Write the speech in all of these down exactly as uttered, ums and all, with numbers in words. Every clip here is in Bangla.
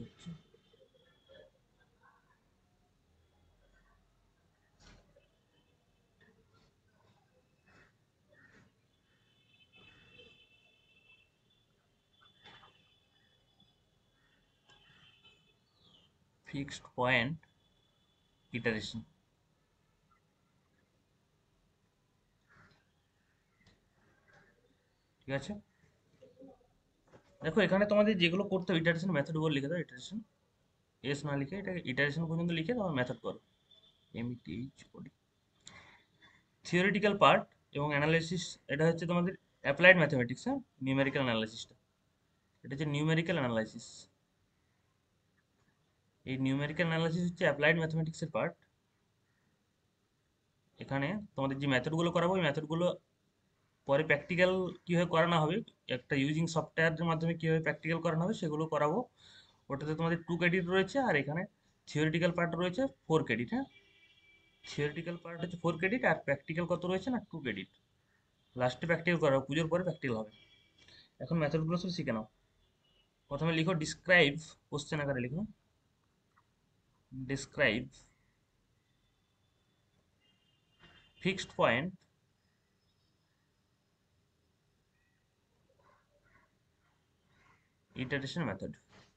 Fixed point iteration. ঠিক আছে, দেখো এখানে তোমাদের যেগুলো করতে হবে ইটারেশন মেথড গুলো লিখে দাও। ইটারেশন এস না লিখে এটা ইটারেশন পর্যন্ত লিখে তোমার মেথড করো। M T H O D theoretical part এবং অ্যানালাইসিস, এটা হচ্ছে তোমাদের অ্যাপ্লাইড ম্যাথমেটিক্স। হ্যাঁ, নিউমেরিক্যাল অ্যানালাইসিসটা, এটা হচ্ছে নিউমেরিক্যাল অ্যানালাইসিস। এই নিউমেরিক্যাল অ্যানালাইসিস হচ্ছে অ্যাপ্লাইড ম্যাথমেটিক্সের পার্ট। এখানে তোমাদের যে মেথডগুলো করাবো ওই মেথডগুলো পরে প্র্যাকটিক্যাল কীভাবে করানো হবে, একটা ইউজিং সফটওয়্যারের মাধ্যমে কীভাবে প্র্যাকটিক্যাল করানো হবে সেগুলো করাবো। ওটাতে তোমাদের টু ক্রেডিট রয়েছে, আর এখানে থিওরিটিক্যাল পার্ট রয়েছে ফোর ক্রেডিট। হ্যাঁ, থিওরিটিক্যাল পার্ট হচ্ছে ফোর ক্রেডিট, আর প্র্যাকটিক্যাল কত রয়েছে না টু ক্রেডিট। লাস্টে প্র্যাকটিক্যাল করাবো, পুজোর পরে প্র্যাকটিক্যাল হবে। এখন মেথডগুলো সব শিখে নাও। প্রথমে লিখো ডিসক্রাইব, কোশ্চেন আকারে লিখো describe fixed point iteration method.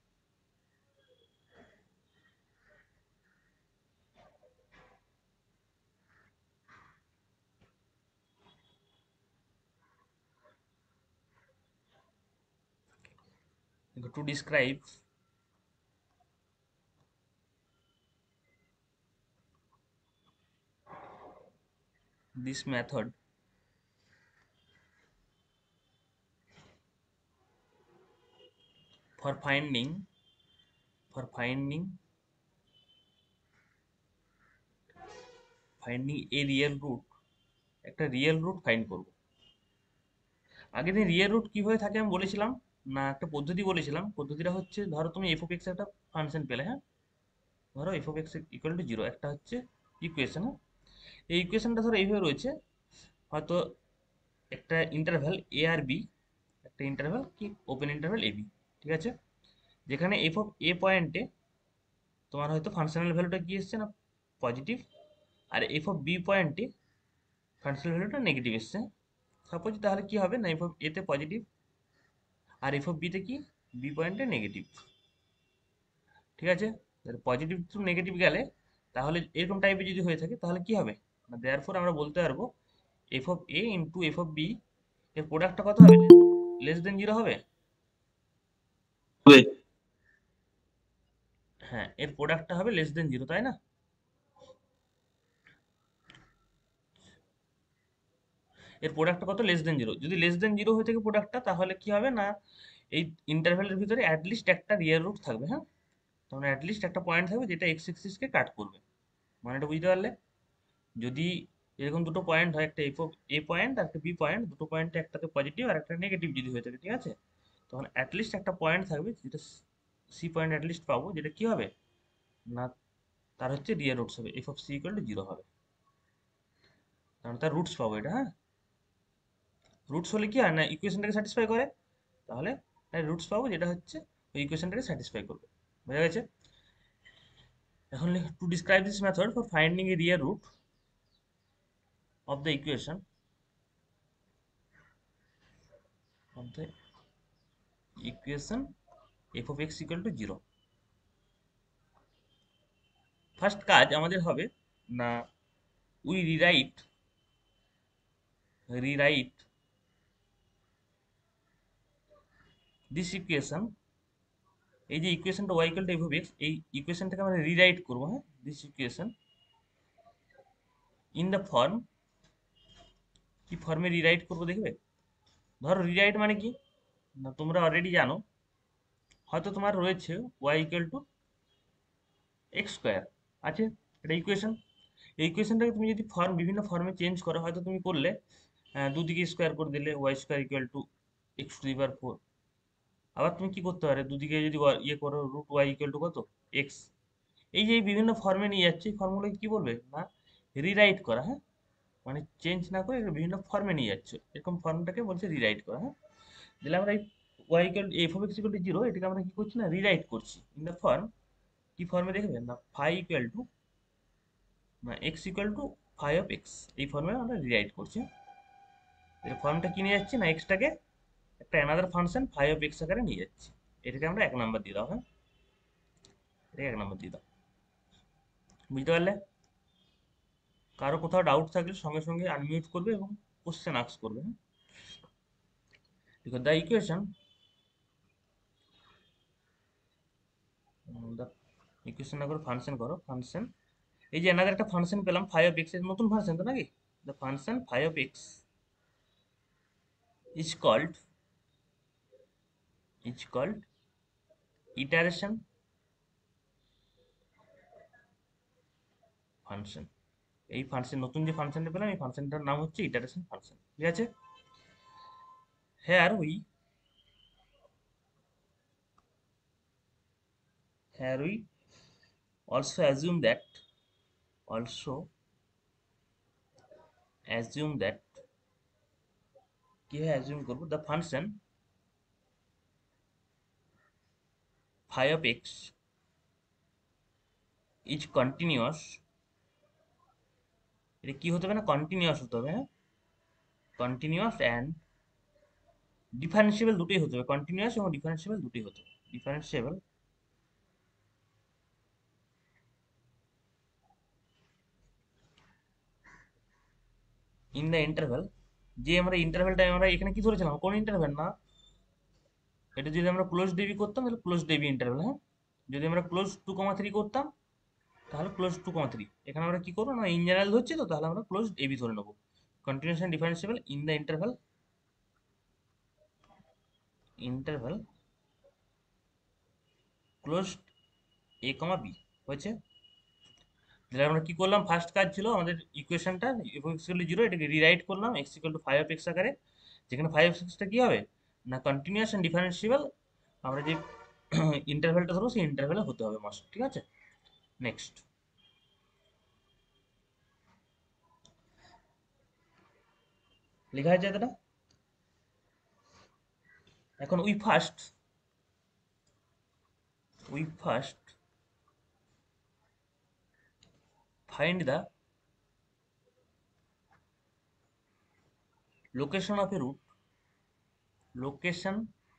to describe this method for finding for finding finding a real root, একটা রিয়েল রুট ফাইন্ড করব। আগের দিন রিয়েল রুট কিভাবে থাকে আমি বলেছিলাম না, একটা পদ্ধতি বলেছিলাম। পদ্ধতিটা হচ্ছে, ধরো তুমি এফ অফ এক্স একটা ফাংশন পেলে। হ্যাঁ, ধরো F of x equal to zero, একটা হচ্ছে ইকুয়েশন। এই ইকুয়েশনটা ধরো এইভাবে রয়েছে, হয়তো একটা ইন্টারভ্যাল এ আর বি, একটা ইন্টারভ্যাল কি ওপেন ইন্টারভ্যাল এ বি। ঠিক আছে, যেখানে এফ অফ এ পয়েন্টে তোমার হয়তো ফাংশনাল ভ্যালুটা কি এসছে না পজিটিভ, আর এফ অফ বি পয়েন্টে ফাংশনাল ভ্যালুটা নেগেটিভ এসছে। সাপোজ তাহলে কি হবে না, এফ অফ এতে পজিটিভ আর এফ অফ বিতে কি বি পয়েন্টে নেগেটিভ। ঠিক আছে, পজিটিভ টু নেগেটিভ গেলে তাহলে এরকম টাইপের যদি হয়ে থাকে তাহলে কি হবে না, দেয়ারফর আমরা বলতে পারবো F of A into F of B এর প্রোডাক্টটা কত হবে, লেস দেন জিরো হবে। হবে। হ্যাঁ, এর প্রোডাক্টটা হবে লেস দেন জিরো, তাই না? এর প্রোডাক্টটা কত, লেস দেন জিরো। যদি লেস দেন জিরো হয়ে থাকে প্রোডাক্টটা, তাহলে কি হবে না, এই ইন্টারভ্যালের ভিতরে অ্যাটলিস্ট একটা রিয়েল রুট থাকবে। হ্যাঁ, তখন অ্যাটলিস্ট একটা পয়েন্ট থাকবে যেটা এক্স এক্সিসকে কাট করবে। মানে এটা বুঝতে পারলে? যদি এরকম দুটো পয়েন্ট হয়, একটা এফ এ পয়েন্ট আর একটা বি পয়েন্ট, দুটো পয়েন্টে একটাতে পজিটিভ আর একটা নেগেটিভ যদি হয়ে থাকে, ঠিক আছে, তখন অ্যাটলিস্ট একটা পয়েন্ট থাকবে যেটা সি পয়েন্ট অ্যাটলিস্ট পাবো, যেটা কি হবে না, তার হচ্ছে রিয়েল রুটস হবে, F of C equal to zero হবে, কারণ তার রুটস পাবো এটা। হ্যাঁ, রুটস হলে কি হয় না, ইকুয়েশনটাকে স্যাটিসফাই করে, তাহলে রুটস পাবো যেটা হচ্ছে ওই ইকুয়েশনটাকে স্যাটিসফাই করবে। বোঝা গেছে? এখন to describe this method for finding a real root of the equation of the equation F of x equal to zero. First কাজ আমাদের হবে না, we rewrite rewrite this equation. এই যে ইকুয়েশনটা Y equal to F of X, এই ইকুয়েশনটাকে আমরা রিরাইট করবো। হ্যাঁ, this equation in the form, কি ফর্মে রিরাইট করবো দেখবে। ধরো রিরাইট মানে কি না, তোমরা অলরেডি জানো, হয়তো তোমার রয়েছে Y equal to X square আছে, এটা ইকুয়েশন। এই ইকুয়েশনটাকে তুমি যদি ফর্ম বিভিন্ন ফর্মে চেঞ্জ করো, হয়তো তুমি করলে আহ, দুদিকে স্কোয়ার করে দিলে Y square equal to x to the power four. আবার তুমি কি করতে পারো, দুদিকে যদি ওয়া- ইয়ে করো, রুট ওয়াই ইকুয়াল টু কত এক্স। এই যে এই বিভিন্ন ফর্মে নিয়ে যাচ্ছে, এই ফর্মগুলোকে কি বলবে না, রিরাইট করা। হ্যাঁ, মানে চেঞ্জ না করে এগুলো বিভিন্ন ফর্মে নিয়ে যাচ্ছে, এরকম ফর্মটাকে বলছে রিরাইট করা। হ্যাঁ, দিলে আমরা এই Y equal F of x equal to zero, এটাকে আমরা কি করছি না রিরাইট করছি ইন দ্য ফর্ম, কি ফর্মে দেখবেন না ফাই ইকুয়াল টু না x equal to phi of X, এই ফর্মে আমরা রিরাইট করছি। এই ফর্মটা কি নিয়ে যাচ্ছি না এক্সটাকে একটা another function phi of X আকারে নিয়ে যাচ্ছি, এটাকে আমরা এক নাম্বার দিয়ে দাও। হ্যাঁ, এটাকে এক নাম্বার দিয়ে দাও। বুঝতে পারলে? কারো কোথাও ডাউট থাকলে সঙ্গে সঙ্গে আনমিউট করবে এবং কোশ্চেন আস্ক করবে। হ্যাঁ, দেখো দ্য ইকুয়েশন দ্য ইকুয়েশন না করে ফাংশন করো, ফাংশন এই যে এনাদের একটা ফাংশন পেলাম ফাই অফ এক্স এর নতুন ফাংশন তো নাকি, the function phi of X is called is called iteration function. এই ফাংশন নতুন যে ফাংশনটা পেলাম এই ফাংশনটার নাম হচ্ছে ইটারেশন ফাংশন। ঠিক আছে, here we here we also assume that also assume that কিভাবে অ্যাজিউম করবো, the function phi of X is continuous, এটা কি হতে হবে না কন্টিনিউয়াস হতে হবে। হ্যাঁ, কন্টিনিউয়াস অ্যান্ড ডিফারেন্সিয়েবল দুটোই হতে হবে, কন্টিনিউয়াস এবং ডিফারেন্সিয়েবল দুটোই হতে হবে। ডিফারেন্সিয়েবল ইন দ্য ইন্টারভ্যাল, যে আমরা ইন্টারভ্যালটা আমরা এখানে কি ধরেছিলাম কোন ইন্টারভ্যাল না, এটা যদি আমরা ক্লোজ ডিবি করতাম তাহলে ক্লোজ ডিবি ইন্টারভ্যাল। হ্যাঁ, যদি আমরা ক্লোজ টু কমা থ্রি করতাম তাহলে ক্লোজ টু কমা থ্রি, এখানে আমরা কি করবো না ইন জেনারেল ধরছি তো তাহলে আমরা ক্লোজ এবি ধরে নেবো। Continuous and differentiable in the interval interval close A comma B হয়েছে। তাহলে আমরা কি করলাম, ফার্স্ট কাজ ছিল আমাদের ইকুয়েশনটা F X equal to zero, এটাকে রিরাইট করলাম X equal to five of X আকারে, যেখানে ফাইভ অফ এক্সটা কি হবে না কন্টিনিউয়াস এন্ড ডিফারেন্সিয়েবল, আমরা যে ইন্টারভ্যালটা ধরবো সেই ইন্টারভ্যালে হতে হবে মাস্ট। ঠিক আছে, নেক্সট লেখা আছে এতটা। এখন we first we first find the location of a root location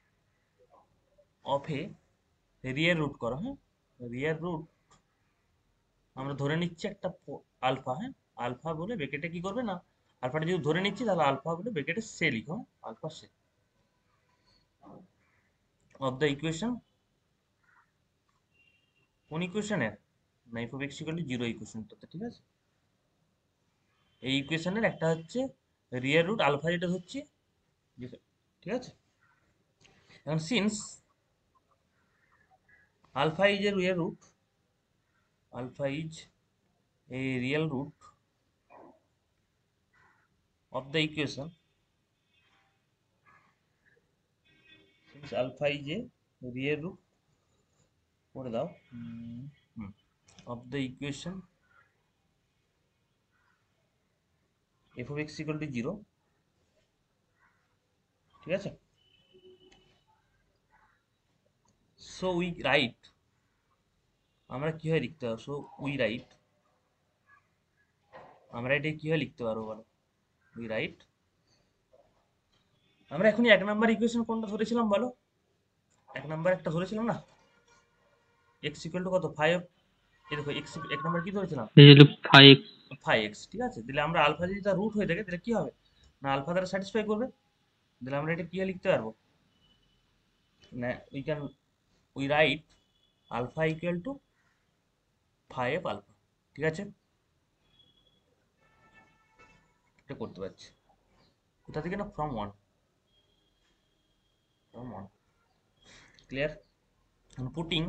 of a real root করো। হ্যাঁ, রিয়েল রুট আমরা ধরে নিচ্ছি একটা আলফা। হ্যাঁ, আলফা বলে ব্রেকেটে কি করবে না আলফাটা যদি ধরে নিচ্ছি তাহলে আলফা বলে ব্রেকেটে সে লিখো, alpha say of the equation, কোন ইকুয়েশনের না F of x equal to zero ইকুয়েশনটাতে। ঠিক আছে, এই ইকুয়েশনের একটা হচ্ছে রিয়েল রুট আলফা যেটা ধরছি, ঠিক আছে। এখন since alpha is a real root alpha is a real root of the equation, since alpha is a real root করে দাও of the equation f of x equal to zero. ঠিক আছে, so we write আমরা কিভাবে লিখতে পারবো, so we write আমরা এটা কিভাবে লিখতে পারবো বলো, we write আমরা এখনই এক নাম্বার ইকুয়েশন কোনটা ধরেছিলাম বলো, এক নাম্বার একটা ধরেছিলাম না x equal to কত ফাইভ, এই দেখো x এক নাম্বার কি ধরেছিলাম এই হলো ফাইভ ফাইভ এক্স। ঠিক আছে, তাহলে আমরা আলফা যদি তার রুট হয়ে থাকে তাহলে কি হবে না আলফা দ্বারা স্যাটিসফাই করবে, তাহলে আমরা এটা কি লিখতে পারবো না we can we write alpha equal to phi alpha. ঠিক আছে, এটা করতে পারছি কোথা থেকে না from one from one clear. Putting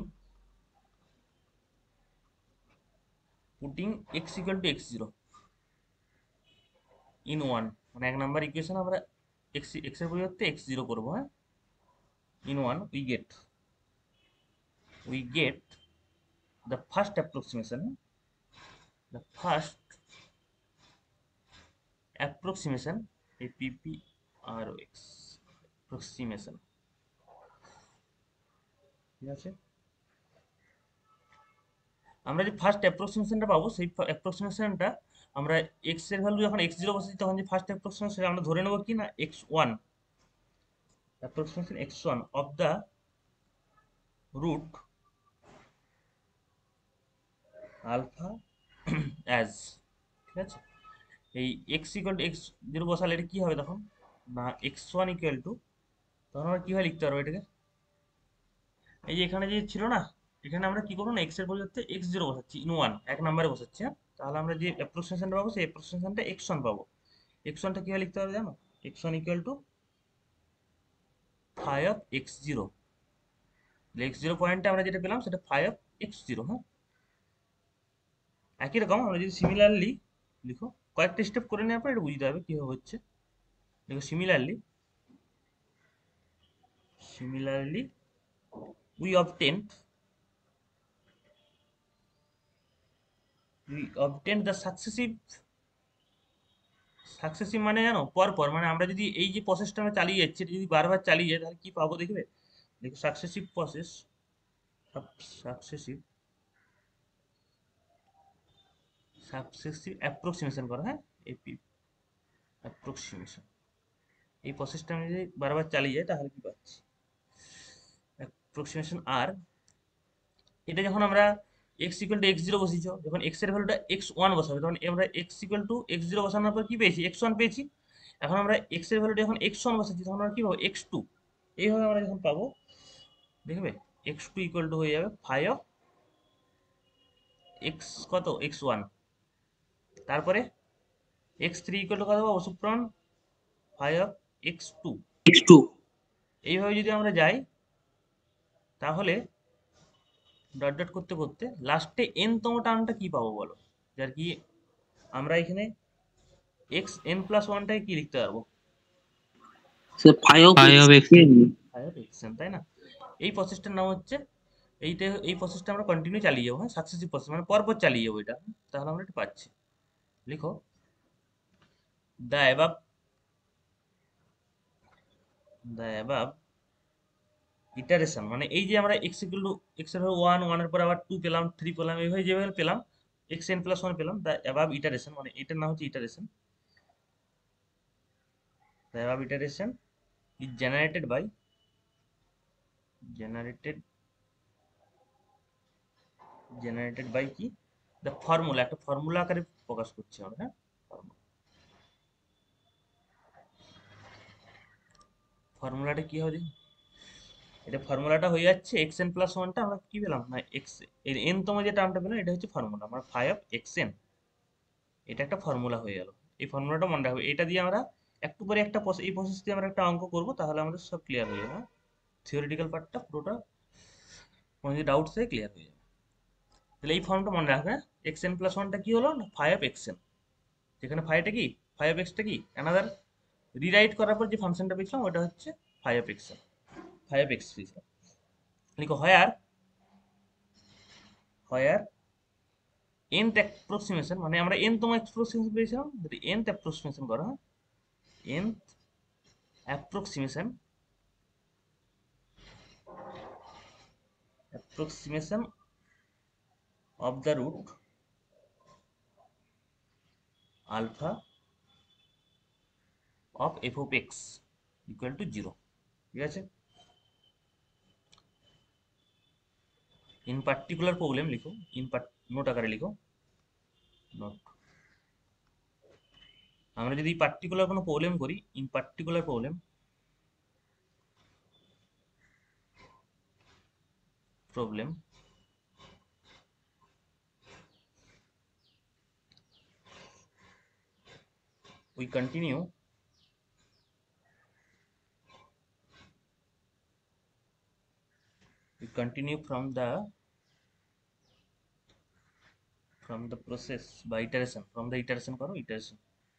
putting X equal to X zero in one, মানে এক নাম্বার ইকুয়েশন আমরা এক্স এক্স এর পরিবর্তে এক্স জিরো করবো। হ্যাঁ, in one we get we get the first approximation the first approximation A P P R X approximation ঠিক আছে, আমরা যে ফার্স্ট অ্যাপ্রক্সিমেশনটা পাবো সেই অ্যাপ্রক্সিমেশনটা আমরা এক্স এর ভ্যালু যখন এক্স জিরো বসাচ্ছি তখন যে ফার্স্ট অ্যাপ্রক্সিমেশন আমরা ধরে নেবো কি না X one, approximation X one of the root alpha as, ঠিক আছে। এই X equal to X zero বসালে এটা কি হবে তখন না এক্স ওয়ান ইকুয়াল টু, তখন আমরা কিভাবে লিখতে পারবো এটাকে, এই যে এখানে যে ছিল না, এখানে আমরা কি করবো না এক্স এর পরিবর্তে এক্স জিরো বসাচ্ছি ইন ওয়ান, এক নম্বরে বসাচ্ছি, হ্যাঁ। তাহলে আমরা যে অ্যাপ্রক্সিমেশনটা পাবো সেই অ্যাপ্রক্সিমেশনটা এক্স ওয়ান পাবো। এক্স ওয়ানটা কিভাবে লিখতে হবে জানো, X one equal to five of X zero, x zero পয়েন্টে আমরা যেটা পেলাম সেটা ফাইভ অফ এক্স জিরো, হ্যাঁ। একই রকম আমরা যদি সিমিলারলি লিখো, কয়েকটা স্টেপ করে নেওয়ার পর এটা বুঝতে হবে কিভাবে হচ্ছে। দেখো similarly, similarly we obtained we obtained the successive successive মানে জানো পর পর, মানে আমরা যদি এই যে প্রসেসটা আমরা চালিয়ে যাচ্ছি এটা যদি বারবার চালিয়ে যায় তাহলে কি পাবো দেখবে, দেখো successive process, successive successive approximation করা, হ্যাঁ, এপি অ্যাপ্রক্সিমেশন, এই প্রসেসটা আমি যদি বারবার চালিয়ে যাই তাহলে কি পাচ্ছি অ্যাপ্রক্সিমেশন আর, এটা যখন আমরা X equal to X zero বসিয়েছ, যখন এক্স এর ভ্যালুটা এক্স ওয়ান বসাবে তখন আমরা X equal to X zero বসানোর পর কি পেয়েছি এক্স ওয়ান পেয়েছি। এখন আমরা এক্স এর ভ্যালুটা যখন এক্স ওয়ান বসাচ্ছি তখন আমরা কি পাবো এক্স টু, এইভাবে আমরা যখন পাবো দেখবে এক্স টু ইকুয়াল টু হয়ে যাবে ফাইভ অফ এক্স কত এক্স ওয়ান, তারপরে এক্স থ্রি ইকুয়াল টু কত পাবো সুপ্রন phi of x two, x two. এইভাবে যদি আমরা যাই তাহলে ডট ডট করতে করতে লাস্টে এন তম টার্মটা কি পাবো বলো, যার কি আমরা এখানে এক্স এন প্লাস ওয়ানটাকে কি লিখতে পারবো phi of five X of X phi of x N, তাই না। এই প্রসেসটার নাম হচ্ছে, এইটা এই প্রসেসটা আমরা কন্টিনিউ চালিয়ে যাবো, হ্যাঁ, সাকসেসিভ প্রসেস মানে পরপর চালিয়ে যাবো এটা, তাহলে আমরা এটা পাচ্ছি। লিখো the above the above iteration, মানে এই যে আমরা এক্স ইকুয়াল টু এক্স এর ওয়ান, ওয়ানের পর আবার টু পেলাম, থ্রি পেলাম, এইভাবে যেভাবে পেলাম এক্স এন প্লাস ওয়ান পেলাম, দ্য অ্যাবাব ইটারেশন মানে এটার নাম হচ্ছে iteration, the above iteration is generated by generated generated by কি দ্য ফর্মুলা, একটা ফর্মুলা আকারে প্রকাশ করছি আমরা, হ্যাঁ, ফর্মুলাটা কি হবে, এটা ফর্মুলাটা হয়ে যাচ্ছে এক্স এন প্লাস ওয়ানটা আমরা কি পেলাম না এক্স এর এন তম যে টার্মটা পেলাম এটা হচ্ছে ফর্মুলা আমরা ফাইভ অফ এক্স এন, এটা একটা ফর্মুলা হয়ে গেল। এই ফর্মুলাটা মনে রাখবে, এটা দিয়ে আমরা একটু পরে একটা এই প্রসেস দিয়ে আমরা একটা অঙ্ক করবো তাহলে আমাদের সব ক্লিয়ার হয়ে যাবে, থিওরিটিক্যাল পার্টটা পুরোটা কোনো যদি ডাউটস হয় ক্লিয়ার হয়ে যাবে। তাহলে এই ফর্মটা মনে রাখবে, এক্স এন প্লাস ওয়ানটা কি হলো না ফাইভ অফ এক্স এন, যেখানে ফাইভটা কি ফাইভ অফ এক্সটা কি অ্যানাদার রিরাইট করার পর যে ফাংশনটা পেয়েছিলাম ওটা হচ্ছে phi of x N, phi of X পেয়েছিলাম। লিখো হোয়ার হোয়ার nth অ্যাপ্রক্সিমেশন, মানে আমরা n তম অ্যাপ্রক্সিমেশন পেয়েছিলাম, যদি nth অ্যাপ্রক্সিমেশন করা হয় nth approximation approximation of the root alpha of F of x equal to zero, ঠিক আছে। ইন পার্টিকুলার প্রবলেম লিখো, ইন নোট আকারে লিখো নোট, আমরা যদি পার্টিকুলার কোনো প্রবলেম করি in particular problem problem we continue we continue from the from the process by iteration, from the iteration করো iteration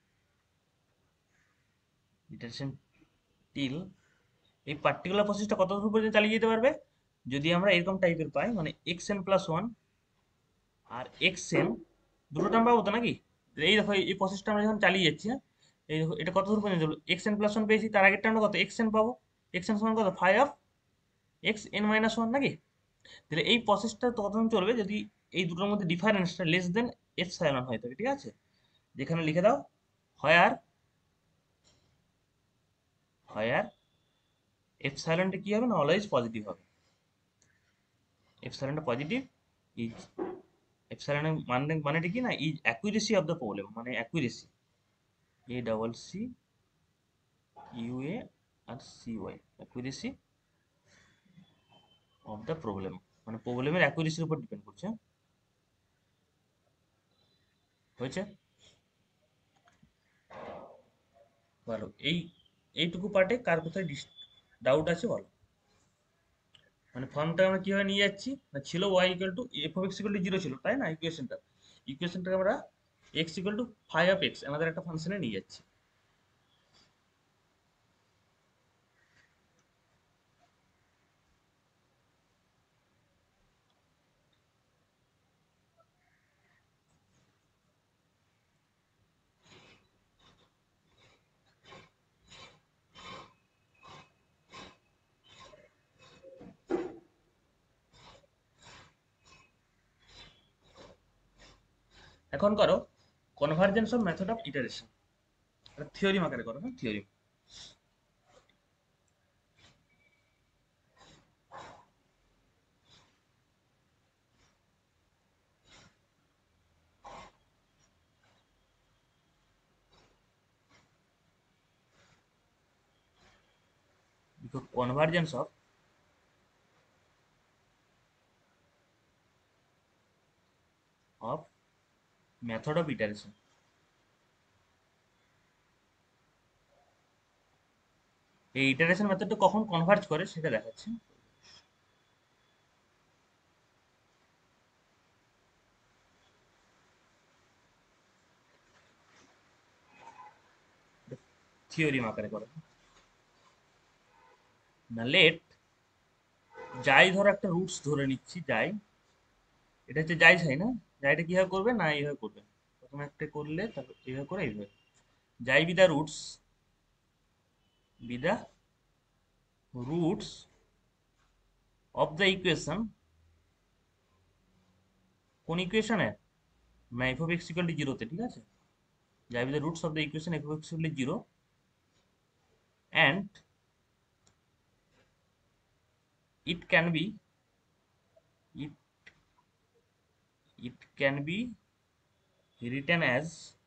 iteration till এই পার্টিকুলার প্রসেসটা কত দূর পর্যন্ত চালিয়ে যেতে পারবে, যদি আমরা এরকম টাইপের পাই মানে এক্স এন প্লাস ওয়ান আর এক্স এন দুটো টার্ম পাবো তো নাকি, এই দেখো এই প্রসেসটা আমরা যখন চালিয়ে যাচ্ছি, হ্যাঁ, এই দেখো এটা কত দূর পর্যন্ত চলো এক্স এন প্লাস ওয়ান পেয়েছি, তার আগের টার্মটা কত এক্স এন পাবো, এক্স এন সমান কত five of x N minus one নাকি, তাহলে এই প্রসেসটা তখন চলবে যদি এই দুটোর মধ্যে ডিফারেন্সটা লেস দেন এপসাইলন হয়ে থাকে, ঠিক আছে? যেখানে লিখে দাও হয় আর এপসাইলনটা কি হবে না, অলওয়েজ পজিটিভ হবে। এপসাইলনটা পজিটিভ, ইজ এপসাইলনের মানে মানেটা কি না, is accuracy of the problem, মানে accuracy, A double C U A R C Y, accuracy of the problem, মানে প্রবলেমের অ্যাকুরেসির উপর ডিপেন্ড করছে। হয়েছে? ভালো। এই এইটুকু পার্টে কার কোথায় ডাউট আছে বলো। মানে ফর্মটা আমরা কিভাবে নিয়ে যাচ্ছি না, ছিল Y equal to F of x equal to zero ছিল, তাই না? ইকুয়েশনটা ইকুয়েশনটাকে আমরা X equal to five of X আমাদের একটা ফাংশনে নিয়ে যাচ্ছি। এখন করো convergence of method of iteration, theorem আকারে করো, হ্যাঁ theorem. Convergence of of method of iteration, এই ইটারেশন মেথডটা কখন কনভার্জ করে সেটা দেখাচ্ছি। থিওরিম আকারে করো না, লেট যাই, ধরো একটা রুটস ধরে নিচ্ছি যাই, এটা হচ্ছে যাই ছাই না, যাইটা কিভাবে করবে না এইভাবে করবে, প্রথমে একটা করলে তারপর এইভাবে করে এইভাবে, যাই be the roots, be the roots of the equation, কোন ইকুয়েশনে না F of x equal to জিরোতে, ঠিক আছে? যাই be the roots of the equation F of x equal to zero and it can be it it can be written as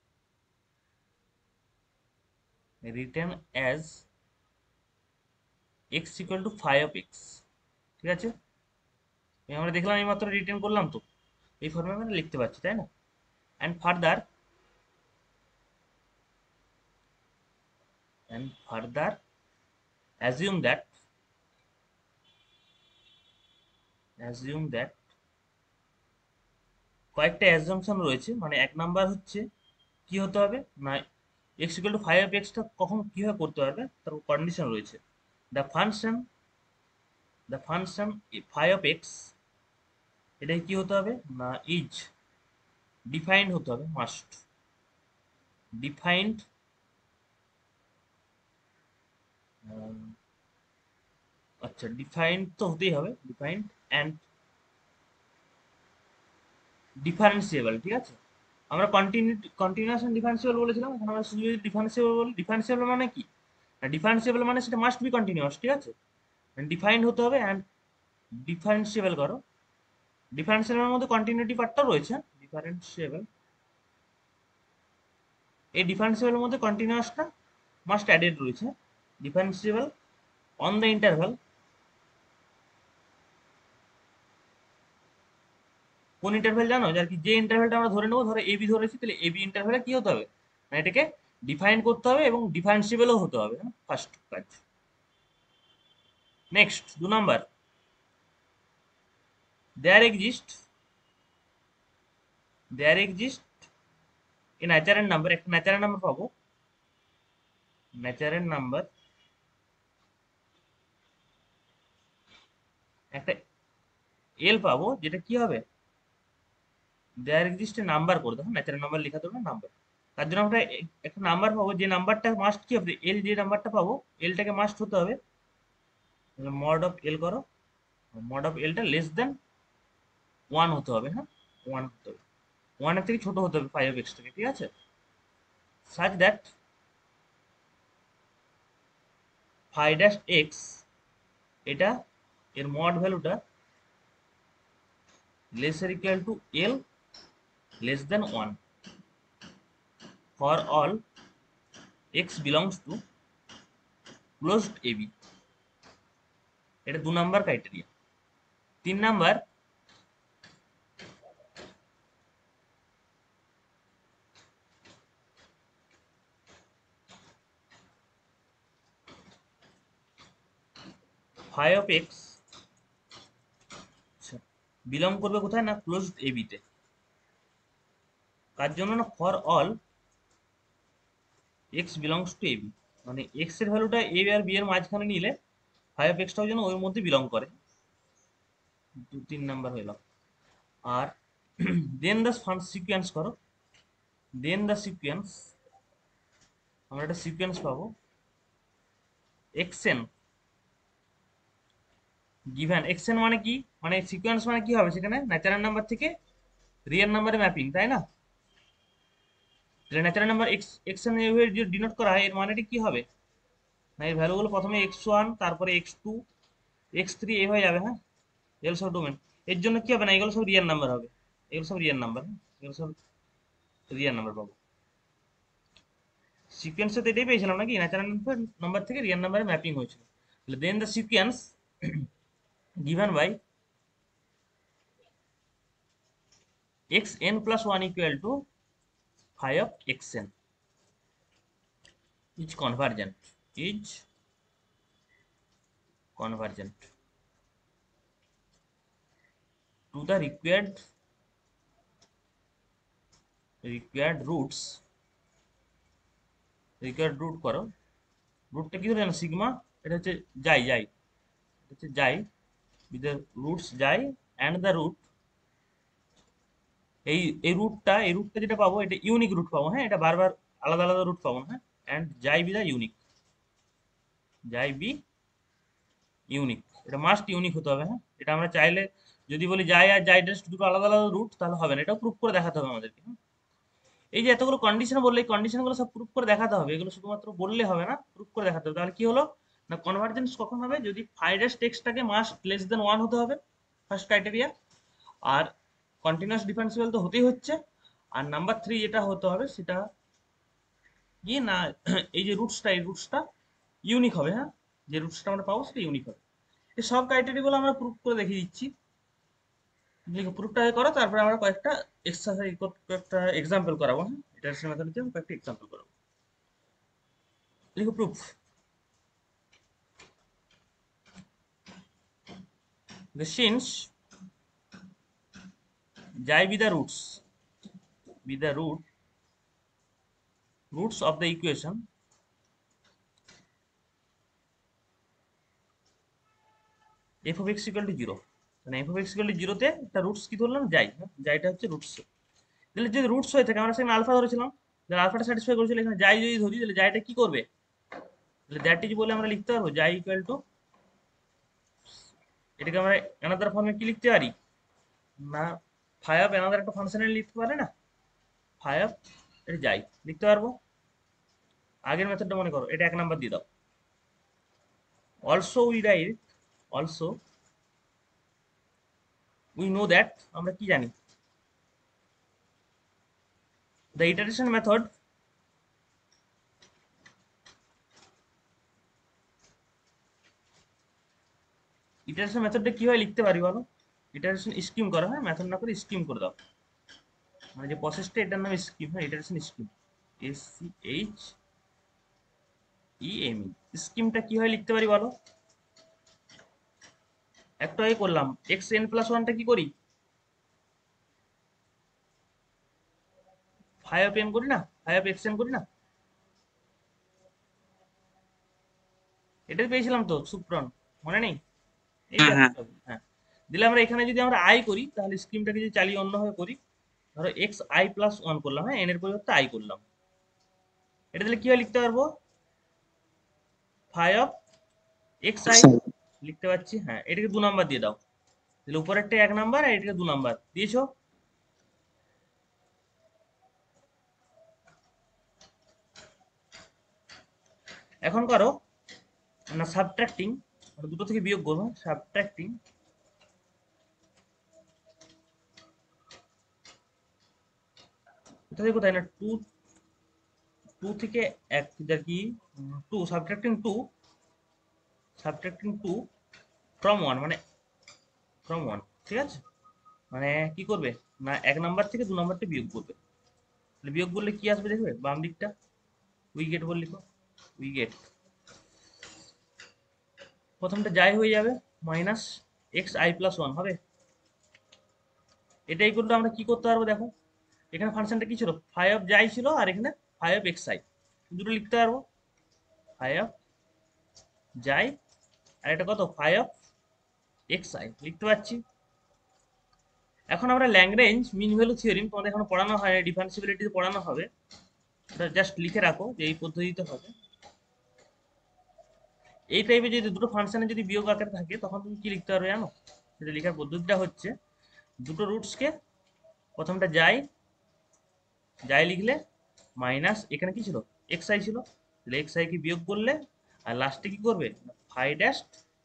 written as x equal to phi of x, ঠিক আছে? এই আমরা দেখলাম এই মাত্র রিটেন করলাম, তো এই ফর্মে আমরা লিখতে পারছি, তাই না? and further and further assume that assume that কয়েকটা অ্যাজাম্পশন রয়েছে, মানে এক নাম্বার হচ্ছে কি হতে হবে না, x equal to phi of x টা কখন কিভাবে করতে পারবে তার কন্ডিশন রয়েছে। the function the function phi of x, এটা কি হতে হবে না, ইজ ডিফাইন্ড হতে হবে, মাস্ট ডিফাইন্ড, আচ্ছা ডিফাইন্ড তো হতেই হবে, ডিফাইন্ড অ্যান্ড ডিফারেন্সিয়েবল, ঠিক আছে? আমরা কন্টিনিউটি কন্টিনিউয়াস ডিফারেন্সিয়েবল বলেছিলাম, এখানে আমরা শুধু যদি ডিফারেন্সিয়েবল বলি, ডিফারেন্সিয়েবল মানে কি না, ডিফারেন্সিয়েবল মানে সেটা মাস্ট বি কন্টিনিউয়াস, ঠিক আছে? ডিফাইন্ড হতে হবে অ্যান্ড ডিফারেন্সিয়েবল করো, ডিফারেন্সিয়েবলের মধ্যে কন্টিনিউটি পার্টটাও রয়েছে, ডিফারেন্সিয়েবল, এই ডিফারেন্সিয়েবলের মধ্যে কন্টিনিউয়াসটা মাস্ট অ্যাডেড রয়েছে, ডিফারেন্সিয়েবল অন দ্য ইন্টারভাল, কোন ইন্টারভ্যাল জানো, যার কি যে ইন্টারভ্যালটা আমরা ধরে নেবো, ধরো এবি ধরেছি, তাহলে এবি ইন্টারভ্যালে কি হতে হবে না, এটাকে ডিফাইন করতে হবে এবং ডিফারেন্সিয়েবলও হতে হবে, ফার্স্ট কাজ। নেক্সট দু number, there exist there exist a natural number, একটা ন্যাচারাল নাম্বার পাবো, ন্যাচারাল নাম্বার একটা এল পাবো, যেটা কি হবে দেয়ার এক্সিস্ট নাম্বার করে দেখো, ন্যাচারাল নাম্বার লেখা দেবো নাম্বার, তার জন্য আমরা এ- একটা নাম্বার পাবো, যে নাম্বারটা মাস্ট কি হবে, এল যে নাম্বারটা পাবো এলটাকে মাস্ট হতে হবে, মড অফ এল করো, মড অফ এলটা লেস দেন ওয়ান হতে হবে, হ্যাঁ ওয়ান হতে হবে, ওয়ানের থেকে ছোট হতে হবে ফাইভ অফ এক্স থেকে, ঠিক আছে? Such that phi dash X, এটা এর মড ভ্যালুটা lesser equal to L less than one for all x belongs to closed A B. এটা দু নাম্বার ক্রাইটেরিয়া। তিন নাম্বার, ফাই অফ এক্স বিলং করবে কোথায় না ক্লোজড এবিতে। কার জন্য না for all x belongs to A B, মানে এক্স এর ভ্যালুটা এ আর বি এর মাঝখানে নিলে ফাই অফ এক্সটাও যেন ওর মধ্যে বিলং করে। দু তিন নাম্বার হইল। আর দেন দ্য সিকুয়েন্স করো, দেন দ্য সিকুয়েন্স, আমরা একটা সিকুয়েন্স পাবো এক্সএন গিভেন। এক্সএন মানে কি, মানে সিকুয়েন্স মানে কি হবে, সেখানে ন্যাচারাল নাম্বার থেকে রিয়েল নাম্বারে ম্যাপিং, তাই না? তাহলে ন্যাচারাল নাম্বার এক্স এক্সএন এভাবে যদি ডিনোট করা হয়, এর মানেটা কি হবে না, এর ভ্যালুগুলো প্রথমে এক্স ওয়ান, তারপরে এক্স টু, এক্স থ্রি এই হয়ে যাবে, হ্যাঁ এগুলো সব ডোমেন। এর জন্য কি হবে না, এগুলো সব রিয়েল নাম্বার হবে, এগুলো সব রিয়েল নাম্বার, এগুলো সব রিয়েল নাম্বার পাবো। সিকোয়েন্সে তো এটাই পেয়েছিলাম নাকি, ন্যাচারাল নাম্বার থেকে রিয়েল নাম্বারে ম্যাপিং হয়েছিল। তাহলে then the sequence given by xn plus one equal to phi of xn is convergent, is convergent to the required required roots, required root করো, রুটটা কি ধরে না সিগমা, এটা হচ্ছে যাই যাই, এটা হচ্ছে যাই with the roots যাই and the root, এই এই রুটটা এই রুটটা যেটা পাবো এটা ইউনিক রুট পাবো, হ্যাঁ এটা বারবার আলাদা আলাদা রুট পাবো না, হ্যাঁ এন্ড যাই বি দা ইউনিক, যাই বি ইউনিক, এটা মাস্ট ইউনিক হতে হবে, হ্যাঁ এটা আমরা চাইলে যদি বলি যাই আর যাই জাস্ট দুটো আলাদা আলাদা রুট তাহলে হবে না, এটাও প্রুফ করে দেখাতে হবে আমাদেরকে, হ্যাঁ? এই যে এতগুলো কন্ডিশন বললে এই কন্ডিশনগুলো সব প্রুফ করে দেখাতে হবে, এগুলো শুধুমাত্র বললে হবে না, প্রুফ করে দেখাতে হবে। তাহলে কি হলো না, কনভার্জেন্স কখন হবে, যদি ফাইডেস টেক্সটটাকে মাস্ট লেস দেন ওয়ান হতে হবে, ফার্স্ট ক্রাইটেরিয়া। আর কন্টিনিউয়াস ডিফারেন্সিয়াল তো হতেই হচ্ছে। আর নাম্বার থ্রি যেটা হতে হবে সেটা কি না, এই যে রুটসটা এই রুটসটা ইউনিক হবে, হ্যাঁ যে রুটসটা আমরা পাবো সেটা ইউনিক হবে। এই সব ক্রাইটেরিয়াগুলো আমরা প্রুফ করে দেখিয়ে দিচ্ছি, প্রুফটা করো, তারপরে আমরা কয়েকটা এক্সারসাইজ কয়েকটা এক্সাম্পল করাবো, হ্যাঁ ইটারেশন মেথড দিয়ে কয়েকটা এক্সাম্পল করাবো। লিখো proof. Since xi be the roots, be the root roots of the equation f of x equal to zero, মানে f of x equal to zero তে একটা রুটস কি ধরলাম, যাই, হ্যাঁ যাইটা হচ্ছে রুটস। তাহলে যদি রুটস হয়ে থাকে, আমরা সেখানে আলফা ধরেছিলাম, তাহলে আলফাটা স্যাটিসফাই করেছিল, এখানে যাই যদি ধরি তাহলে যাইটা কি করবে, তাহলে দ্যাট ইজ বলে আমরা লিখতে পারবো যাই ইকুয়াল টু, এটাকে আমরা অ্যানাদার ফর্মে কি লিখতে পারি না, ফাই অফ অ্যানাদার একটা ফাংশনে লিখতে পারে না, ফাই অফ এটা যাই লিখতে পারবো। আগের মেথডটা মনে করো, এটা এক নাম্বার দিয়ে দাও। Also we write, also we know that, আমরা কি জানি, দ্য ইটারেশন মেথড ইটারেশন মেথডটা কিভাবে লিখতে পারি বলো, ইটারেশন স্কিম করো, হ্যাঁ মেথড না করে স্কিম করে দাও, মানে যে প্রসেসটা এটার নাম স্কিম, হ্যাঁ iteration scheme, S C H E M E. স্কিমটা কিভাবে লিখতে পারি বলো, একটা আগে করলাম এক্স এন প্লাস ওয়ানটা কি করি, ফাইভ অফ এন করি না, ফাইভ অফ এক্স এন করি না, এটাই পেয়েছিলাম তো সুপ্রন, মনে নেই? এই হ্যাঁ যে হ্যাঁ হ্যাঁ, দিলে আমরা এখানে যদি আমরা আই করি তাহলে স্কিমটাকে যদি চালিয়ে অন্যভাবে করি, ধরো এক্স আই প্লাস ওয়ান করলাম, হ্যাঁ এন এর পরিবর্তে আই করলাম, এটা তাহলে কিভাবে লিখতে পারবো, ফাইভ অফ এক্স আই লিখতে পাচ্ছি, হ্যাঁ এটাকে দু নাম্বার দিয়ে দাও, তাহলে উপরেরটা এক নাম্বার আর এটাকে দু নাম্বার দিয়েছো। এখন করো না সাবট্রাক্টিং, মানে দুটো থেকে বিয়োগ করবো, সাবট্রাক্টিং কোথা থেকে কোথায় না টু, টু থেকে এক আর কি, two subtracting two, subtracting two from one, মানে ফ্রম ওয়ান, ঠিক আছে। মানে কি করবে না এক নাম্বার থেকে দু নাম্বারটা বিয়োগ করবে। তাহলে বিয়োগ করলে কি আসবে দেখবে বাম দিকটা, উইগেট বল লিখো, উইগেট। প্রথমটা যাই হয়ে যাবে, minus x i plus one হবে। এটাই করলে আমরা কি করতে পারবো দেখো, এখানে ফাংশনটা কি ছিল, ফাইভ অফ যাই ছিল, আর এখানে ফাইভ অফ এক্স আই, দুটো লিখতে পারবো, ফাইভ অফ যাই আর এটা কত ফাইভ অফ এক্স আই লিখতে পারছি। এখন আমরা ল্যাগ্রেঞ্জ মিন ভ্যালু থিওরিম তোমাদের এখনো পড়ানো হয়, ডিফারেন্সিবিলিটিতে পড়ানো হবে, ওটা জাস্ট লিখে রাখো যে এই পদ্ধতিতে হবে। এই টাইপের যদি দুটো ফাংশনে যদি বিয়োগ আকারে থাকে তখন তুমি কি লিখতে পারবে জানো, সেটা লেখার পদ্ধতিটা হচ্ছে দুটো রুটসকে প্রথমটা যাই, যাই লিখলে মাইনাস এখানে কি ছিল এক্স আই ছিল, তাহলে এক্স আই কে বিয়োগ করলে আর লাস্টে কি করবে ফাই ড্যাশ,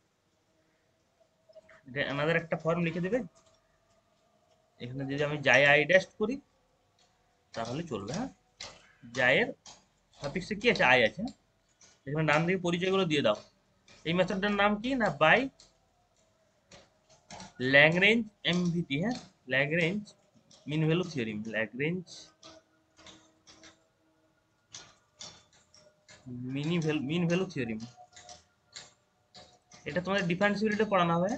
আমাদের একটা ফর্ম লিখে দেবে, এখানে যদি আমি যাই আই ড্যাশ করি তাহলে চলবে। হ্যাঁ, যাইয়ের সাফিক্সে কি আছে আই আছে, হ্যাঁ? এখানে ডান দিকে পরিচয়গুলো দিয়ে দাও। এই মেথডটার নাম কি না বাই ল্যাগ্রেঞ্জ এমভিটি, হ্যাঁ Lagrange mean value theorem, Lagrange mini value mean value theorem. এটা তোমাদের ডিফারেন্সিবিলিটি পড়ানো হবে।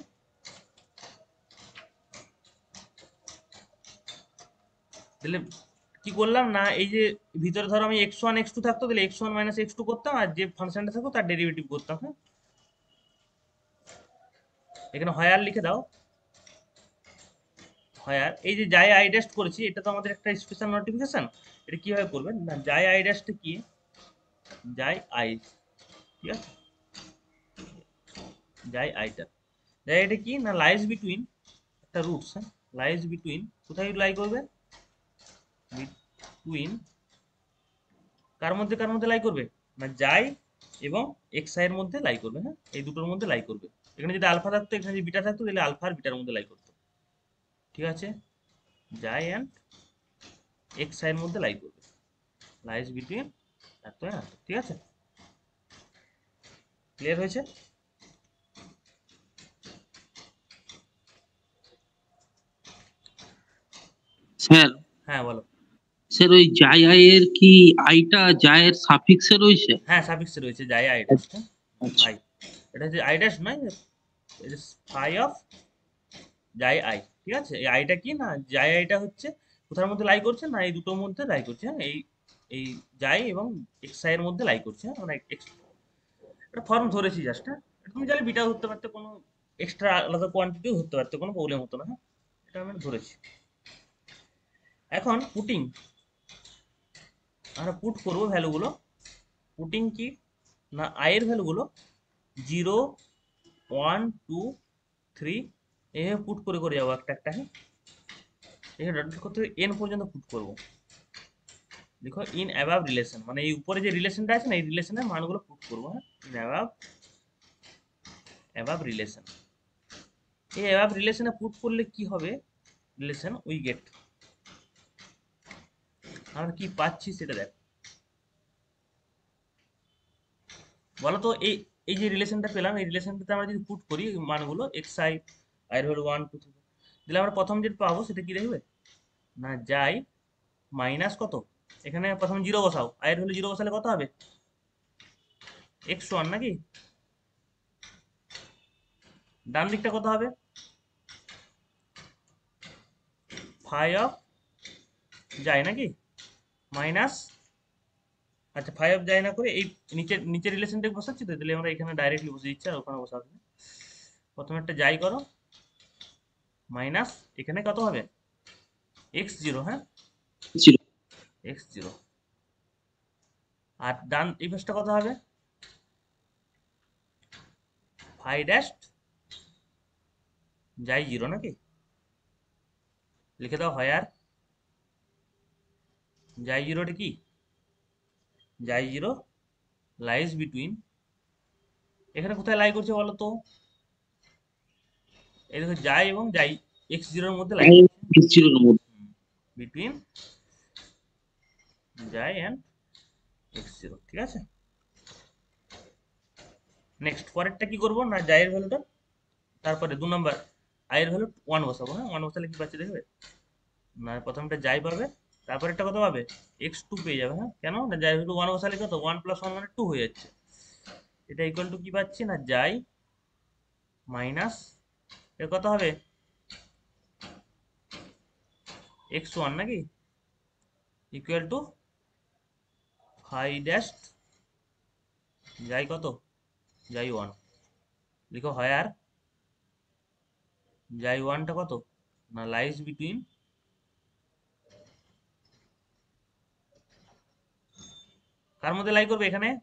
তাহলে কি করলাম না এই যে ভিতরে ধরো আমি এক্স ওয়ান এক্স টু থাকতো, তাহলে x one minus x two করতাম, আর যে ফাংশনটা থাকতো তার ডেরিভেটিভ করতাম। হ্যাঁ, এখানে হয়ার লিখে দাও, হয়ার এই যে যাই আই ড্যাশ করেছি এটা তো আমাদের একটা স্পেশাল নোটিফিকেশন, এটা কিভাবে করবেন না যাই আই ড্যাশটা কি, যাই আই, ঠিক আছে, যাই আইটা, যাই এটা কি না লাইজ বিটুইন একটা রুটস, হ্যাঁ লাইজ বিটুইন, কোথায় লাই করবে বিটুইন, কার মধ্যে কার মধ্যে লাই করবে না যাই এবং এক্স আই এর মধ্যে লাই করবে। হ্যাঁ, এই দুটোর মধ্যে লাই করবে। এখানে যদি আলফা থাকতো এখানে যদি বিটা থাকতো তাহলে আলফা আর বিটার মধ্যে লাই করতো, ঠিক আছে। যাই অ্যান্ড এক্স আই এর মধ্যে লাই করবে, লাইজ বিটুইন এত এত, ঠিক আছে, ক্লিয়ার হয়েছে। স্যার, হ্যাঁ বলো। স্যার ওই যাই আই এর কি আইটা জায়ের সাফিক্সে রয়েছে? হ্যাঁ সাফিক্সে রয়েছে যাই আই ড্যাশটা, আচ্ছা। আই, এটা হচ্ছে আই ড্যাশ নয়, এটা ফাই অফ যাই আই, ঠিক আছে। এই আইটা কি না যাই আইটা হচ্ছে কোথার মধ্যে লাই করছে না এই দুটোর মধ্যে লাই করছে, হ্যাঁ এই এই যাই এবং এক্স আই এর মধ্যে লাই করছে, হ্যাঁ মানে এক্স, একটা ফর্ম ধরেছি জাস্ট। হ্যাঁ, তুমি চাইলে বিটা ধরতে পারতে, কোনো এক্সট্রা আলাদা কোয়ান্টিটিও ধরতে পারতে, কোনো প্রবলেম হতো না। হ্যাঁ, এটা আমি ধরেছি। এখন পুটিং, আমরা পুট করবো ভ্যালুগুলো, পুটিং কি না আয়ের ভ্যালুগুলো জিরো ওয়ান টু থ্রি এইভাবে পুট করে করে যাবো একটা একটা। হ্যাঁ, এখানে ডট করতে এন পর্যন্ত পুট করবো। দেখো ইন অ্যাবাভ রিলেশন, মানে এই উপরে যে রিলেশনটা আছে না এই রিলেশনের মানগুলো পুট করবো। হ্যাঁ, ইন অ্যাবাভ অ্যাবাভ রিলেশন, এই অ্যাবাভ রিলেশনে পুট করলে কি হবে, রিলেশন উই গেট, আমরা কি পাচ্ছি সেটা দেখো, বলো তো এই এই যে রিলেশনটা পেলাম এই রিলেশনটাতে আমরা যদি পুট করি মানগুলো এক্স আই আই হলো ওয়ান টু থ্রি, তাহলে আমরা প্রথম যেটা পাবো সেটা কি দেখবে না যাই মাইনাস কত, এখানে প্রথম জিরো বসাও, আয়ের হলে জিরো বসালে কত হবে এক্স ওয়ান নাকি, ডান দিকটা কত হবে ফাই অফ যাই নাকি মাইনাস, আচ্ছা ফাই অফ যাই না করে এই নিচের নিচের রিলেশনটা বসাচ্ছি তো, তাহলে আমরা এখানে ডাইরেক্টলি বসে দিচ্ছি আর ওখানে বসাবো না। প্রথমে একটা যাই করো মাইনাস এখানে কত হবে এক্স জিরো, হ্যাঁ ছিল। এক্স জিরো, আর ডান এই পাশটা কত হবে ফাই ড্যাশ যাই জিরো নাকি, লিখে দাও হায়ার যাই জিরোটা কি, যাই জিরো লাইজ বিটুইন, এখানে কোথায় লাই করছে বলো তো, এই দেখো যাই এবং যাই এক্স জিরোর মধ্যে লাই করছে, জিরোর মধ্যে। বিটুইন যাই অ্যান্ড এক্স জিরো, ঠিক আছে। নেক্সট পরেরটা কি করবো না, যাইয়ের ভ্যালুটা, তারপরে দু নম্বর আয়ের ভ্যালু ওয়ান বসাবো, হ্যাঁ ওয়ান বসালে কি পাচ্ছে দেখবে, না প্রথমটা যাই পাবে, তারপরে একটা কত পাবে, এক্স টু পেয়ে যাবে, হ্যাঁ কেন না যাই ভ্যালু ওয়ান বসালে কত, ওয়ান প্লাস ওয়ান মানে টু হয়ে যাচ্ছে, এটা ইকুয়াল টু কি পাচ্ছি না যাই মাইনাস এর কত হবে এক্স ওয়ান নাকি, ইকুয়াল টু ফাই ড্যাশ যাই কত, যাই ওয়ান, লিখো হায়ার যাই ওয়ানটা কত না লাইজ বিটুইন, কার মধ্যে লাই করবে এখানে,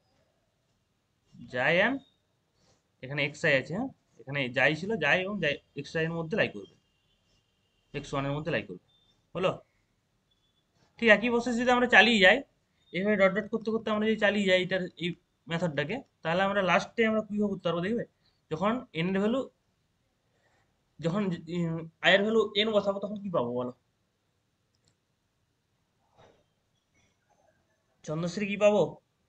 যাই অ্যান্ড এখানে এক্স আই আছে, হ্যাঁ এখানে যাই ছিল যাই এবং যাই এক্স আই এর মধ্যে লাই করবে, এক্স ওয়ান এর মধ্যে লাই করবে, হলো। ঠিক একই প্রসেস যদি আমরা চালিয়ে যাই, এইভাবে ডট ডট করতে করতে আমরা যদি চালিয়ে যাই এটার এই মেথডটাকে, তাহলে আমরা লাস্টে আমরা কীভাবে করতে পারবো দেখবে, যখন এন এর ভ্যালু, যখন আয়ের ভ্যালু এন বসাবো তখন কি পাবো বলো, চন্দ্রশ্রী কি পাবো,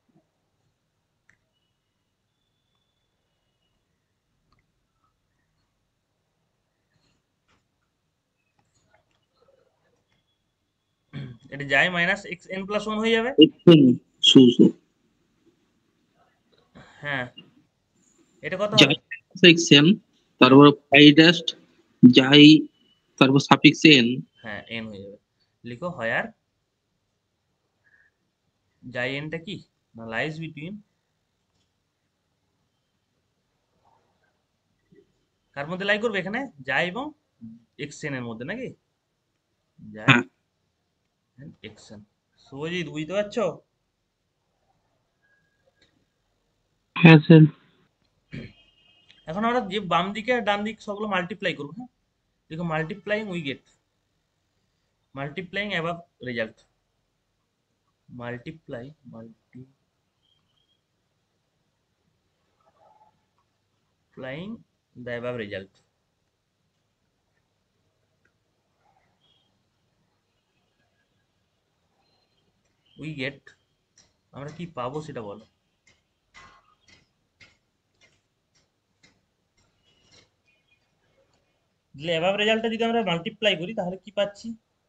এটা যাই minus x N plus one হয়ে যাবে, সুসো হ্যাঁ এটা কত হবে, যাই সেকশন, তারপর ফাই ড্যাশ যাই, তারপর সাফিক্স এন। হ্যাঁ এন হয়ে যাবে, লিখো হায়ার যাই এনটা কি না লাইজ বিটুইন, কার মধ্যে লাই করবে এখানে যাই এবং এক্স এন এর মধ্যে নাকি, যাই হ্যাঁ এক্স এন, শুভজিৎ বুঝতে পারছো, হ্যাঁ স্যার। এখন আমরা যে বাম দিকে আর ডান দিক সবগুলো মাল্টিপ্লাই করবো, হ্যাঁ দেখো multiplying we get, multiplying above result, multiply multiplying the above result, we get, আমরা কি পাবো সেটা বলো, দিলে অ্যাবাভ রেজাল্টটা যদি আমরা মাল্টিপ্লাই করি তাহলে কি পাচ্ছি,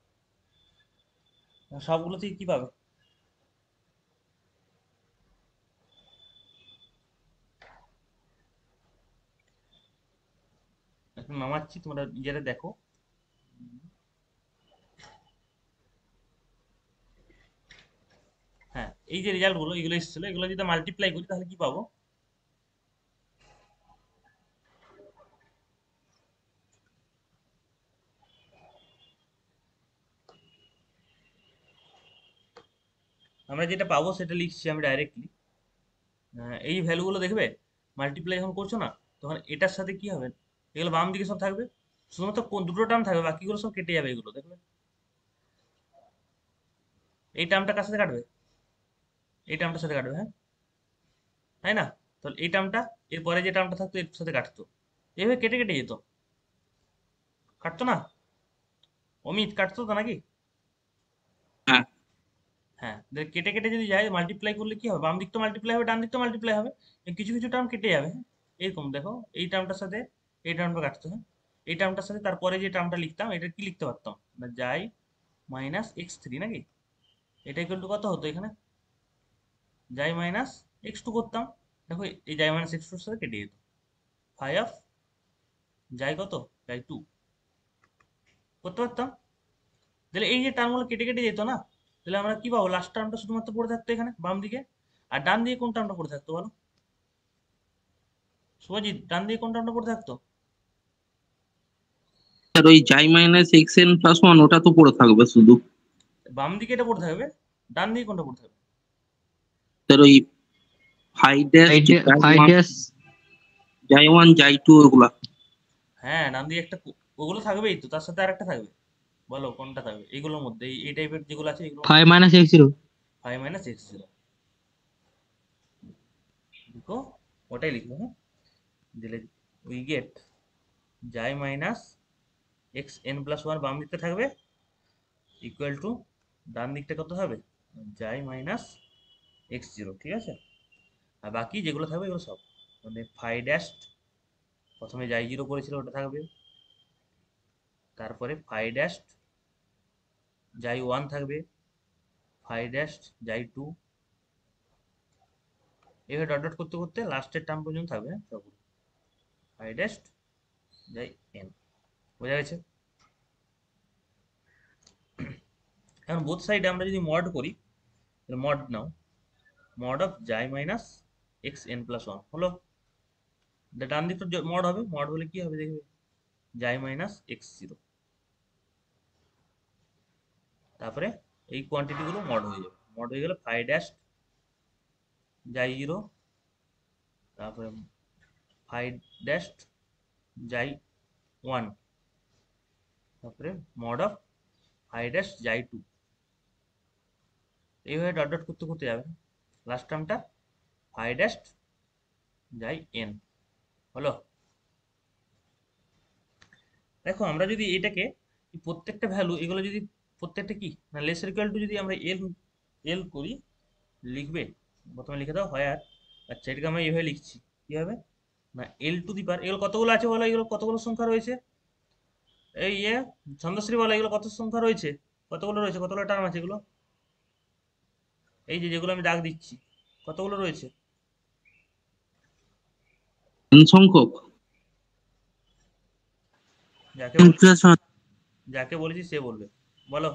সবগুলো থেকে কি পাবে, এখন নামাচ্ছি তোমরা নিজেরা দেখো, হ্যাঁ এই যে রেজাল্ট গুলো এগুলো এসেছিল, এগুলো যদি মাল্টিপ্লাই করি তাহলে কি পাবো, আমরা যেটা পাবো সেটা লিখছি আমি ডাইরেক্টলি, এই ভ্যালুগুলো দেখবে মাল্টিপ্লাই যখন করছো না, তখন এটার সাথে কি হবে, এগুলো বাম দিকে সব থাকবে, শুধুমাত্র কোন দুটো টার্ম থাকবে, বাকিগুলো সব কেটে যাবে, এগুলো দেখবে এই টার্মটা কার সাথে কাটবে, এই টার্মটার সাথে কাটবে, হ্যাঁ তাই না, তাহলে এই টার্মটা এরপরে যে টার্মটা থাকতো এর সাথে কাটতো, এইভাবে কেটে কেটে যেত, কাটতো না অমিত, কাটতো তো নাকি, হ্যাঁ হ্যাঁ দেখ কেটে কেটে যদি যায় মাল্টিপ্লাই করলে কি হবে, বাম দিক তো মাল্টিপ্লাই হবে ডান দিক তো মাল্টিপ্লাই হবে, এই কিছু কিছু টার্ম কেটে যাবে, হ্যাঁ এরকম দেখো এই টার্মটার সাথে এই টার্মটা কাটতো, হ্যাঁ এই টার্মটার সাথে তারপরে যে টার্মটা লিখতাম এটা কি লিখতে পারতাম না যাই মাইনাস এক্স থ্রি নাকি, এটা ইকুয়াল টু কত হতো এখানে, যাই মাইনাস এক্স টু করতাম, দেখো এই যাই মাইনাস এক্স টুর সাথে কেটে যেত, ফাইভ অফ যাই কত, যাই টু করতে পারতাম, তাহলে এই যে টার্মগুলো কেটে কেটে যেত না, তাহলে আমরা কি পাবো, লাস্ট টার্মটা শুধুমাত্র পড়ে থাকতো এখানে বাম দিকে, আর ডান দিকে কোন টার্মটা পড়ে থাকতো বলো, শুভজিৎ ডান দিকে কোন টার্মটা পড়ে থাকতো, স্যার, ওই যাই minus x N plus one ওটা তো পড়ে থাকবে শুধু। বাম দিকে এটা পড়ে থাকবে, ডান দিকে কোনটা পড়ে থাকবে, স্যার, ওই phi dash phi dash z one z two ওগুলা। হ্যাঁ, ডান দিকে একটা কো- ওগুলো থাকবেই তো, তার সাথে আর একটা থাকবে। বলো কোনটা থাকবে এইগুলোর মধ্যে, এই এই টাইপের যেগুলো আছে এগুলোর ফাইভ মধ্যে। Minus x zero. Five minus x zero লিখো, ওটাই লিখবো। হ্যাঁ, দিলে we get xi minus x N plus one বাম দিকটা থাকবে, ইকুয়াল টু ডান দিকটা কত হবে, জাই মাইনাস এক্স জিরো। ঠিক আছে, আর বাকি যেগুলো থাকবে এগুলো সব মানে ফাই ড্যাশ, প্রথমে জাই জিরো করেছিল ওটা থাকবে, তারপরে ফাই ড্যাশ জাই ওয়ান থাকবে, ফাই ড্যাশ জাই টু, এভাবে ডট ডট করতে করতে লাস্টের টার্ম পর্যন্ত থাকবে। হ্যাঁ, সবগুলো ফাই ড্যাশ জাই এন। বোঝা গেছে? এখন বোথ সাইডে আমরা যদি মড করি, তাহলে mod now, mod of xi minus x N plus one হলো। এটা ডান দিকটা মড হবে, মড হলে কি হবে দেখবে, জাই মাইনাস এক্স জিরো, তারপরে এই কোয়ান্টিটি গুলো মড হয়ে যাবে, মড হয়ে গেলে ফাই ড্যাশ জাই জিরো, তারপরে ফাই ড্যাশ জাই ওয়ান, তারপরে mod of phi dash xi two. এইভাবে ডট ডট করতে করতে যাবে, লাস্ট টার্মটা ফাই ড্যাশ যাই এন হলো। দেখো আমরা যদি এটাকে এই প্রত্যেকটা ভ্যালু এগুলো যদি প্রত্যেকটা কি না লেস ইকুয়াল টু যদি আমরা এল এল করি, লিখবে প্রথমে লিখে দাও হয় আর, আচ্ছা এটাকে আমরা এইভাবে লিখছি কি হবে না এল টু দি পার, এগুলো কতগুলো আছে বলো, এগুলো কতগুলো সংখ্যা রয়েছে, এই ইয়ে ছন্দশ্রী বলো এগুলো কত সংখ্যা রয়েছে, কতগুলো রয়েছে, কতগুলো টার্ম আছে এগুলো, এই যে যেগুলো আমি দাগ দিচ্ছি কতগুলো রয়েছে। এন সংখ্যক। যাকে এন বল, প্লাস ওয়ান। যাকে বলেছি সে বলবে, বলো।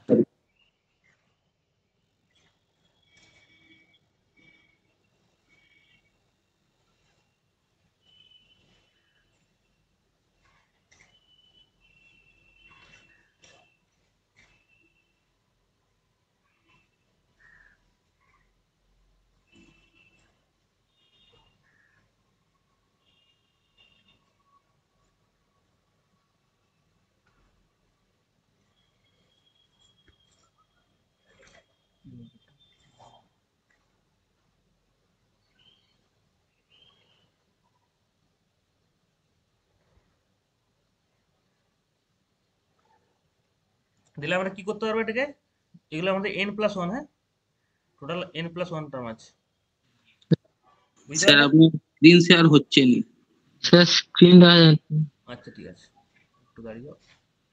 দিলে আমরা কি করতে পারবো এটাকে, এগুলো আমাদের এন প্লাস ওয়ান, হ্যাঁ total n plus one term আছে, বুঝতে স্যার পারলে? আপনি স্ক্রিন শেয়ার হচ্ছে না। স্যার স্ক্রিন দেখা যাচ্ছে না। আচ্ছা ঠিক আছে, একটু দাঁড়িয়ে যাও।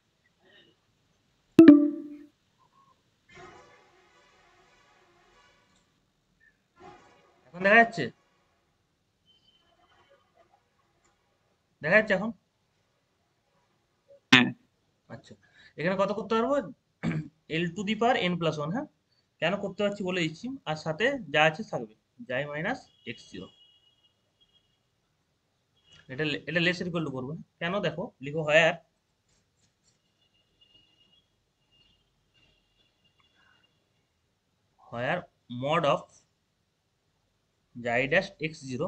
এখন দেখা যাচ্ছে, দেখা যাচ্ছে এখন? হ্যাঁ। আচ্ছা, এখানে কত করতে পারবো, L to the power n plus one. হ্যাঁ, কেন করতে পারছি বলে দিচ্ছি, আর সাথে যা আছে থাকবে জাই মাইনাস এক্স জিরো। এটা লে- এটা লেস ইকুয়াল টু করবো, কেন দেখো লিখো হয় হয় mod of xi dash x zero,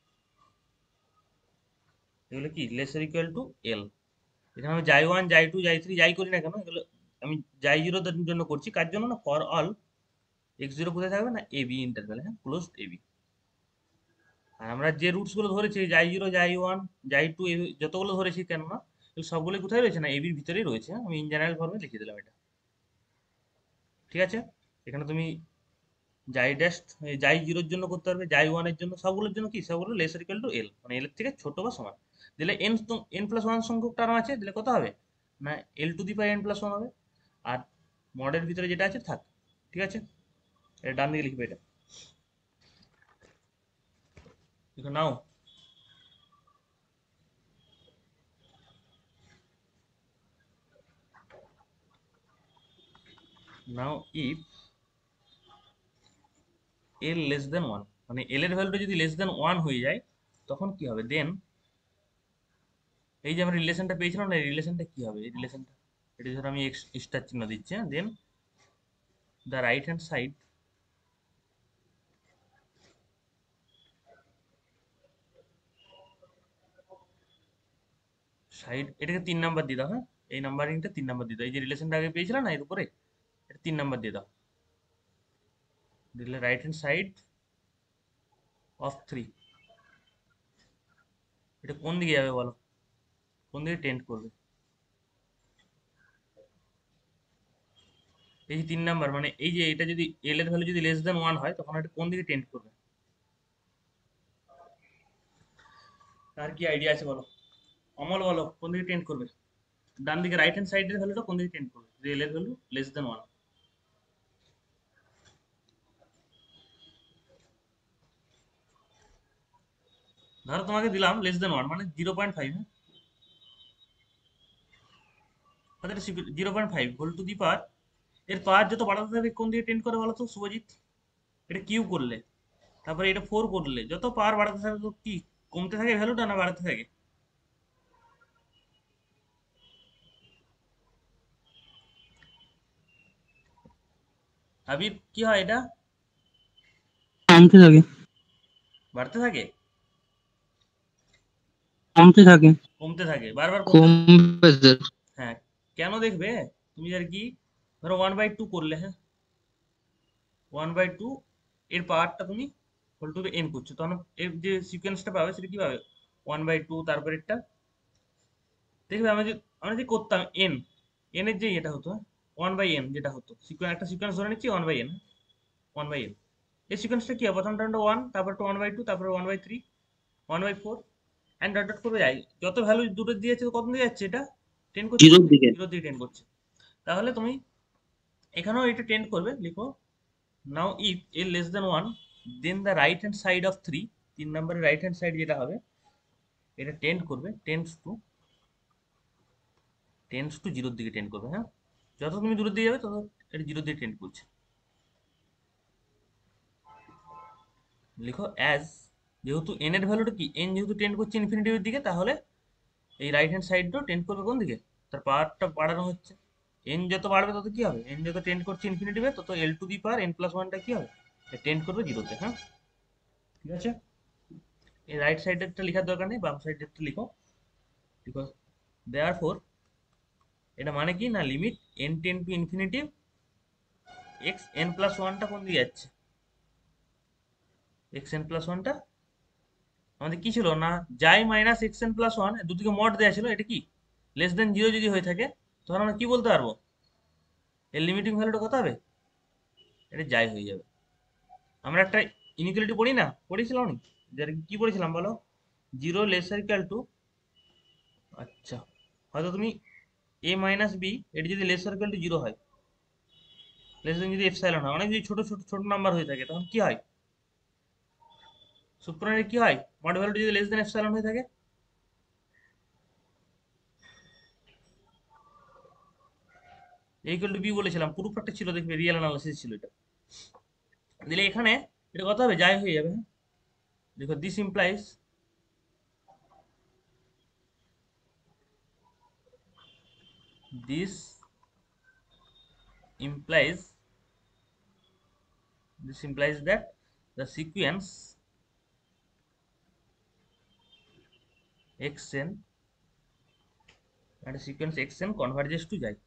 এগুলো কি লেস ইকুয়াল টু এল। এখানে আমি জাই ওয়ান জাই টু জাই থ্রি যাই করি না কেন, এগুলো আমি জাই জিরোর জন্য করছি, কার জন্য না ফর অল এক্স জিরো কোথায় থাকবে না এবি ইন্টারভ্যাল, হ্যাঁ ক্লোজ এবি। আর আমরা যে রুটস গুলো ধরেছি জাই জিরো জাই ওয়ান জাই টু যতগুলো ধরেছি কেন না এগুলো সবগুলো কোথায় রয়েছে না এবির ভিতরেই রয়েছে। হ্যাঁ, আমি ইন জেনারেল ফর্মে লিখে দিলাম এটা। ঠিক আছে, এখানে তুমি জাই ড্যাশ জাই জিরোর জন্য করতে পারবে, জাই ওয়ানের জন্য, সবগুলোর জন্য কি সবগুলো লেস ইকুয়াল টু এল, মানে এল এর থেকে ছোট বা সমান। দিলে এন এন প্লাস ওয়ান সংখ্যক টার্ম আছে, দিলে কত হবে না L to the power n plus one হবে, আর মডের ভিতরে যেটা আছে থাক। ঠিক আছে, এটা ডান দিকে লিখবে, এটা লিখে নাও। Now if L less than one, মানে এল এর ভ্যালুটা যদি লেস দেন ওয়ান হয়ে যায় তখন কি হবে, দেন এই যে আমরা রিলেশনটা পেয়েছিলাম না, এই রিলেশনটা কি হবে, এই রিলেশনটা এটা ধর আমি এক্স স্টার চিহ্ন দিচ্ছি, then the right hand side side এটাকে তিন নাম্বার দিয়ে দাও, হ্যাঁ এই নাম্বারিংটা তিন নাম্বার দিয়ে দাও। এই যে রিলেশনটা আগে পেয়েছিলাম না এর উপরে, এটা তিন নাম্বার দিয়ে দাও। দিলে right hand side of three, এটা কোন দিকে যাবে বলো, কোন দিকে টেন্ড করবে? এই যে তিন নাম্বার মানে এই যে এটা যদি এল এর ভ্যালু যদি লেস দেন ওয়ান হয় তখন এটা কোন দিকে টেন্ড করবে? তার কি আইডিয়া আছে বলো, অমল বলো কোন দিকে টেন্ড করবে? ডান দিকে রাইট হ্যান্ড সাইডের ভ্যালুটা কোন দিকে টেন্ড করবে? যে এল এর ভ্যালু লেস দেন ওয়ান। ধরো তোমাকে দিলাম লেস দেন ওয়ান মানে জিরো পয়েন্ট ফাইভ, হ্যাঁ তাহলে zero point five whole to the power, এর পাওয়ার যত বাড়াতে থাকবে কোন দিকে টেন্ড করে বলো তো শুভজিৎ? এটা কিউ করলে, তারপরে এটা ফোর করলে, যত পাওয়ার বাড়াতে থাকে তো কি কমতে থাকে ভ্যালুটা না বাড়াতে থাকে? আবির কি হয় এটা? কমতে থাকে, বাড়তে থাকে? কমতে থাকে। কমতে থাকে বারবার কমতে থাকে। কমবে স্যার। হ্যাঁ, কেন দেখবে তুমি আর কি, ধরো ওয়ান বাই টু করলে, হ্যাঁ ওয়ান বাই টু এর পাওয়ারটা তুমি হোল টু এন করছো, তখন এর যে সিকোয়েন্সটা পাবে সেটা কি পাবে? ওয়ান বাই টু, তারপর এটা দেখবে আমরা যে আমরা যে করতাম এন, এন এর যে এটা হতো ওয়ান বাই এন, যেটা হতো সিকোয়েন্স, একটা সিকোয়েন্স ধরে নিচ্ছি one by n, one by n. এই সিকোয়েন্সটা কি হবে? প্রথম টার্মটা ওয়ান, তারপর ওয়ান বাই টু, তারপর one by three, one by four, and dot dot করে যায়। যত ভ্যালু দুটো দিয়েছে কত দিয়ে যাচ্ছে এটা? টেন করছে, জিরোর দিকে। জিরো দিয়ে টেন করছে। তাহলে তুমি এখানেও এটা টেন করবে, লিখো now if A less than one then the right hand side of three, তিন নম্বরের রাইট হ্যান্ড সাইড যেটা হবে এটা টেন্ড করবে, টেন্স টু টেন্স টু জিরোর দিকে টেন্ড করবে, হ্যাঁ যত তুমি দূরের দিকে যাবে তত এটা জিরোর দিকে টেন্ড করছে। লিখো অ্যাজ, যেহেতু এন এর ভ্যালুটা কি, এন যেহেতু টেন্ড করছে ইনফিনিটিভের দিকে, তাহলে এই রাইট হ্যান্ড সাইডটাও টেন্ড করবে কোন দিকে? তার পাওয়ারটা বাড়ানো হচ্ছে। এন যত বাড়বে তত কি হবে? এন যত টেন্ড করছে ইনফিনিটিভে তত L to the power n plus ওয়ানটা কি হবে? টেন্ড করবে জিরোতে, হ্যাঁ ঠিক আছে। এই রাইট সাইডেরটা লেখার দরকার নেই, বাম সাইডেরটা লিখো। বিকজ দেয়ার ফোর, এটা মানে কি না, limit n tend to infinity x N plus ওয়ানটা কোন দিকে যাচ্ছে? এক্স এন প্লাস ওয়ানটা আমাদের কি ছিল না, যাই minus x N plus one, দুদিকে মড দেওয়া ছিল, এটা কি লেস দেন জিরো যদি হয়ে থাকে তখন আমরা কি বলতে পারবো? এর লিমিটিং ভ্যালুটা কত হবে? এটা যাই হয়ে যাবে। আমরা একটা ইনইকুয়ালিটি পড়ি না, পড়েছিলাম নি, যার কি পড়েছিলাম বলো? জিরো লেস ইকুয়াল টু, আচ্ছা হয়তো তুমি এ মাইনাস বি, এটা যদি লেস ইকুয়াল টু জিরো হয়, লেস দেন যদি এপসাইলন হয়, অনেক যদি ছোট ছোট ছোট নাম্বার হয়ে থাকে তখন কি হয়? সুপ্রানের কি হয়? মড ভ্যালুটা যদি লেস দেন এপসাইলন হয়ে থাকে, ইকুয়াল টু বি বলেছিলাম, প্রুফ একটা ছিল দেখবে, রিয়েল অ্যানালিসিস ছিল এটা। দিলে এখানে এটা কত হবে? যাই হয়ে যাবে, হ্যাঁ দেখো this implies, this implies this implies that the sequence xn and sequence xn converges to যাই,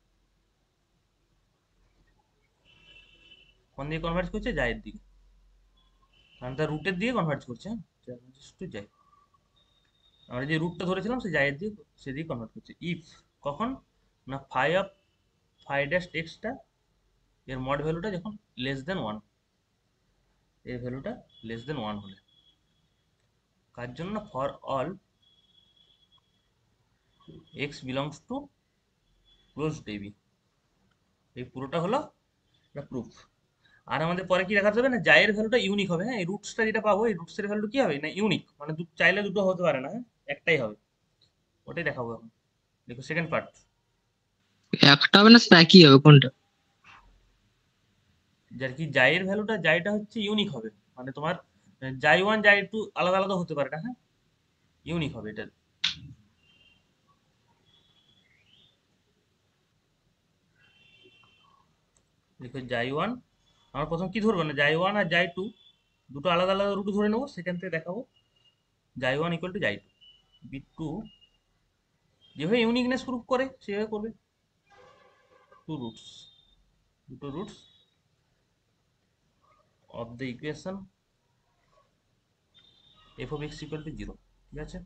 কোন দিকে কনভার্জ করছে? যাইয়ের দিকে, কারণ তার রুটের দিকে কনভার্জ করছে, হ্যাঁ টু যাই, আমরা যে রুটটা ধরেছিলাম সে যাইয়ের দিকে, সেদিকে কনভার্ট করছে। ইফ কখন না, ফাই অফ ফাই ড্যাশ এক্সটা এর মড ভ্যালুটা যখন লেস দেন ওয়ান, এর ভ্যালুটা লেস দেন ওয়ান হলে, কার জন্য? For all x belongs to close ডেবি। এই পুরোটা হলো প্রুফ। আর আমাদের পরে কি দেখাতে হবে না, জায়ের ভ্যালুটা ইউনিক হবে, হ্যাঁ এই রুটসটা যেটা পাবো এই রুটসের ভ্যালু কি হবে না, ইউনিক, মানে চাইলে দুটো হতে পারে না, হ্যাঁ একটাই হবে, ওটাই দেখাবো এখন। দেখো সেকেন্ড পার্ট, একটা হবে না স্যার, একই হবে কোনটা? যার কি জায়ের ভ্যালুটা, জায়টা হচ্ছে ইউনিক হবে, মানে তোমার জাই ওয়ান জাই টু আলাদা আলাদা হতে পারে না, হ্যাঁ ইউনিক হবে এটা। দেখো জাই ওয়ান, আমরা প্রথম কি ধরবো না, জাই ওয়ান আর জাই টু দুটো আলাদা আলাদা রুট ধরে নেবো, সেখান থেকে দেখাবো xi one equal to xi two, B two যেভাবে ইউনিকনেস প্রুফ করে সেভাবে করবে। টু রুটস, দুটো roots of the equation F of x equal to zero. ঠিক আছে,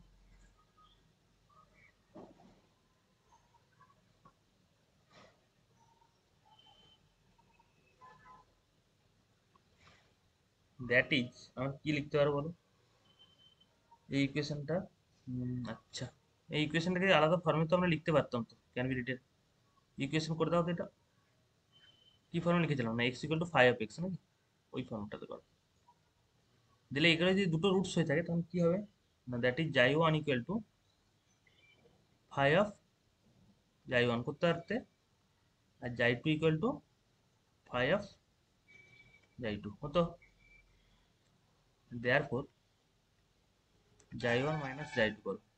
দ্যাট ইজ আমরা কি লিখতে পারবো বলো এই ইকুয়েশনটা। আচ্ছা, এই ইকুয়েশনটাকে আলাদা ফর্মে তো আমরা লিখতে পারতাম, তো ক্যান বি রিটেন ইকুয়েশন করে দাও তো। এটা কি ফর্মে লিখেছিলাম না, x equal to five of x নাকি, ওই ফর্মটাতে করো। দিলে এখানে যদি দুটো রুটস হয়ে থাকে তখন কি হবে না, that is xi one equal to five of xi one করতে পারতে, আর xi two equal to five of xi two হতো। Therefore xi one minus xi two করো,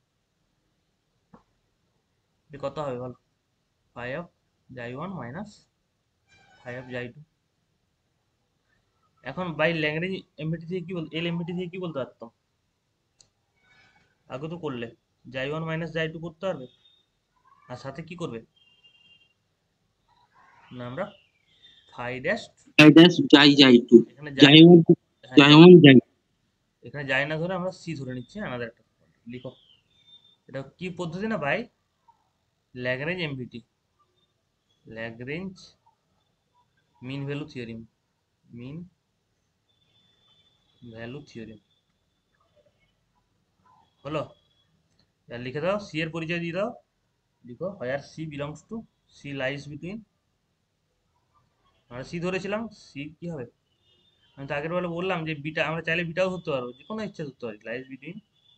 কত হবে বলো, phi of xi one minus five of xi two. এখন বাই ল্যাঙ্গুয়েজ এমবিটি থেকে কি বল, এল এমবিটি থেকে কি বলতে পারতাম, আগে তো করলে জাই ওয়ান মাইনাস জাই টু করতে পারবে, আর সাথে কি করবে না আমরা ফাই ড্যাশ, ফাই ড্যাশ জাই জাই টু, এখানে জাই যাই, ওয়ান হ্যাঁ জাই যাই, ওয়ান জাই। এখানে যাই না ধরে আমরা সি ধরে নিচ্ছি, আলাদা একটা লিখো। এটা কি পদ্ধতি না ভাই, Lagrange MVT, Lagrange mean value theorem, mean value theorem হলো। আর লিখে দাও সি এর পরিচয় দিয়ে দাও, লিখো where C belongs to, C lies between, আমরা সি ধরেছিলাম, সি কি হবে, আমি তো আগের বেলা বললাম যে বিটা আমরা চাইলে বিটাও ধরতে পারবো, যে কোনো ইচ্ছা ধরতে পারি, লাইস বিটুইন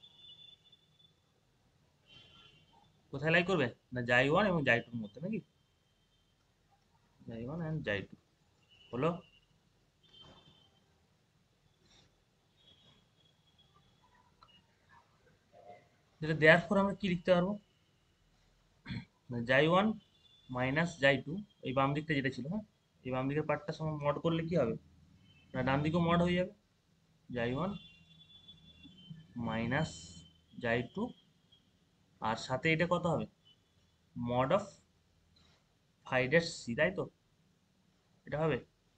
কোথায় লাই করবে না জাই ওয়ান এবং জাই টুর মধ্যে নাকি, জাই ওয়ান অ্যান্ড জাই টু হলো। যেটা দেওয়ার পর আমরা কি লিখতে পারবো, জাই ওয়ান মাইনাস জাই টু, এই বাম দিকটা যেটা ছিল, হ্যাঁ এই বাম দিকের পার্টটা সময় মড করলে কি হবে না, ডান দিকেও মড হয়ে যাবে, xi one minus xi two, আর সাথে এটা কত হবে mod of phi dash C, তাই তো এটা হবে।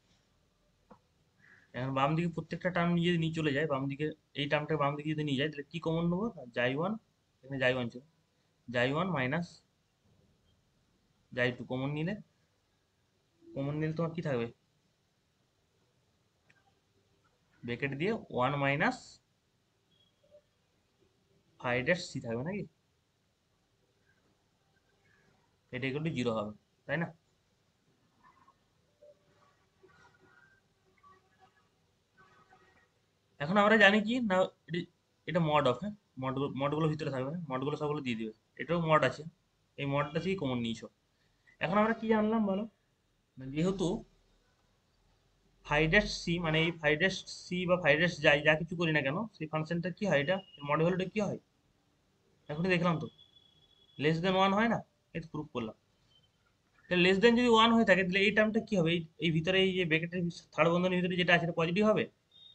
এখন বাম দিকে প্রত্যেকটা টার্ম নিয়ে যদি নিয়ে চলে যায় বাম দিকে, এই টার্মটা বাম দিকে যদি নিয়ে যায় তাহলে কি কমন নেবো, জাই ওয়ান, এখানে জাই ওয়ান ছিল, xi one minus xi two common নিলে, কমন নিলে তোমার কি থাকবে ব্র্যাকেট দিয়ে one minus phi dash C থাকবে নাকি, এটা ইকুয়াল টু জিরো হবে, তাই না। এখন আমরা জানি কি না, এটি- এটা মড অফ, হ্যাঁ মড, মডগুলো ভিতরে থাকবে, মডগুলো সবগুলো দিয়ে দিবে, এটাও মড আছে, এই মডটা থেকেই কমন নিয়েছো। এখন আমরা কি জানলাম বলো, না যেহেতু ফাইভ ড্যাশ সি মানে এই ফাইভ ড্যাশ সি বা ফাইভ ড্যাশ যাই যা কিছু করি না কেন সেই ফাংশনটা কি হয়, এটা মড ভ্যালুটা কি হয় এখনই দেখলাম তো, লেস দেন ওয়ান হয় না, এটা প্রুফ করলাম। তাহলে লেস দেন যদি ওয়ান হয়ে থাকে তাহলে এই টার্মটা কি হবে, এই এই ভিতরে এই যে ব্র্যাকেটের থার্ড বন্ধনের ভিতরে যেটা আছে এটা পজিটিভ হবে,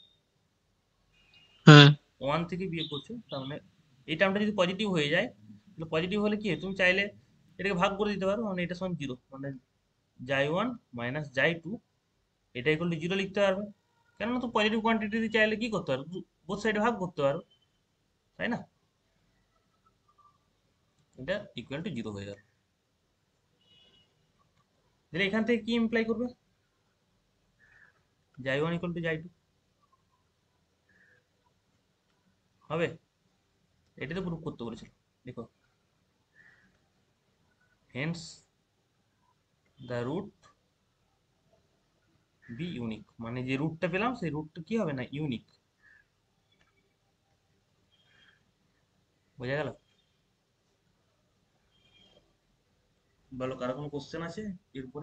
হ্যাঁ ওয়ান থেকে বিয়োগ করছো তার মানে এই টার্মটা যদি পজিটিভ হয়ে যায় তাহলে পজিটিভ হলে কি হয়, তুমি চাইলে এটাকে ভাগ করে দিতে পারো, মানে এটা সমান জিরো, মানে xi one minus xi two এটা ইকুয়াল টু জিরো লিখতে পারবে, কেননা তো পজিটিভ কোয়ান্টিটি চাইলে কি করতে পারো, বোথ সাইডে ভাগ করতে পারো, তাই না, এটা ইকুয়াল টু জিরো হয়ে গেল। তাহলে এখান থেকে কি ইমপ্লাই করবে, xi one equal to xi two হবে, এটা তো প্রুফ করতে বলেছিল, দেখো hence the root be unique, মানে যে রুটটা পেলাম সেই রুটটা কি হবে না ইউনিক, বোঝা গেল। বলো কারো কোনো কোশ্চেন আছে এরপরে,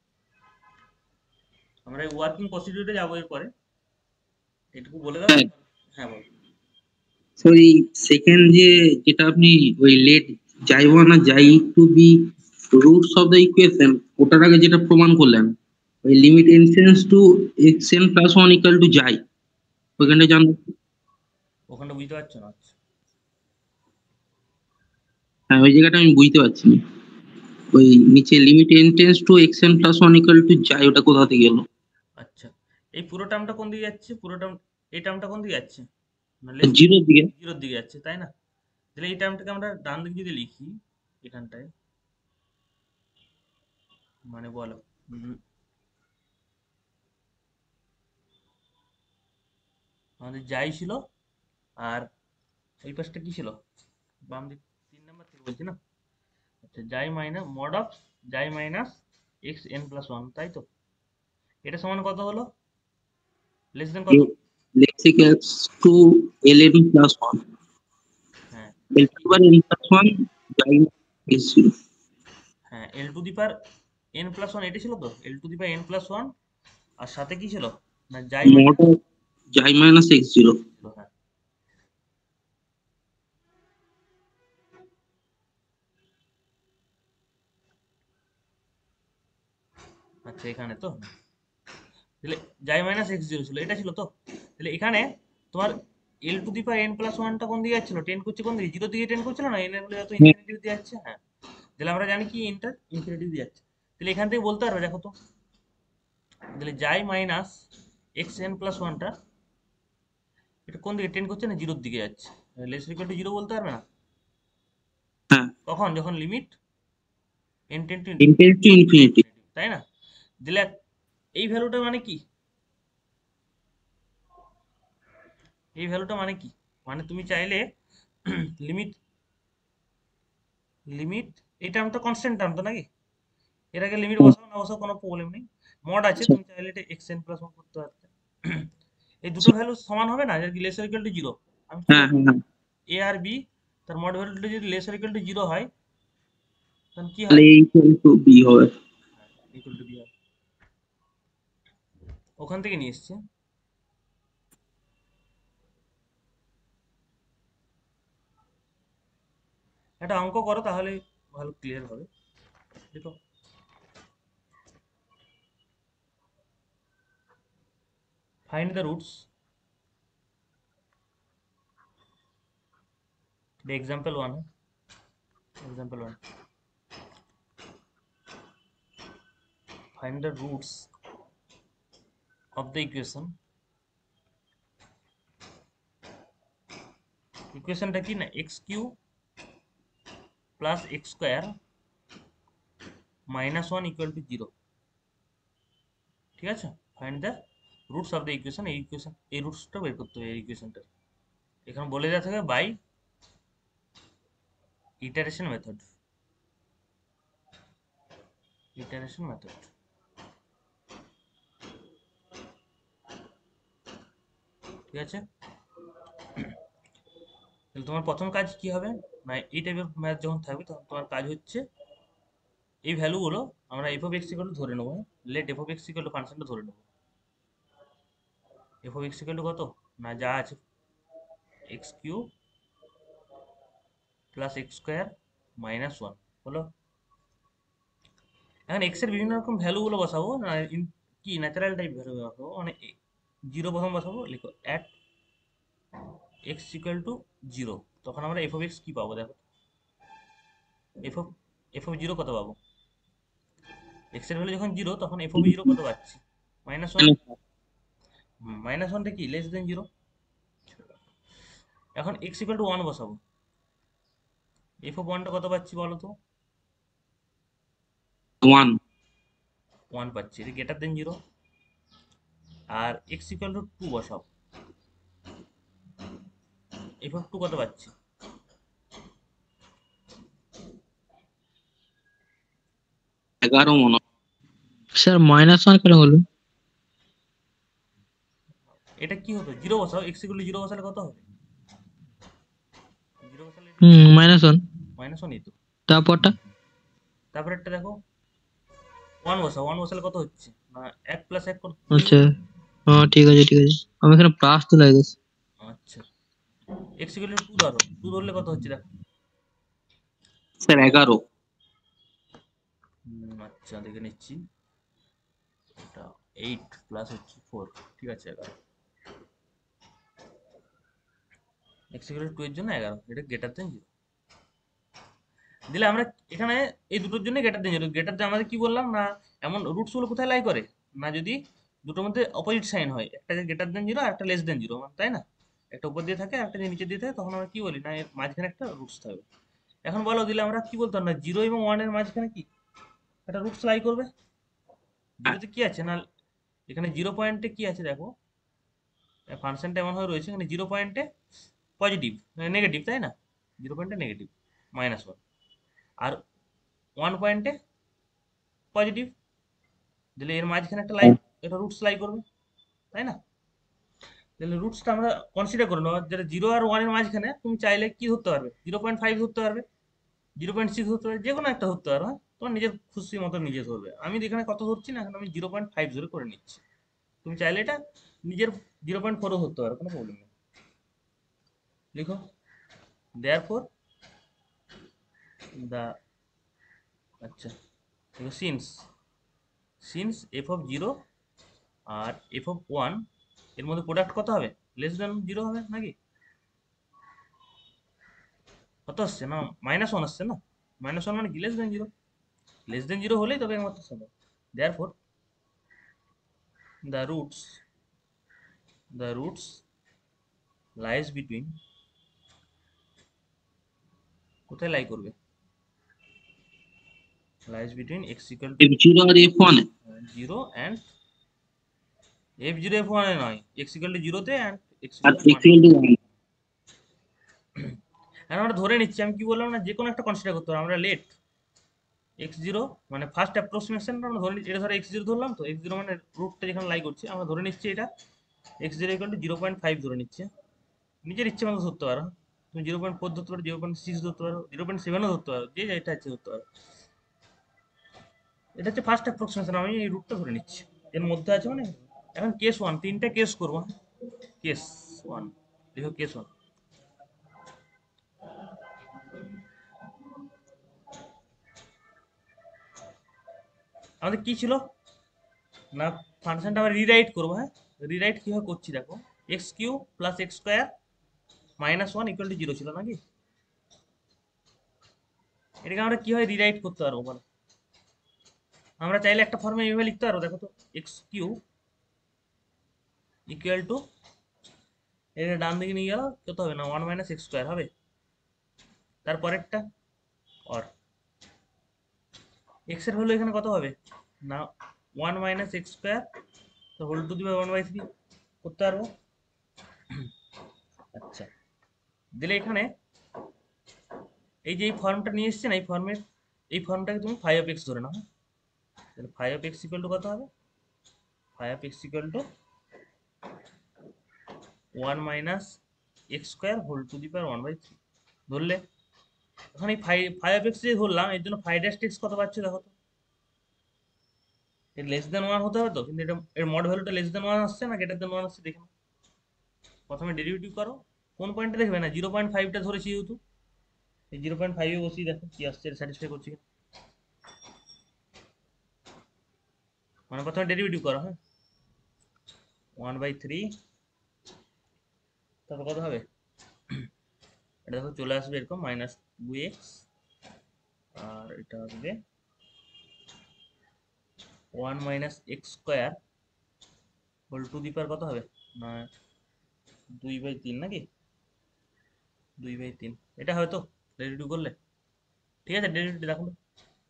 আমরা ওয়ার্কিং প্রসিডিউরে যাবো এরপরে, এটুকু বলে দাও। হ্যাঁ, হ্যাঁ বল। তো এই সেকেন্ড যে যেটা আপনি ওই লেট জাই ওয়ান আর xi two be roots of the equation, ওটার আগে যেটা প্রমাণ করলেন ওই limit x tends to x N plus one equal to xi, ওইখানটা জান। ওখানটা বুঝতে পারছো না, আচ্ছা হ্যাঁ ওই জায়গাটা আমি বুঝতে পারছি না। ওই নিচে limit n tends to x N plus one equal to যাই, ওটা কোথা থেকে এলো? আচ্ছা, এই পুরো টার্মটা কোন দিকে যাচ্ছে? পুরো টার্ম, এই টার্মটা কোন দিকে যাচ্ছে? না লেস জিরোর দিকে। জিরোর দিকে যাচ্ছে, তাই না? তাহলে এই টার্মটাকে আমরা ডান দিকে যদি লিখি এখানটায়, মানে বলো উম, আমাদের যাই ছিল, আর এই পাশটা কি ছিল? বাম দিক তিন নাম্বার থেকে বলছি না? আচ্ছা, z minus mod of z minus x N plus one, তাই তো? এটা সমান কত হলো? লেস দেন কত? Let's equals to l n plus one, হ্যাঁ, l to bar n plus one z x zero. হ্যাঁ, l to the power n plus one, এটা ছিল তো l to the power n plus one, আর সাথে কি ছিল? না z mod minus of z minus x zero. ছিল, হ্যাঁ। আচ্ছা, এখানে তো তাহলে যাই মাইনাস এক্স জিরো ছিল, এটা ছিল তো? তাহলে এখানে তোমার L to the power n plus ওয়ানটা কোন দিকে যাচ্ছিল? টেন করছে কোন দিকে? জিরো দিকে টেন করছিল না? এন এর যত ইনফিনিটি দিয়ে যাচ্ছে, হ্যাঁ। তাহলে আমরা জানি কি এনটা ইনফিনিটি দিয়ে যাচ্ছে। তাহলে এখান থেকে বলতে পারবে, দেখো তো, তাহলে যাই মাইনাস এক্স এন প্লাস ওয়ানটা এটা কোন দিকে টেন করছে? না জিরোর দিকে যাচ্ছে। লেস ইকুয়াল টু জিরো বলতে পারবে না? হ্যাঁ, কখন? যখন limit n tend to n tends to infinity. তাই না? দিলে এই ভ্যালুটা মানে কি? এই ভ্যালুটা মানে কি? মানে তুমি চাইলে লিমিট লিমিট এই টার্মটা কনস্ট্যান্ট টার্ম তো নাকি? এর আগে লিমিট বসাও না বসাও কোনো প্রবলেম নেই। মড আছে, তুমি চাইলে এটা এক্স এন প্লাস ওয়ান করতে পারতে। এই দুটো ভ্যালু সমান হবে না, যদি লেস ইকুয়াল টু জিরো। আমি কি হ্যাঁ বলবো? হ্যাঁ হ্যাঁ, এ আর বি, তার মড ভ্যালুটা যদি লেস ইকুয়াল টু জিরো হয়, তখন কি তাহলে হয়? এ ইকুয়াল টু বি হবে। ইকুয়াল টু বি হয়। ওখান থেকে নিয়ে এসছে। একটা অঙ্ক করো, তাহলে ভালো ক্লিয়ার হবে। দেখো, find the roots, the example one, example one, find the roots of the equation, ইকুয়েশনটা কি না, x cube plus x square minus one equal to zero. ঠিক আছে? Find the roots of the equation, এই ইকুয়েশন এই রুটসটা বের করতে হবে এই ইকুয়েশনটা। এখানে বলে দেওয়া থাকে by iteration method, iteration method. ঠিক আছে? তাহলে তোমার প্রথম কাজ কি হবে? না এই টাইপের ম্যাথ যখন থাকবে তখন তোমার কাজ হচ্ছে এই ভ্যালুগুলো আমরা f of x equal to ধরে নেবো। Let f of x equal to ফাংশনটা ধরে নেবো। F of x equal to কত? না যা আছে x cube plus x square minus one হলো। এখন এক্স এর বিভিন্ন রকম ভ্যালুগুলো বসাবো না, ইন- কি ন্যাচারাল টাইপ ভ্যালু বসাবো, মানে জিরো প্রথম বসাবো, লিখো at x equal to zero. তখন আমরা এফ অফ এক্স কি পাবো? দেখো, f of F of zero কত পাবো? এক্স এর ভ্যালু যখন জিরো তখন এফ অফ জিরো কত পাচ্ছি? Minus one. মাইনাস ওয়ানটা কি লেস দেন জিরো। এখন এক্স ইকুয়াল টু ওয়ান বসাবো, এফ অফ ওয়ানটা কত পাচ্ছি বলো তো? ওয়ান। ওয়ান পাচ্ছি, এটা গ্রেটার দেন জিরো। আর এক্স ইকুয়াল টু টু বসাবো, এফ অফ টু কত পাচ্ছি? এগারো মনে হয়। স্যার মাইনাস ওয়ান কেন হলো? এটা কি হতো? জিরো বসাও, এক্স ইকুয়াল টু জিরো বসালে কত হবে? জিরো বসালে এটা কি? হুম, মাইনাস ওয়ান। মাইনাস ওয়ানই তো। তারপরটা? তারপরে একটা দেখো, ওয়ান বসাও, ওয়ান বসালে কত হচ্ছে? না এক প্লাস এক কত? দুই আচ্ছা, হচ্ছে। হ্যাঁ ঠিক আছে ঠিক আছে, আমি এখানে প্লাস তো লাগেছে। আচ্ছা, এক্স ইকুয়াল টু টু ধরো, টু ধরলে কত হচ্ছে দেখো। স্যার এগারো। হুম, আচ্ছা দেখে নিচ্ছি। এটা এইট প্লাস হচ্ছে ফোর, ঠিক আছে এগারো। এক্স ইকুয়াল টু টু এর জন্য এগারো, এটা গ্রেটার দেন জিরো। দিলে আমরা এখানে এই দুটোর জন্য greater than zero, greater than আমাদের কি বললাম না, এমন রুটস গুলো কোথায় লাই করে না, যদি দুটোর মধ্যে অপোজিট সাইন হয়, একটা গ্রেটার দেন জিরো আর একটা লেস দেন জিরো, তাই না? একটা উপর দিয়ে থাকে আর একটা নিচে দিয়ে থাকে, তখন আমরা কি বলি না এর মাঝখানে একটা রুটস থাকবে। এখন বলো দিলে আমরা কি বলতাম না, জিরো এবং ওয়ান এর মাঝখানে কি একটা রুটস লাই করবে। জিরোতে কি আছে না, এখানে জিরো পয়েন্টে কি আছে দেখো, ফাংশনটা এমন হয়ে রয়েছে এখানে জিরো পয়েন্টে পজিটিভ নেগেটিভ, তাই না? জিরো পয়েন্টে নেগেটিভ মাইনাস ওয়ান, আর ওয়ান পয়েন্টে পজিটিভ, দিলে এর মাঝখানে একটা লাইন, এটা রুটস লাই করবে, তাই না? তাহলে রুটসটা আমরা কনসিডার করে নেবো, যেটা জিরো আর ওয়ানের মাঝখানে তুমি চাইলে কি ধরতে পারবে, জিরো পয়েন্ট ফাইভ ধরতে পারবে, জিরো পয়েন্ট সিক্স ধরতে পারবে, যে কোনো একটা ধরতে পারবে, হ্যাঁ? তোমার নিজের খুশি মতো নিজে ধরবে। আমি এখানে কত ধরছি না, এখন আমি জিরো পয়েন্ট ফাইভ ধরে করে নিচ্ছি। তুমি চাইলে এটা নিজের জিরো পয়েন্ট ফোরও ধরতে পারো, কোনো প্রবলেম নেই। লিখো দেয়ার ফোর দা, আচ্ছা দেখো, since since f of zero আর এফ অফ ওয়ান এর মধ্যে প্রোডাক্ট কত হবে, লেস দেন জিরো হবে নাকি? কত আসছে না, মাইনাস ওয়ান আসছে না, মাইনাস ওয়ান মানে কি less than zero, less than zero হলেই তবে একমাত্র সম্ভব। Therefore the roots the roots lies between, কোথায় লাই করবে, lies between x equal to f zero আর f one zero and f zero f ওয়ানে নয়, এক্স ইকুয়াল টু জিরোতে অ্যান্ড এক্স আর equal to one. Equal to one. এখন আমরা ধরে নিচ্ছি, আমি কি বললাম না, যে কোনো একটা কনসিডার করতে পারবো আমরা, লেট এক্স জিরো মানে ফার্স্ট অ্যাপ্রক্সিমেশনটা আমরা ধরে নিচ্ছি, এটা ধরো এক্স জিরো ধরলাম, তো এক্স জিরো মানে রুটটা যেখানে লাই করছি আমরা ধরে নিচ্ছি এটা x zero equal to zero point five ধরে নিচ্ছে, নিজের ইচ্ছে মতো ধরতে পারো, তুমি জিরো পয়েন্ট ফোর ধরতে পারো, জিরো পয়েন্ট সিক্স ধরতে পারো, জিরো পয়েন্ট সেভেনও ধরতে পারো, যে যেটা ইচ্ছে ধরতে পারো। এটা হচ্ছে ফার্স্ট অ্যাপ্রক্সিমেশন, আমি এই রুটটা ধরে নিচ্ছি এর মধ্যে আছে মানে। এখন কেস ওয়ান, তিনটা কেস করবো, কেস ওয়ান দেখো, কেস ওয়ান আমাদের কি ছিল না, ফাংশনটা আমরা রিরাইট করবো, হ্যাঁ? রিরাইট কিভাবে করছি দেখো, x cube plus x square minus one equal to zero ছিল নাকি, এটাকে আমরা কিভাবে রিরাইট করতে পারবো বলো, আমরা চাইলে একটা ফর্মে এইভাবে লিখতে পারবো, দেখো তো, এক্স কিউ ইকুয়াল টু, এটা ডান দিকে নিয়ে গেল কত হবে না, ওয়ান মাইনাস এক্স স্কোয়ার হবে, তারপরেরটা অর এক্স এর ভ্যালু এখানে কত হবে না, ওয়ান মাইনাস এক্স স্কোয়ার তো whole to the power one by three করতে পারবো। আচ্ছা দিলে এখানে এই যে এই ফর্মটা নিয়ে এসছে না, এই ফর্মের এই ফর্মটাকে তুমি ফাইভ অফ এক্স ধরে নাও, হ্যাঁ? তাহলে five of x equal to কত হবে, five of x equal to one minus x square whole to the power one by three ধরলে, এখন এই ফাইভ ফাইভ অফ এক্স যে ধরলাম এর জন্য ফাইভ ড্যাশ এক্স কত পাচ্ছে দেখো তো, এর লেস দেন ওয়ান হতে হবে তো, কিন্তু এটা এর মড ভ্যালুটা লেস দেন ওয়ান আসছে না গ্রেটার দেন ওয়ান আসছে, দেখে নাও। প্রথমে ডেরিভেটিভ করো, কোন পয়েন্টে দেখবে না, জিরো পয়েন্ট ফাইভটা ধরেছি যেহেতু, এই জিরো পয়েন্ট ফাইভে বসিয়ে দেখো কি আসছে, স্যাটিসফাই করছি কিনা। মানে প্রথমে ডেরিভেটিভ করো, হ্যাঁ, ওয়ান বাই থ্রি, তারপর কত হবে, এটা দেখো চলে আসবে এরকম মাইনাস টু এক্স, আর এটা আসবে one minus x square whole to the power কত হবে না, দুই বাই তিন নাকি, দুই বাই তিন এটা হবে তো ডেরিভেটিভ করলে, ঠিক আছে ডেরিভেটিভ দেখো তো।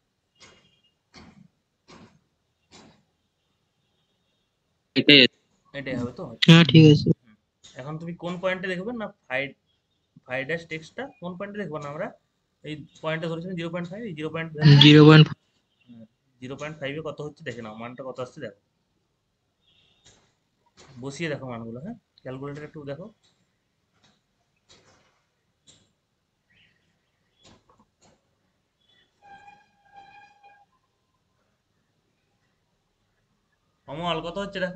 এটাই আছে। এটাই হবে তো। হ্যাঁ ঠিক আছে। হুম। এখন তুমি কোন পয়েন্টে দেখবে না, ফাইভ ফাইভ ড্যাশ টেক্সটটা কোন পয়েন্টে দেখবো না, আমরা এই পয়েন্টটা ধরেছিলাম জিরো পয়েন্ট ফাইভ, এই zero point zero point zero point ফাইভে কত হচ্ছে দেখে নাও, মানটা কত আসছে দেখো, বসিয়ে দেখো মানগুলো, হ্যাঁ ক্যালকুলেটার একটু দেখো, অমল কত হচ্ছে দেখো,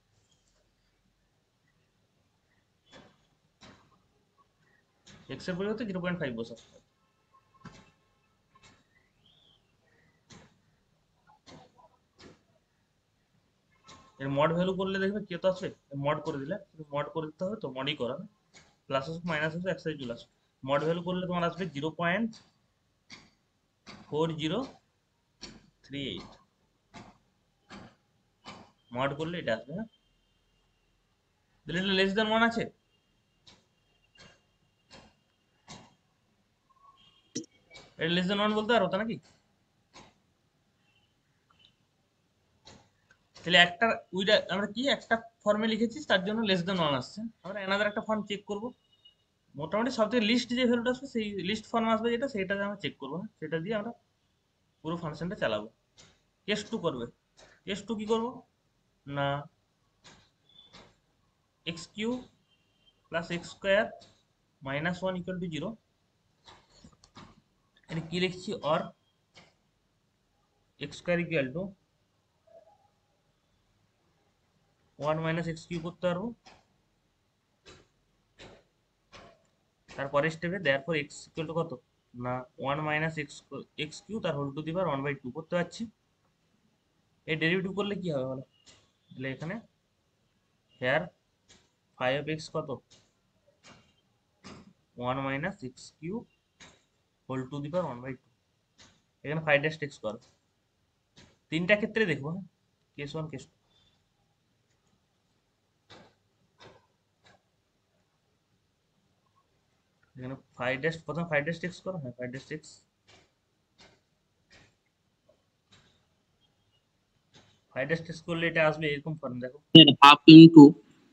এক্স এর পরিবর্তে জিরো পয়েন্ট ফাইভ বসা, এর মড ভ্যালু করলে দেখবে কি তো আসবে, মড করে দিলে, মড করে দিতে হবে তো, মডই করা, প্লাস আসবে মাইনাস আসবে একসাথে চলে আসবে, মড ভ্যালু করলে তোমার আসবে zero point four zero three eight mod করলে এটা আসবে। হ্যাঁ, তাহলে এটা লেস দেন ওয়ান আছে। এটা লেস দেন ওয়ান বলতে পারো তো নাকি? তাহলে একটা উইটা আমরা কি একটা ফর্মে লিখেছি তার জন্য লেস দেন ওয়ান আসছে। আমরা অ্যানাদার একটা ফর্ম চেক করব। মোটামুটি সবথেকে লিস্ট যে ভ্যালুটা আসবে সেই লিস্ট ফর্ম আসবে যেটা, সেইটা আমরা চেক করবো। হ্যাঁ, সেটা দিয়ে আমরা পুরো ফাংশনটা চালাবো। কেস টু করবে। কেস টু কি করবো না, x cube plus x square minus one equal to zero. এটা কি লিখছি, or x square equal to one minus x cube করতে পারবো। তারপরে স্টেপে দেওয়ার পর এক্স ইকুয়াল টু কত না one minus x x cube তার whole to the power one by two করতে পারছি। এই ডেরিভেটিভ করলে কি হবে বলো? তাহলে এখানে হেয়ার ফাইভ অফ এক্স কত one minus x cube whole to the power one by two. এখানে ফাইভ ড্যাশ এক্স করো। তিনটা ক্ষেত্রে দেখবো। হ্যাঁ, কেস ওয়ান কেস টু। এখানে ফাইভ ড্যাশ প্রথম ফাইভ ড্যাশ এক্স করো। হ্যাঁ, five dash x five dash x করলে এটা আসবে এরকম ফর্ম দেখো। Half into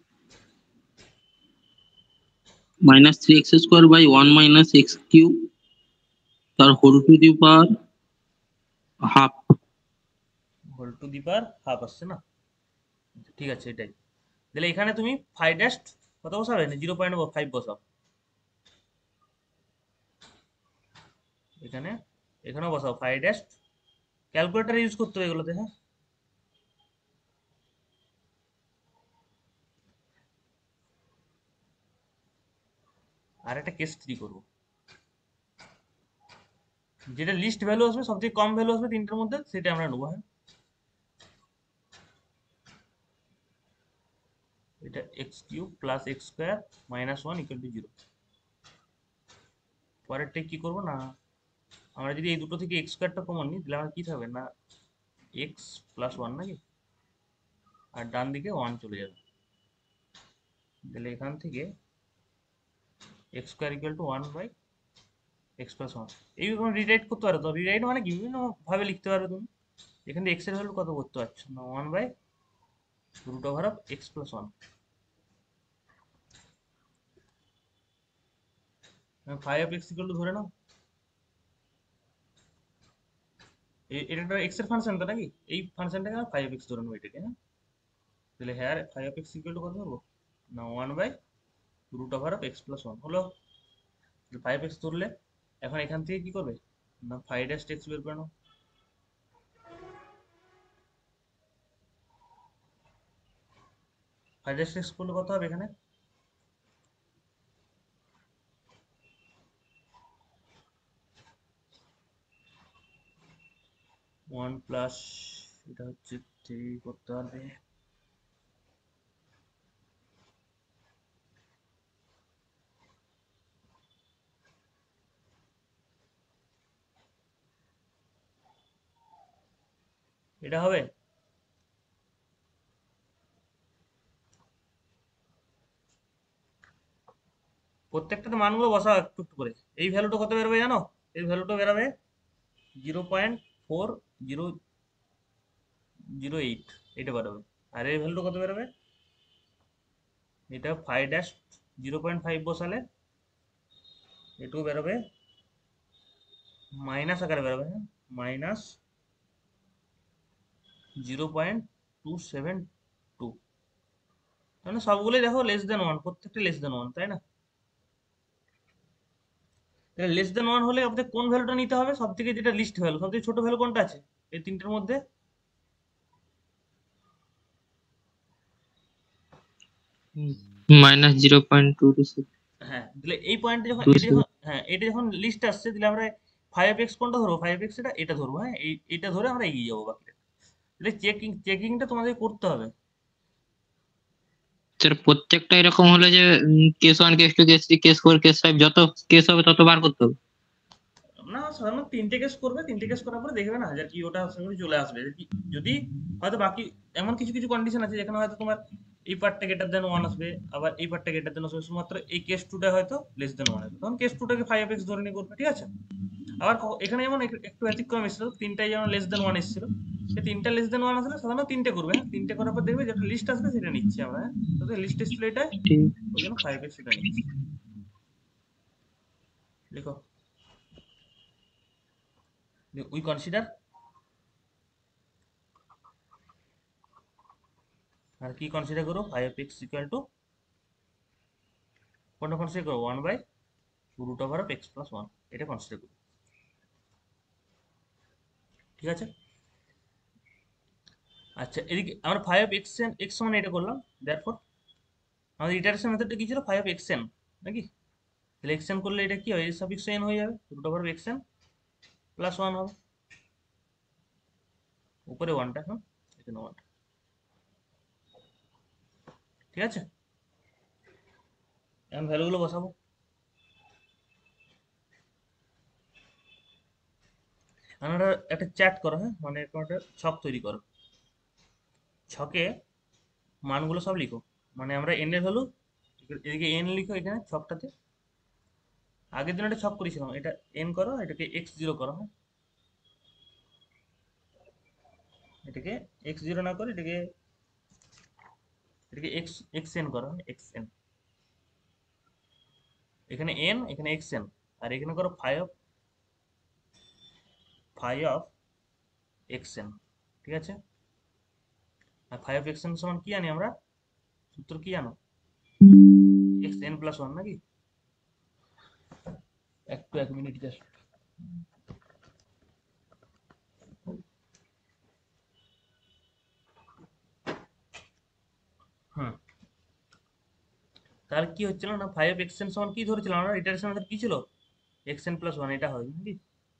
minus three x square by one minus x cube তার whole to the power half. Whole to the power half আসছে না? ঠিক আছে, এটাই। তাহলে এখানে তুমি ফাইভ ড্যাশ কত বসাবে না জিরো পয়েন্ট ফাইভ বসাও। এখানে এখানেও বসাও ফাইভ ড্যাশ। ক্যালকুলেটার ইউজ করতে হবে এগুলোতে। হ্যাঁ, আর একটা কেস থ্রি করবো। যেটা লিস্ট ভ্যালু আসবে সবথেকে কম ভ্যালু আসবে তিনটার মধ্যে সেটা আমরা নেবো। হ্যাঁ, এটা x cube plus x square minus one equal to zero. পরেরটা কি করবো না, আমরা যদি এই দুটো থেকে এক্স স্কোয়ারটা কমন নিই তাহলে আমার কি থাকবে না এক্স প্লাস ওয়ান নাকি, আর ডান দিকে ওয়ান চলে যাবে। তাহলে এখান থেকে x square equal to one by x plus one. এইরকম রিরাইট করতে পারো তো। রিরাইট মানে কি বিভিন্ন ভাবে লিখতে পারবে তুমি। এখান থেকে এক্স এর ভ্যালু কত করতে পারছো না one by root over of x plus one. Five of x equal to ধরে নাও। এ- এটা একটা এক্স এর ফাংশন তো নাকি, এই ফাংশনটাকে ফাইভ এক্স ধরে নেবো এটাকে। হ্যাঁ, তাহলে হ্যাঁ five of x equal to কত ধরবো না one by root over of x plus one হলো। ফাইভ এক্স ধরলে এখন এখান থেকে কি করবে না ফাইভ ড্যাশ এক্স বের করে নাও। ফাইভ ড্যাশ এক্স করলে কত হবে এখানে ওয়ান প্লাস এটা হচ্ছে থ্রি করতে হবে। এটা হবে প্রত্যেকটাতে মানগুলো বসাও একটু একটু করে। এই ভ্যালুটা কত বেরোবে জানো? এই ভ্যালুটা বেরোবে zero point four zero zero eight এটা বেরোবে। আর এই ভ্যালুটা কত বেরোবে এটা five dash zero point five বসালে এটুকু বেরোবে মাইনাস আকারে বেরোবে। হ্যাঁ, minus zero point two seven two. মানে সবগুলোই দেখো লেস দেন ওয়ান, প্রত্যেকটা লেস দেন ওয়ান, তাই না? তাহলে লেস দেন ওয়ান হলে আপনাদের কোন ভ্যালুটা নিতে হবে সব থেকে, যেটা লিস্ট ভ্যালু সব থেকে ছোট ভ্যালু কোনটা আছে এই তিনটের মধ্যে? Minus zero point two two হ্যাঁ, তাহলে এই পয়েন্টে যখন টু এটা সেভেন। যখন হ্যাঁ এটা যখন লিস্ট আসছে তাহলে আমরা ফাইভ এক্স কোনটা ধরবো, ফাইভ এক্স এটা এটা ধরবো। হ্যাঁ, এই এটা ধরে আমরা এগিয়ে যাবো বাকিটা। তাহলে চেকিং চেকিংটা তোমাদের করতে হবে। স্যার প্রত্যেকটা এরকম হলে যে case one case two case three case four case five যত কেস হবে তত বার করতে হবে। না সাধারণত তিনটে কেস করবে, তিনটে কেস করার পরে দেখবে না যে কি ওটা আশা করি চলে আসবে। যদি যদি হয়তো বাকি এমন কিছু কিছু কন্ডিশন আছে যেখানে হয়তো তোমার এই পার্টটা গ্রেটার দেন ওয়ান আসবে, আবার এই পার্টটা গ্রেটার দেন আসবে, শুধুমাত্র এই কেস টুটা হয়তো লেস দেন ওয়ান আসবে, তখন কেস টুটাকে ফাইভ এক্স ধরে নিয়ে করবে, ঠিক আছে। আবার ক- এখানে যেমন এক- একটু ব্যতিক্রম এসেছিল, তিনটাই যেমন লেস দেন ওয়ান এসেছিল, সেই তিনটা লেস দেন ওয়ান আসলে সাধারণত তিনটে করবে, হ্যাঁ তিনটে করার পর দেখবে যেটা লিস্ট আসবে সেটা নিচ্ছি আমরা, হ্যাঁ তো লিস্ট এসেছিল এটা, ঠিক। ওই জন্য ফাইভ এক্স সেটা নিচ্ছি। লিখো, উই কনসিডার, আর কি কনসিডার করো, ফাইভ এক্স ইকুয়াল টু কোনটা কনসিডার করো, one by root over of x plus one, এটা কনসিডার করো, ঠিক আছে। আচ্ছা এদিকে আমরা ফাইভ এক্স এন এক্স সমান এটা করলাম, দেয়ারফর আমাদের ইটারেশন মেথডটা কি ছিল, ফাইভ এক্স এন নাকি, তাহলে এক্স এন করলে এটা কি হয়, সাফিক্স এন হয়ে যাবে, root over of x N plus one হবে, উপরে ওয়ানটা, হ্যাঁ এখানে ওয়ানটা, ঠিক আছে। এখন ভ্যালুগুলো বসাবো, আমরা একটা চ্যাট করো, হ্যাঁ মানে এরকম একটা ছক তৈরি করো, ছকে মানগুলো সব লিখো, মানে আমরা এন এর ভ্যালু এদিকে এন লিখো এখানে ছকটাতে, আগের দিন একটা ছক করেছিলাম, এটা এন করো, এটাকে এক্স জিরো করো, হ্যাঁ এটাকে এক্স জিরো না করে এটাকে এটাকে এক্স এক্স এন করো, এক্স এন, এখানে এন এখানে এক্স এন, আর এখানে করো five five of x n, ঠিক আছে। আর ফাইভ এক্স এন সমান কি জানি আমরা, সূত্র কি জানো, এক্স এন প্লাস ওয়ান নাকি, একটু এক মিনিট জাস্ট, হুম তাহলে কি হচ্ছিল না, ফাইভ এক্স এন সমান কি ধরেছিলাম আমরা, ইটারেশন মেথড কি ছিল, এক্স এন প্লাস ওয়ান, এটা হয় নাকি,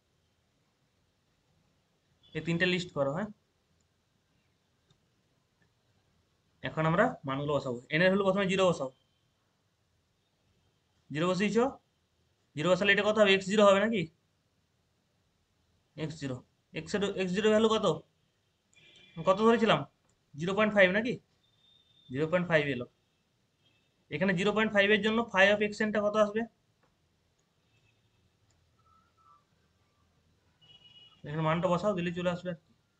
এই তিনটে লিস্ট করো, হ্যাঁ এখন আমরা মানগুলো বসাবো, এন এর হলো প্রথমে জিরো বসাও, জিরো বসিয়েছো, জিরো বসালে এটা কত হবে, এক্স জিরো হবে নাকি, এক্স জিরো, এক্স এর এক্স জিরো ভ্যালু কত, কত ধরেছিলাম, জিরো পয়েন্ট ফাইভ নাকি, জিরো পয়েন্ট ফাইভ এলো, এখানে জিরো পয়েন্ট ফাইভ এর জন্য ফাইভ অফ এক্স এনটা কত আসবে, এখানে মানটা বসাও, দিলে চলে আসবে,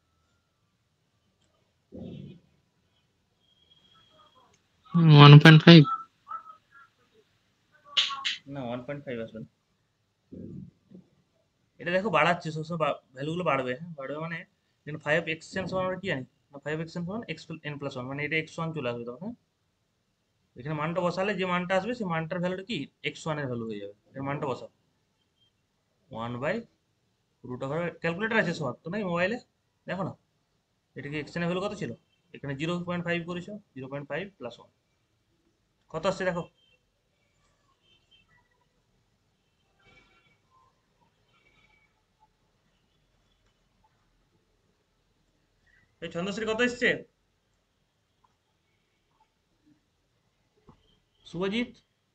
ওয়ান পয়েন্ট ফাইভ। না ওয়ান পয়েন্ট ফাইভ আসবে না, এটা দেখো বাড়াচ্ছে সবসময়, ভ্যালুগুলো বাড়বে, হ্যাঁ বাড়বে মানে যেন ফাইভ এক্স এন সমান আমরা কি জানি, ফাইভ এক্স এন সমান এক্স এন প্লাস ওয়ান, মানে এটা এক্স ওয়ান চলে আসবে তখন, হ্যাঁ এখানে মানটা বসালে যে মানটা আসবে সেই মানটার ভ্যালুটা কি এক্স ওয়ান এর ভ্যালু হয়ে যাবে, এর মানটা বসাও, one by root over, calculator আছে সবার তো নাকি মোবাইলে, দেখো না এটা কি এক্স এন এর ভ্যালু কত ছিল, এখানে জিরো পয়েন্ট ফাইভ করেছো, zero point five plus one কত আসছে দেখো, এই ছন্দশ্রী কত এসছে, Subhajit,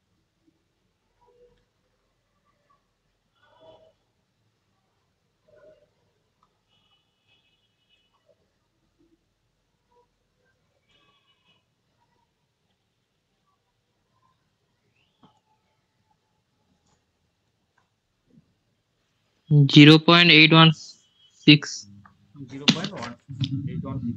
zero point eight one six. Zero point one eight one six,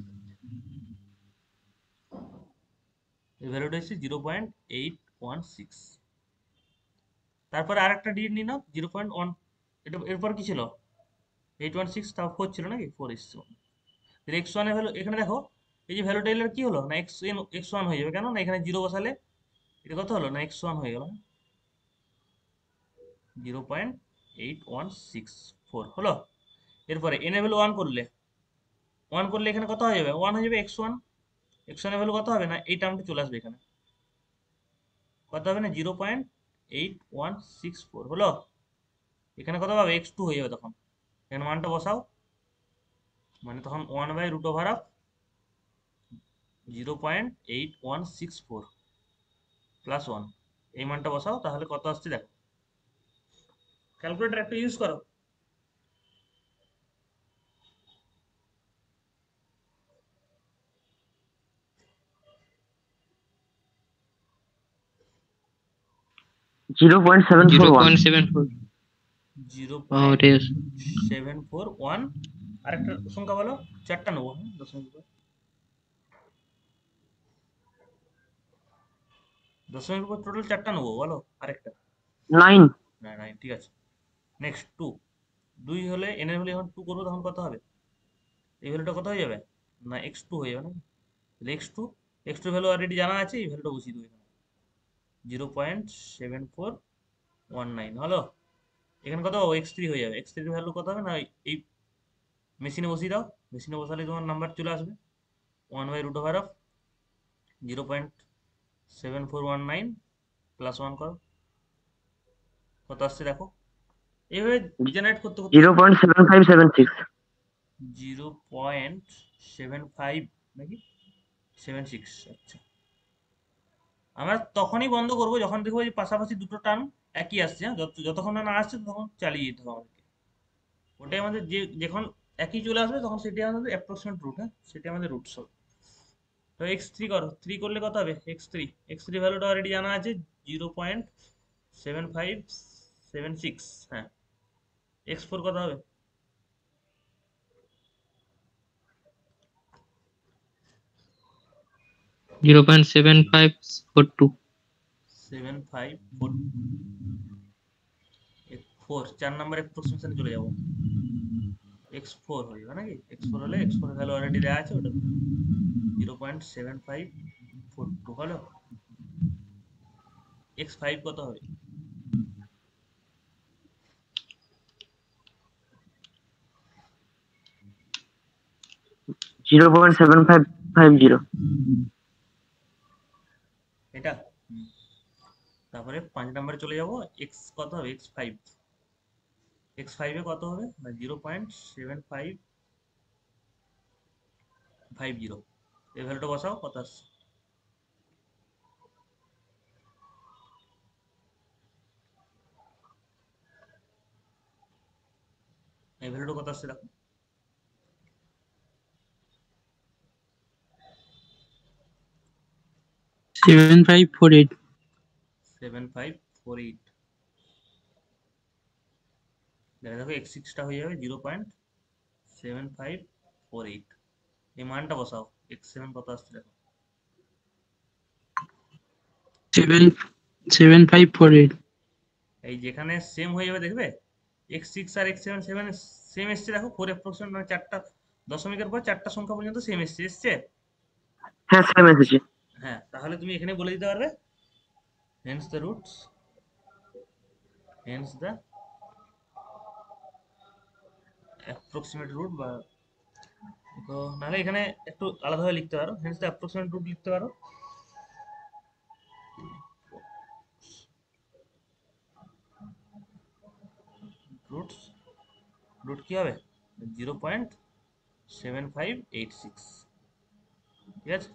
এই ভ্যালুটা হচ্ছে zero point eight one six, তারপরে আর একটা ডিজিট নিয়ে নাও, জিরো পয়েন্ট ওয়ান, এটা এরপর কি ছিল, এইট ওয়ান সিক্স, তাও ফোর ছিল নাকি, ফোর এসছে, তাহলে এক্স ওয়ানের ভ্যালু এখানে দেখো, এই যে ভ্যালুটা এলে কি হলো না, এক্স এন এক্স ওয়ান হয়ে যাবে, কেন না এখানে জিরো বসালে এটা কত হলো না, এক্স ওয়ান হয়ে গেল, zero point eight one six four হলো। এরপরে এন এর ভ্যালু ওয়ান করলে, ওয়ান করলে এখানে কত হয়ে যাবে, ওয়ান হয়ে যাবে এক্স ওয়ান, এক্স ওয়ানের ভ্যালু কত হবে না, এই টার্মটা চলে আসবে এখানে, কত হবে না, zero point eight one six four হলো, এখানে কত পাবে, এক্স টু হয়ে যাবে তখন, এখানে মানটা বসাও, মানে তখন one by root over of zero point eight one six four plus one, এই মানটা বসাও, তাহলে কত আসছে দেখো, ক্যালকুলেটর একটা ইউজ করো, zero point seven zero four one point seven four zero ও পয়েন্ট ঠিক আছে সেভেন ফোর ওয়ান আরেকটা সংখ্যা বলো, চারটা নেবো, হ্যাঁ দশমিক উপর দশমিক উপর টোটাল চারটা নেবো, বলো আরেকটা। নাইন। না না ঠিক আছে। নেক্সট টু, দুই হলে এন এর ভ্যালু যখন টু করবো তখন কত হবে? এই ভ্যালুটা কত হয়ে যাবে? না এক্স টু হয়ে যাবে না? X two, x two value already জানা আছে, এই ভ্যালুটা বসিয়ে দেবো এখানে, zero point seven four one nine হলো। এখানে কত হবে? এক্স থ্রি হয়ে যাবে। এক্স থ্রির ভ্যালু কত হবে? না এই মেশিনে বসিয়ে দাও, মেশিনে বসালে তোমার নাম্বার চলে আসবে one by root over of zero point seven four one nine plus one করো, কত আসছে দেখো। এইভাবে জেনারেট করতে করতে zero point seven five seven six. Zero point seven five নাকি সেভেন সিক্স, আচ্ছা। আমরা তখনই বন্ধ করবো যখন দেখবো যে পাশাপাশি দুটো টার্ম একই আসছে, হ্যাঁ যত যতক্ষণ না না আসছে তখন চালিয়ে যেতে হবে আমাদেরকে। ওটাই আমাদের যে যখন একই চলে আসবে তখন সেটাই আমাদের অ্যাপ্রক্সিমেট রুট, হ্যাঁ সেটাই আমাদের রুট সব। তো এক্স থ্রি করো, থ্রি করলে কত হবে? এক্স থ্রি, এক্স থ্রি ভ্যালুটা অলরেডি জানা আছে, zero point seven five seven six, হ্যাঁ। এক্স ফোর কত হবে? Zero point seven five four two seven five four four, চার নাম্বার অ্যাপ্রক্সিমেশনে চলে যাবো, এক্স ফোর হয়ে যাবে নাকি? এক্স ফোর হলে এক্স ফোর ভ্যালু অলরেডি দেওয়া আছে, ওটা zero point seven five four two হলো। এক্স ফাইভ কত হবে? Zero point seven five five zero. এটা হুম। তারপরে পাঁচ নাম্বারে চলে যাবো, এক্স কত হবে? এক্স ফাইভ, এক্স ফাইভে কত হবে? না zero point seven five five zero, এই ভ্যালুটা বসাও, কত আসছে? এই ভ্যালুটা কত আসছে দেখো। Seven five four eight. Seven five four eight, দেখো দেখো এক্স সিক্সটা হয়ে যাবে zero point seven five four eight, এই মানটা বসাও, এক্স সেভেন কত আসছে দেখো। Seven seven five four eight. এই যেখানে সেম হয়ে যাবে দেখবে, এক্স সিক্স আর এক্স সেভেন সেভেন সেম এসছে দেখো, ফোর অ্যাপ্রক্সিমেট মানে চারটা দশমিকের পর চারটা সংখ্যা পর্যন্ত সেম এসছে, এসছে। হ্যাঁ সেম এসেছে। হ্যাঁ তাহলে তুমি এখানে বলে দিতে পারবে hence the roots, hence the approximate root, বা তো নাহলে এখানে একটু আলাদাভাবে লিখতে পারো, হেন্স দ্য অ্যাপ্রক্সিমেট রুট লিখতে পারো। রুটস, রুট কি হবে? Zero point seven five eight six, ঠিক আছে।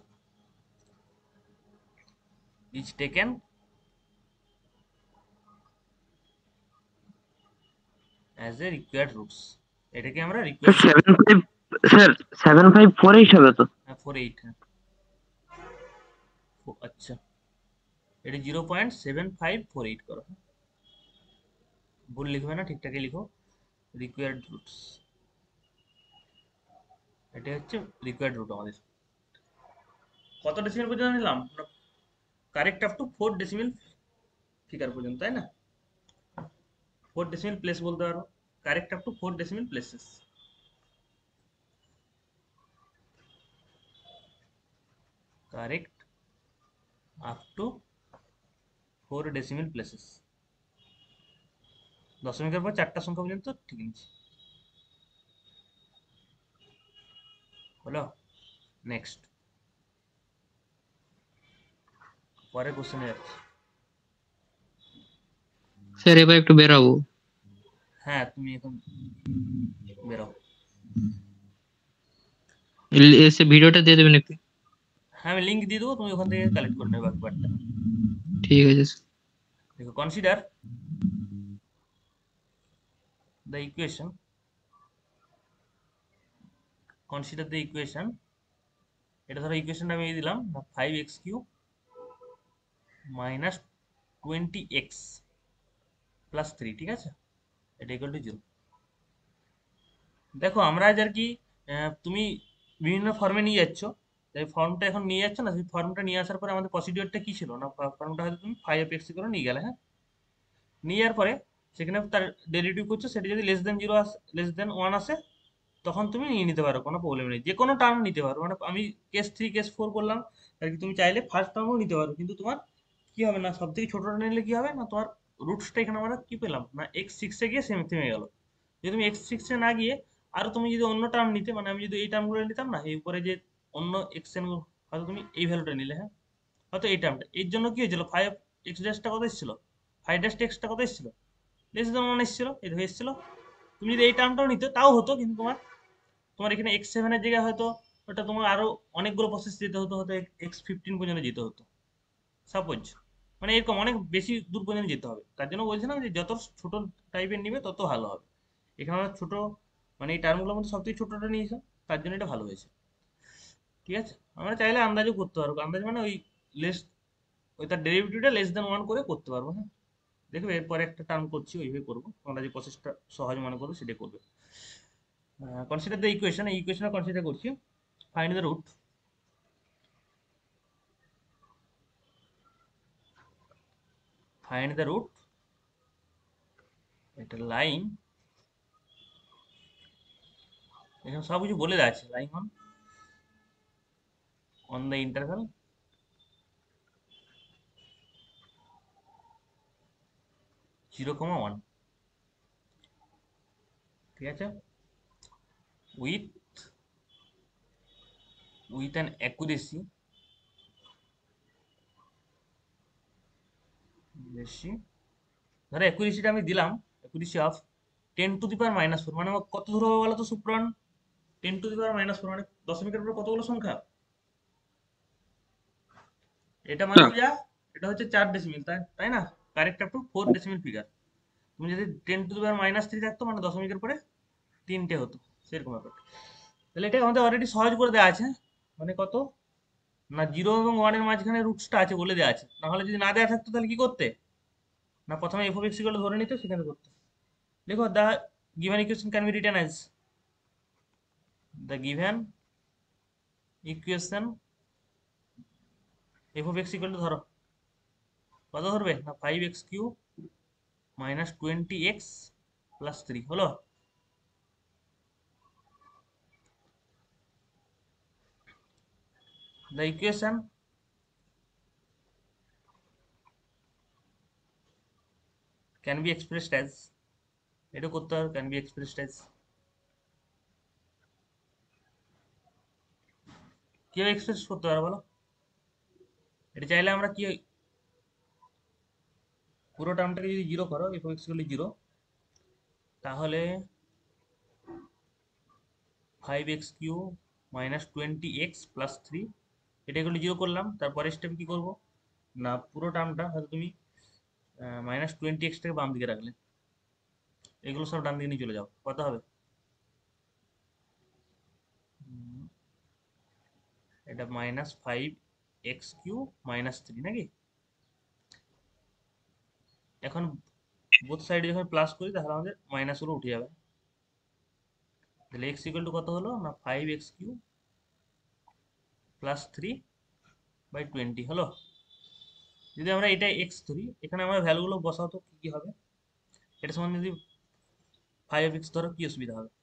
Is taken as a required roots, এটাকে আমরা required seven five sir seven five four eight হবে তো? ফোর এইট, হ্যাঁ ফো- আচ্ছা, এটা zero point seven five four eight করো, ভুল লিখবে না, ঠিকঠাকই লিখো, রিকোয়ার্ড রুটস, এটা হচ্ছে রিকোয়ার্ড রুট আমাদের। কত ডেসিমেল পর্যন্ত নিলাম? Correct up to four decimal figure পর্যন্ত, তাই না? ফোর ডেসিমেল প্লেস বলতে পারো, correct up to four decimal places, correct up to four decimal places, দশমিকের পর চারটা সংখ্যা পর্যন্ত ঠিক নিচ্ছি, হলো। নেক্সট, পরের কোশ্চেনে যাচ্ছি। স্যার এবার একটু বেরাবো হ্যাঁ তুমি এখন বেরো। এল- এসে ভিডিওটা দিয়ে দেবেন একটু হ্যাঁ আমি লিঙ্ক দিয়ে দেবো, তুমি ওখান থেকে কালেক্ট করে নেবে বাকি পার্টটা। ঠিক আছে স্যার দেখো, consider the equation, consider the equation, এটা ধরো ইকুয়েশনটা আমি দিলাম five x cube minus twenty x plus three, ঠিক আছে, এটা ইকুয়াল টু জিরো। দেখো আমরা আজ আর কি আহ, তুমি বিভিন্ন ফর্মে নিয়ে যাচ্ছ, তাই ফর্মটা এখন নিয়ে যাচ্ছ না, সেই ফর্মটা নিয়ে আসার পরে আমাদের প্রসিডিওরটা কি ছিল না, ফর্মটা হয়তো তুমি ফাইভ এক্স করে নিয়ে গেলে, হ্যাঁ, নিয়ে যাওয়ার পরে সেখানে তার ডেরিভেটিভ করছো, সেটা যদি লেস দেন জিরো আসে, লেস দেন ওয়ান আসে, তখন তুমি নিয়ে নিতে পারো, কোনো প্রবলেম নেই, যে কোনো টার্ম নিতে পারো। মানে আমি কেস থ্রি কেস ফোর করলাম আর কি, তুমি চাইলে ফার্স্ট টার্মও নিতে পারো, কিন্তু তোমার কি হবে না, সব থেকে ছোটটা নিলে কি হবে না, তোমার রুটসটা এখানে আমরা কি পেলাম না, এক্স সিক্সে গিয়ে সেম থেমে গেল। যদি তুমি এক্স সিক্সে না গিয়ে আরো তুমি যদি অন্য টার্ম নিতে, মানে আমি যদি এই টার্মগুলো নিতাম না, এই উপরে যে অন্য এক্স এন, হয়তো তুমি এই ভ্যালুটা নিলে, হ্যাঁ, হয়তো এই টার্মটা, এর জন্য কি হয়েছিল, ফাইভ এক্স ড্যাশটা কত এসেছিল, ফাইভ ড্যাশ এক্সটা কত এসেছিল, লেস দেন ওয়ান এসেছিল, এটা এসেছিল। তুমি যদি এই টার্মটাও নিতে তাও হতো, কিন্তু তোমার তোমার এখানে এক্স সেভেনের জায়গায় হয়তো ওটা তোমার আরো অনেকগুলো প্রসেস যেতে হতো, হয়তো এক্স ফিফটিন পর্যন্ত যেতে হতো সাপোজ, মানে এরকম অনেক বেশি দূর পর্যন্ত যেতে হবে। তার জন্য বলছিলাম যে যত ছোট টাইপের নিবে তত ভালো হবে। এখানে আমরা ছোট, মানে এই টার্মগুলোর মধ্যে সবথেকে ছোটটা নিয়েছে, তার জন্য এটা ভালো হয়েছে, ঠিক আছে। আমরা চাইলে আন্দাজও করতে পারবো, আন্দাজ মানে ওই লেস, ওই তার ডেরিভেটিভটা লেস দেন ওয়ান করে করতে পারবো, হ্যাঁ। দেখবে এরপরে একটা টার্ম করছি ওইভাবে করবো, তোমরা যে প্রসেসটা সহজ মনে করো সেটা করবে। কনসিডার দ্য ইকুয়েশন, এই ইকুয়েশন কনসিডার করছি, find the root, find the root, একটা লাইন, এখানে সব কিছু বলে দেওয়া আছে, line on on the interval zero comma one, ঠিক আছে, উইথ উইথ অ্যান অ্যাকুরেসি, বেশি, ধরো অ্যাকুরেসিটা আমি দিলাম, accuracy of ten to the power minus four, মানে আমার কত দূর হবে বলো তো Supran, ten to the power minus four মানে দশমিকের উপরে কতগুলো সংখ্যা, এটা মানে যা, এটা হচ্ছে চার ডেসিমিল, তাই তাই না, correct up to four decimal figure. তুমি যদি ten to the power minus three থাকতো, মানে দশমিকের পরে তিনটে হতো, সেরকম ব্যাপার। তাহলে এটা আমাদের অলরেডি সহজ করে দেওয়া আছে, মানে কত না, জিরো এবং ওয়ানের মাঝখানে রুটসটা আছে বলে দেওয়া আছে, না হলে যদি না দেওয়া থাকতো তাহলে কি করতে, না প্রথমে এফ অফ এক্স ইকুয়াল ধরে নিতে, সেখানে করতে। দেখো the given equation can be written as, the given equation F of x equal ধরো কত ধরবে না, five x cube minus twenty x plus three হলো। The equation can be expressed as, এটা করতে হবে, ক্যান বি এক্সপ্রেসড অ্যাজ, কেউ এক্সপ্রেস করতে পারো বলো, এটা চাইলে আমরা কি, পুরো টার্মটাকে যদি জিরো করো, এফ এক্স গুলি জিরো, তাহলে five x cube minus twenty x plus three, এটা এগুলো জিরো করলাম, তারপরে স্টেপ কি করবো না, পুরো টার্মটা হয়তো তুমি মাইনাস টোয়েন্টি এক্সটাকে বাম দিকে রাখলে, এগুলো সব ডান দিকে নিয়ে চলে যাও, কত হবে, উম, এটা minus five x cube minus three নাকি, এখন বোথ সাইডে যখন প্লাস করি তাহলে আমাদের মাইনাস গুলো উঠে যাবে, তাহলে এক্স ইকুয়াল টু কত হলো না, five x cube plus three by twenty হলো। যদি আমরা এটা এক্স ধরি, এখানে আমরা ভ্যালুগুলো বসাও তো কি কি হবে, এটা সমান যদি ফাইভ এক্স ধরো কি অসুবিধা হবে,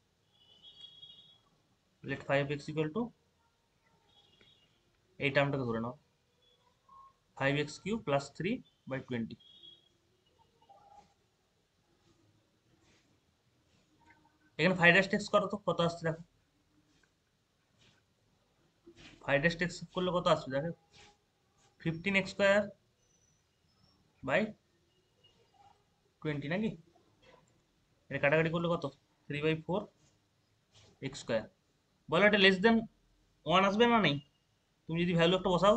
let five x equal to এই টার্মটাকে ধরে নাও, five x cube plus three by twenty, এখানে ফাইভ ড্যাশ টেক্স করো তো কত আসছে দেখো, ফাইভ ড্যাশ টেক্স করলে কত আসবে দেখো, fifteen x square by twenty নাকি, এটা কাটাকাটি করলে কত, three by four x square, বলো এটা লেস দেন ওয়ান আসবে না নেই, তুমি যদি ভ্যালু একটা বসাও,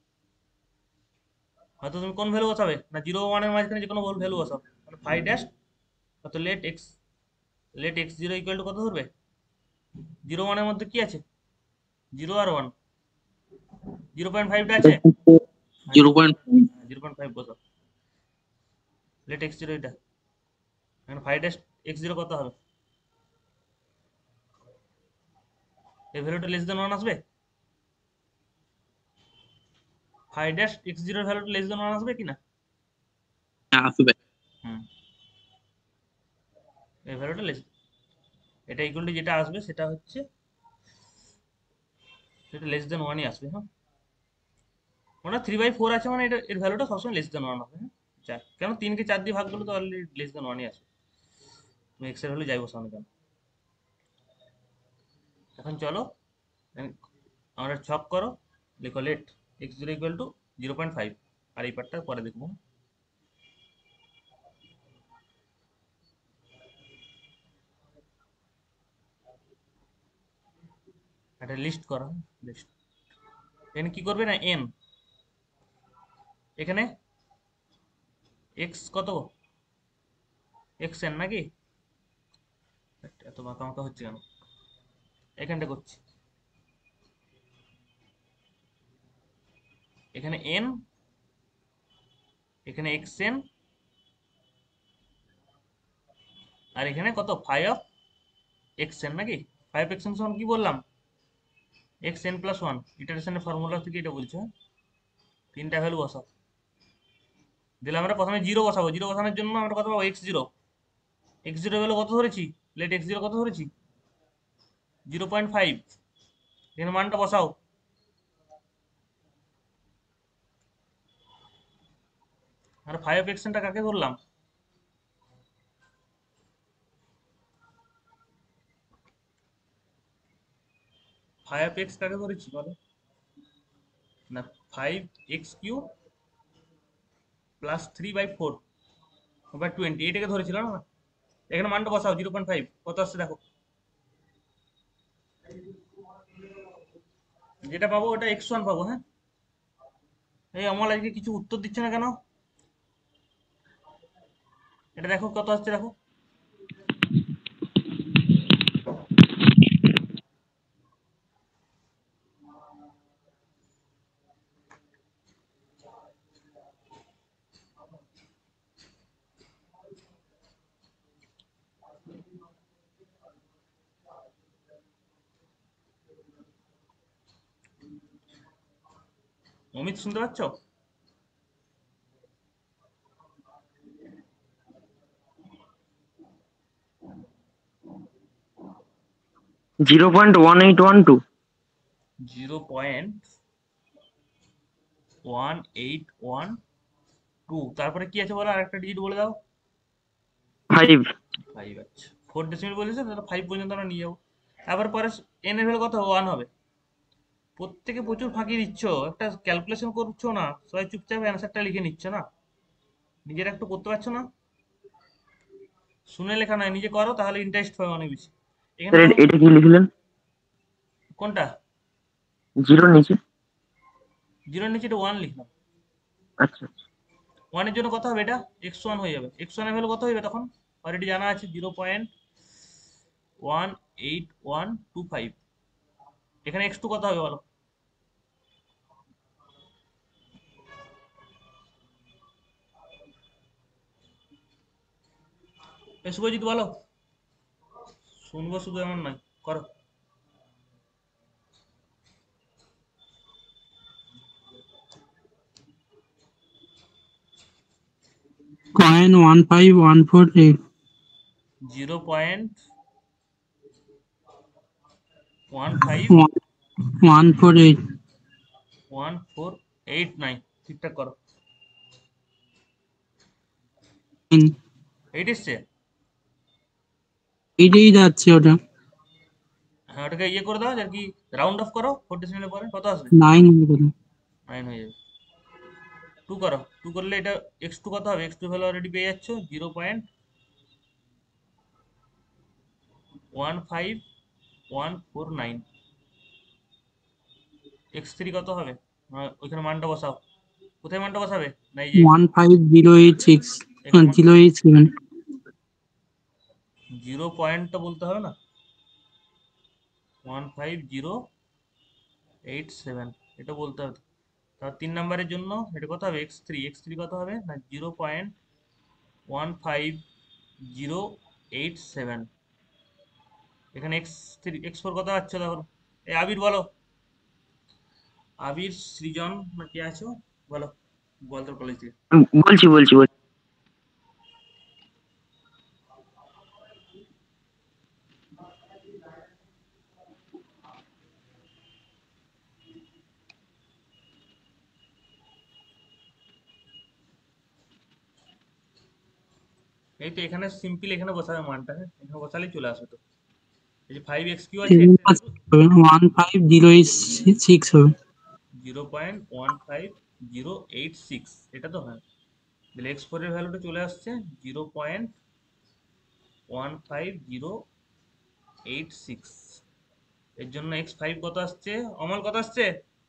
হয়তো তুমি কোন ভ্যালু বসাবে না, জিরো ওয়ানের মাঝখানে যে কোনো ভ্যালু বসাও, মানে ফাইভ ড্যাশ কত, let x, let x zero equal to কত ধরবে, জিরো ওয়ানের মধ্যে কি আছে, জিরো আর ওয়ান, জিরো পয়েন্ট ফাইভটা আছে, zero point zero point five বসাও, লেট এক্স জিরো এটা, এখানে ফাইভ ড্যাশ এক্স জিরো কত হবে? এই ভ্যালুটা লেস দেন ওয়ান আসবে? ফাইভ ড্যাশ এক্স জিরোর ভ্যালুটা লেস দেন ওয়ান আসবে কিনা? হ্যাঁ, আসবে। হুম, এই ভ্যালুটা লেস, এটা ইকুয়াল টু যেটা আসবে সেটা হচ্ছে সেটা লেস দেন ওয়ানই আসবে। হ্যাঁ, ওটা থ্রি বাই ফোর আছে মানে এটা এর ভ্যালুটা সবসময় লেস দেন ওয়ান হবে। হ্যাঁ, চার, কেন তিনকে চার দিয়ে ভাগ করলে তো অলরেডি লেস দেন ওয়ানই আসবে। তুমি এক্স এর ভ্যালু যাই বসানো কেন। এখন চলো এখন আমরা ছক করো, লিখো let x zero equal to zero point five, আর এই পার্টটা পরে দেখবো। একটা লিস্ট করো, লিস্ট। এখানে কি করবে না এন, এখানে এক্স কত, এক্স এন নাকি, এত বাঁকা বাঁকা হচ্ছে কেন, এখানটা করছি, এখানে এন, এখানে এক্স এন, আর এখানে কত ফাইভ অফ এক্স এন নাকি, ফাইভ এক্স এন সমান কি বললাম, এক্স এন প্লাস ওয়ান, ইটারেশনের ফর্মুলা থেকে এটা বলছে। হ্যাঁ? তিনটা ভ্যালু বসাও, দিলে আমরা প্রথমে জিরো বসাবো, জিরো বসানোর জন্য আমরা কত পাবো x zero, x zero value কত ধরেছি, লেট এক্স জিরো কত ধরেছি জিরো পয়েন্ট ফাইভ, এখানে মানটা বসাও। আর ফাইভ এক্স এনটা কাকে ধরলাম, ফাইভ এক্স কাকে ধরেছি বলো, না five x cube plus three by four by twenty, এটাকে ধরেছিলাম না। এখানে মানটা বসাও, জিরো পয়েন্ট ফাইভ কত আসছে দেখো, যেটা পাবো ওটা এক্স ওয়ান পাবো। হ্যাঁ, এই অমল আজকে কিছু উত্তর দিচ্ছে না কেন, এটা দেখো কত আসছে দেখো, অমিত শুনতে পাচ্ছ? Zero point one eight one two. Zero point one eight one two, তারপরে কি আছে বলো, আর একটা ডিজিট বলে দাও। ফাইভ। ফাইভ, আচ্ছা ফোর ডেসিমেল বলেছে, তাহলে ফাইভ পর্যন্ত আমরা নিয়ে যাবো। তারপর পরে এন এর ভ্যালু কত ওয়ান হবে। প্রত্যেকে প্রচুর ফাঁকি দিচ্ছ, একটা ক্যালকুলেশন করছো না, সবাই চুপচাপ অ্যান্সারটা লিখে নিচ্ছ না, নিজেরা একটু করতে পারছো না, শুনে লেখা নয়, নিজে করো তাহলে ইন্টারেস্ট হবে অনেক বেশি। এখানে স্যার দেখো এটা কি লিখলেন? কোনটা, জিরোর নিচে। জিরোর নিচে এটা ওয়ান লিখলাম, আচ্ছা আচ্ছা। ওয়ানের জন্য কত হবে, এটা এক্স ওয়ান হয়ে যাবে, এক্স ওয়ানের ভ্যালু কত হবে তখন অলরেডি জানা আছে, zero point one eight one two five. এখানে এক্স টু কত হবে বলো, এ শুভজিৎ বলো, শুনবো শুধু এমন নয়, করো। Coin one five one four eight. Zero point one five one four eight. One four eight nine, ঠিকঠাক করো, এইট এসছে। এইটাই যাচ্ছে ওটা। হ্যাঁ ওটাকে ইয়ে করে দাও আর কি, রাউন্ড অফ করো, ফোর ডেসিমেলের পরে কত আসবে, নাইন করে। নাইন হয়ে যাবে। টু করো, টু করলে এটা এক্স টু কত হবে, এক্স টু ভ্যালু অলরেডি পেয়ে যাচ্ছ, zero point one five one four nine. X three কত হবে, আহ, ওইখানে মানটা বসাও, কোথায় মানটা বসাবে, না এই যে one five zero eight six. এখানে জিরো এইট সেভেন। জিরো পয়েন্টটা বলতে হবে না, one five zero eight seven এটা বলতে হবে। তার তিন নাম্বারের জন্য এটা কত হবে, এক্স থ্রি, এক্স থ্রি কত হবে না zero point one five zero eight seven. এখানে এক্স থ্রি এক্স ফোর কত পাচ্ছ দেখো। এই আবির বলো, আবির সৃজন না কে আছো বলো, বল তোর কলেজ থেকে। উম, বলছি বলছি বলছি এই তো এখানে সিম্পল এখানে বসাবে মানটা, হ্যাঁ এখানে বসালেই চলে আসবে তো। এই যে ফাইভ এক্স কিউ আছে, এক্স এর value one five zero eight six হবে। Zero point one five zero eight six, এটা তো হয়। তাহলে এক্স ফোর এর ভ্যালুটা চলে আসছে zero point one five zero eight six. এর জন্য এক্স ফাইভ কত আসছে অমল, কত আসছে?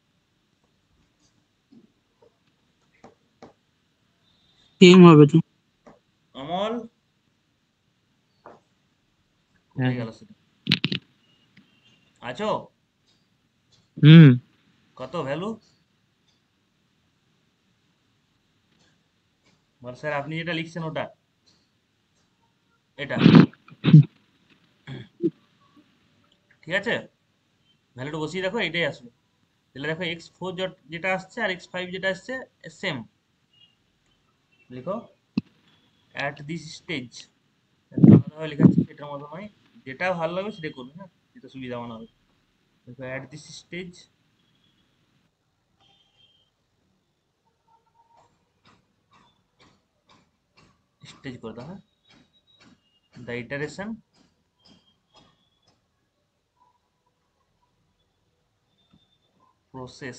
সেম হবে তো। অমল কোথায় গেল সেটা, আছো? হুম কত ভ্যালু বল স্যার, আপনি যেটা লিখছেন ওটা, এটা ঠিক আছে, ভ্যালুটা বসিয়ে দেখো এটাই আসবে। তাহলে দেখো এক্স ফোর যেটা আসছে আর এক্স ফাইভ যেটা আসছে সেম। লিখো অ্যাট দিস স্টেজ, আলাদাভাবে লেখাচ্ছি সেটার মতো নয়, যেটা ভালো লাগবে সেটা করবে, হ্যাঁ যেটা সুবিধা মনে হবে। দেখো অ্যাট দিস স্টেজ স্টেজ করে দাও, হ্যাঁ the iteration process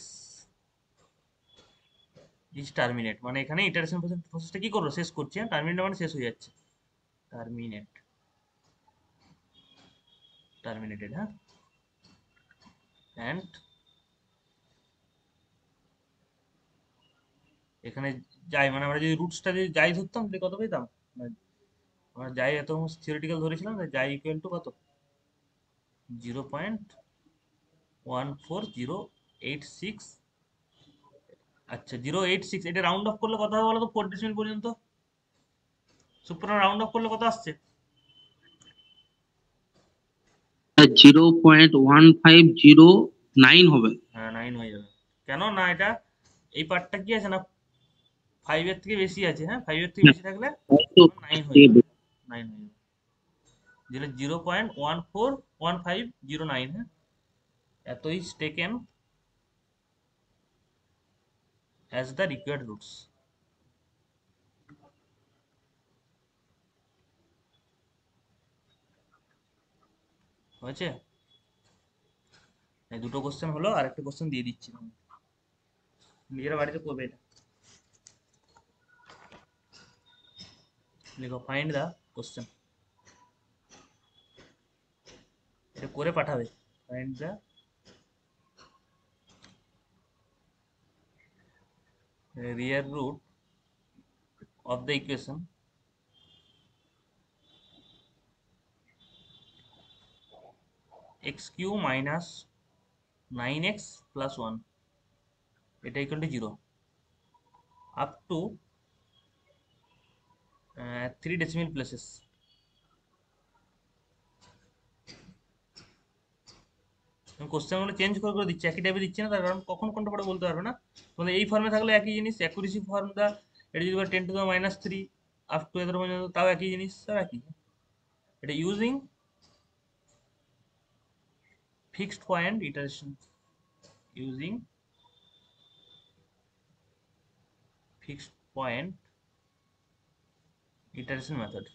is terminate, মানে এখানে ইটারেশন প্রসেসটা কি করবো, শেষ করছি, হ্যাঁ টার্মিনেট মানে শেষ হয়ে যাচ্ছে, টার্মিনেট টার্মিনেটেড, হ্যাঁ অ্যান্ড এখানে যাই মানে আমরা যদি রুটসটা যদি যাই ধরতাম তাহলে কত পেতাম, মানে আমরা যাই এত থিওরিটিক্যাল ধরেছিলাম যে যাই ইকুয়াল টু কত zero point one four zero eight six. আচ্ছা জিরো এইট সিক্স, এটা রাউন্ড অফ করলে কত হবে বলো তো, ফোর ডেসিমেল পর্যন্ত। সুপ্রা রাউন্ড অফ করলে কত আসছে? Zero point one five zero nine হবে। হ্যাঁ নাইন হয়ে যাবে। কেন না, এটা এই পার্টটা কি আছে না, ফাইভ এর থেকে বেশি আছে, হ্যাঁ ফাইভ এর থেকে বেশি থাকলে নাইন হয়ে যাবে, নাইন হয়ে যাবে। যেটা zero point one four one five zero nine, হ্যাঁ it is taken as the required roots. হয়েছে? এই দুটো কোশ্চেন হলো, আর একটা কোশ্চেন দিয়ে দিচ্ছি, নিজেরা বাড়িতে করবে এটা। লিখো ফাইন্ড দা কোশ্চেন, এটা করে পাঠাবে। Find the real root of the equation x cube minus nine x plus one, এটা equal to zero up to three decimal places. কোশ্চেনগুলো চেঞ্জ করে করে দিচ্ছি, একই টাইপে দিচ্ছি না, তার কারণ কখন কোনটা পড়ে বলতে পারবে না। তোমাদের এই ফর্মে থাকলে একই জিনিস, অ্যাকুরেসি ফর্মটা এটা যদি ten to the minus three up to এত পর্যন্ত, তাও একই জিনিস, সব একই। এটা using fixed point iteration, using fixed point iteration method,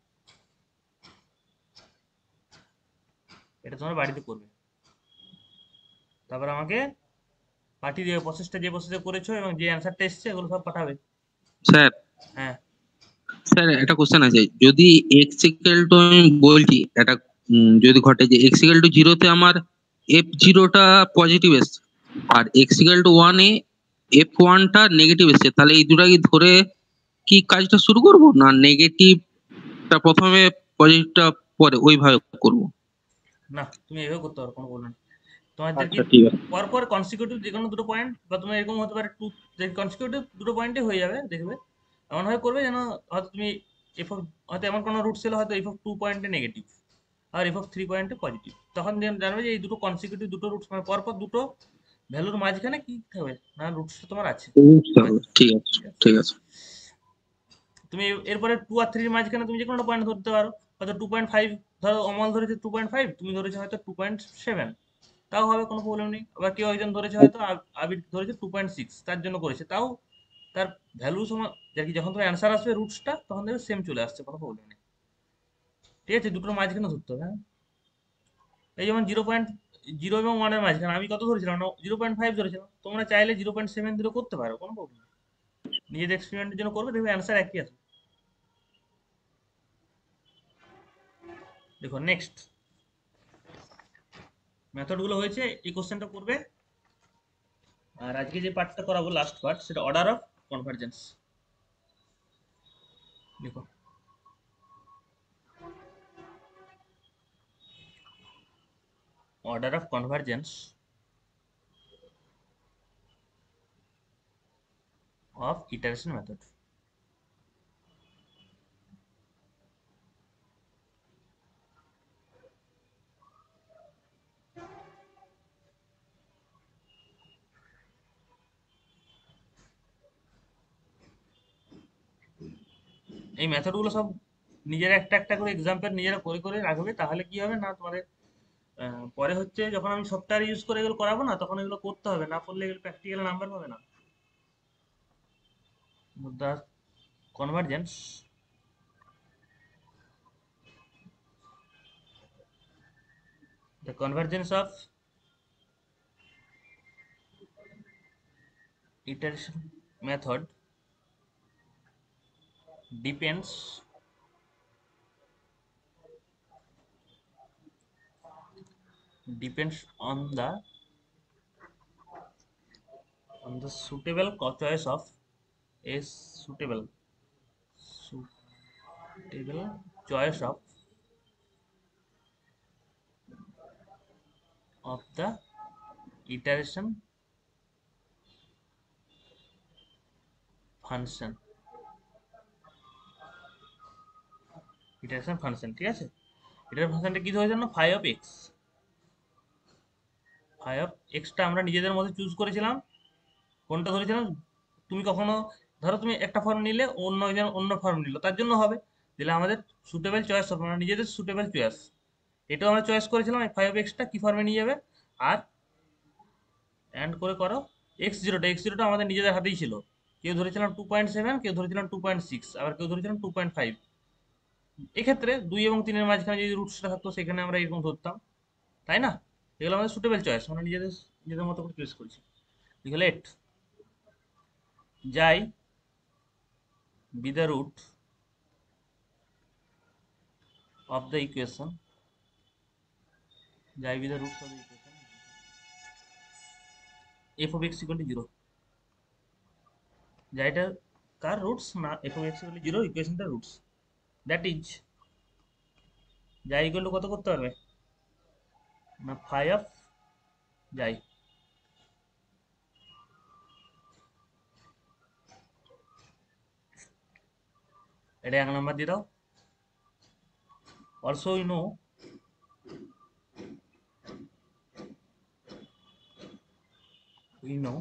এটা তোমরা বাড়িতে করবে। তারপর আমাকে পাঠিয়ে দেবে প্রসেসটা, যে প্রসেসে করেছো এবং যে অ্যান্সারটা এসছে এগুলো সব পাঠাবে। স্যার হ্যাঁ স্যার একটা কোশ্চেন আছে, যদি এক্স ইকুয়াল টু আমি বলছি এটা উম, যদি ঘটে যে এক্স ইকুয়াল টু জিরোতে আমার এফ জিরোটা পজিটিভ এসছে আর এক্স ইকুয়াল টু ওয়ানে এফ ওয়ানটা নেগেটিভ এসছে, তাহলে এই দুটা কি ধরে কি কাজটা শুরু করব, না নেগেটিভটা প্রথমে পজিটিভটা পরে ওইভাবে করব? না, তুমি এভাবে করতে পারো, কোনো বলবে না। তোমাদের কি আচ্ছা ঠিক আছে। পরপর কনসিকিউটিভ যে কোনো দুটো পয়েন্ট, বা তোমার এরকম হতে পারে টু, যে কনসিকিউটিভ দুটো পয়েন্টে হয়ে যাবে দেখবে, এমনভাবে করবে যেন হয়তো তুমি এফ অফ হয়তো এমন কোনো রুট ছিল হয়তো এফ অফ টু পয়েন্টে নেগেটিভ আর এফ অফ থ্রি পয়েন্টে পজিটিভ, তখন দিয়ে জানবে যে এই দুটো কনসিকিউটিভ দুটো রুটস মানে পরপর দুটো ভ্যালুর মাঝখানে কি থাকবে না রুটসটা তোমার আছে। Roots থাকবে, ঠিক আছে ঠিক আছে? ঠিক আছে। তুমি এরপরে টু আর থ্রির মাঝখানে তুমি যে কোনো পয়েন্ট ধরতে পারো, হয়তো টু পয়েন্ট ফাইভ ধরো অমল ধরেছে টু পয়েন্ট ফাইভ, তুমি ধরেছো হয়তো টু পয়েন্ট সেভেন, তাও হবে, কোনো প্রবলেম নেই। আবার কেউ একজন ধরেছে হয়তো আব- আবির ধরেছে টু পয়েন্ট সিক্স, তার জন্য করেছে, তাও তার ভ্যালু সময় আর কি যখন তোমার অ্যান্সার আসবে রুটসটা তখন দেখবে সেম চলে আসছে, কোনো প্রবলেম নেই। ঠিক আছে, দুটোর মাঝখানে ধরতে হবে, হ্যাঁ। এই যেমন জিরো পয়েন্ট জিরো এবং ওয়ানের মাঝখানে আমি কত ধরেছিলাম না জিরো পয়েন্ট ফাইভ ধরেছিলাম, তোমরা চাইলে জিরো পয়েন্ট সেভেন জিরো করতে পারো, কোনো প্রবলেম নেই। নিজেদের এক্সপেরিমেন্টের জন্য করবে, দেখবে অ্যান্সার একই আসবে। দেখো নেক্সট মেথডগুলো হয়েছে, এই কোশ্চেনটা করবে। আর আজকে যে পার্টটা করাবো লাস্ট পার্ট, সেটা অর্ডার অফ কনভার্জেন্স। দেখো order of convergence of iteration method. এই মেথডগুলো সব নিজেরা একটা একটা করে এক্সাম্পল নিজেরা করে করে রাখবে, তাহলে কি হবে না তোমাদের আহ, পরে হচ্ছে যখন আমি সফটওয়্যার ইউজ করে এগুলো করাবো না, তখন এগুলো করতে হবে না, করলে এগুলো প্র্যাকটিক্যাল নাম্বার পাবে না। the convergence the convergence of iteration method depends depends on the on the suitable co- choice of a suitable suitable choice of of the iteration function iteration function ঠিক আছে। ইটারেশন ফাংশনটা কি ধরেছে না phi of x, phi of এক্সটা আমরা নিজেদের মধ্যে চুজ করেছিলাম। কোনটা ধরেছিলাম, তুমি কখনো ধরো তুমি একটা ফর্ম নিলে অন্য একজন অন্য ফর্ম নিল, তার জন্য হবে দিলে আমাদের সুটেবল চয়েস হবে, আমরা নিজেদের সুটেবল চয়েস এটাও আমরা চয়েস করেছিলাম। এই ফাইভ এক্সটা কি ফর্মে নিয়ে যাবে, আর অ্যান্ড করে করো এক্স জিরোটা, এক্স জিরোটা আমাদের নিজেদের হাতেই ছিল। কেউ ধরেছিলাম টু পয়েন্ট সেভেন, কেউ ধরেছিলাম টু পয়েন্ট সিক্স, আবার কেউ ধরেছিলাম টু পয়েন্ট ফাইভ। এক্ষেত্রে দুই এবং তিনের মাঝখানে যদি রুটসটা থাকতো সেখানে আমরা এরকম ধরতাম, তাই না? এগুলো আমাদের সুটেবল চয়েস, আমরা নিজেদের নিজেদের মতো করে চয়েস করেছি। লেট যাই be the root of the equation, যাই be the root of the equation f of x equal to zero, যাইটা কার রুটস না f of x equal to zero ইকুয়েশনটা রুটস, দ্যাট ইজ যাই ইকুয়াল টু কত করতে পারবে না ফাই অফ যাই, এটা এক নাম্বার দিয়ে দাও। Also we know we know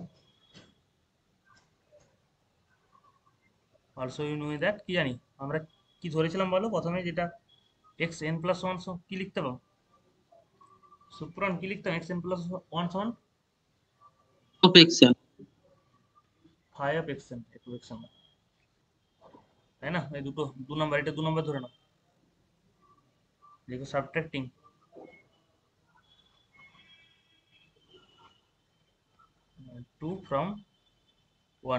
also we know that কি জানি আমরা কি ধরেছিলাম বলো প্রথমে, যেটা এক্স এন প্লাস ওয়ান কি লিখতে পারো সুপ্রান, কি লিখতাম এক্স এন প্লাস ওয়ান সমান of x, phi of x n f x N, তাই না? এই দুটো দু নম্বর, এটা দু নম্বর ধরে নাও। দেখো subtracting two from one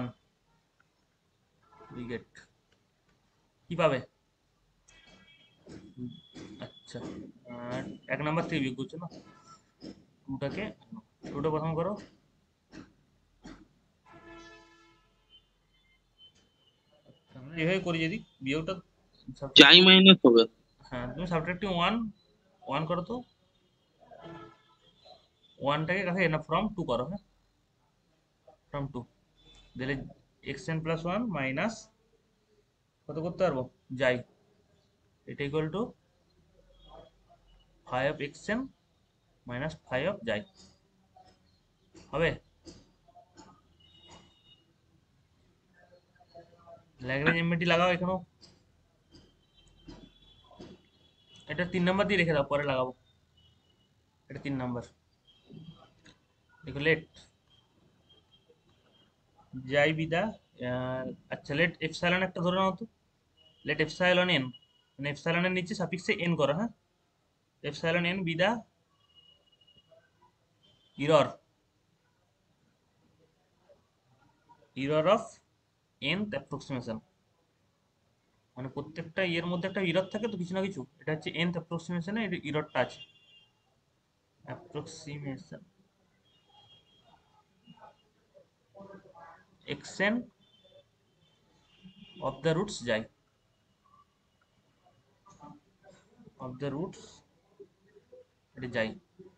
we get কি পাবে, আচ্ছা আর এক নাম্বার থেকে বিয়োগ করছো না, টুটাকে টুটা প্রথম করো, আমরা এভাবে করি যদি বিয়োগটা যাই মাইনাস হবে। হ্যাঁ তুমি সাবট্রাক্টিং ওয়ান ওয়ান করো তো, ওয়ানটাকে কাছে এনা ফ্রম টু করো, হ্যাঁ ফ্রম টু দিলে x N plus one minus কত করতে পারবো, যাই, এটা equal to five of x N minus five of যাই হবে। ল্যাগ্রেঞ্জ এমএটি লাগাও এখানেও, এটা তিন নাম্বার দিয়ে রেখে দাও, পরে লাগাবো। এটা তিন নাম্বার। দেখো লেট যাই বিদা, আচ্ছা লেট এপসাইলন একটা ধরে নাও তো, লেট এপসাইলন এন, মানে এপসাইলনের নিচে সাফিক্সে এন করো, হ্যাঁ, epsilon n be the error error of nth approximation, মানে প্রত্যেকটা ইয়ের মধ্যে একটা ইরর থাকে তো কিছু না কিছু, এটা হচ্ছে nth অ্যাপ্রক্সিমেশনে এর ইররটা আছে, approximation xn of the roots যাই, অফ দ্য রুটস এটা যাই।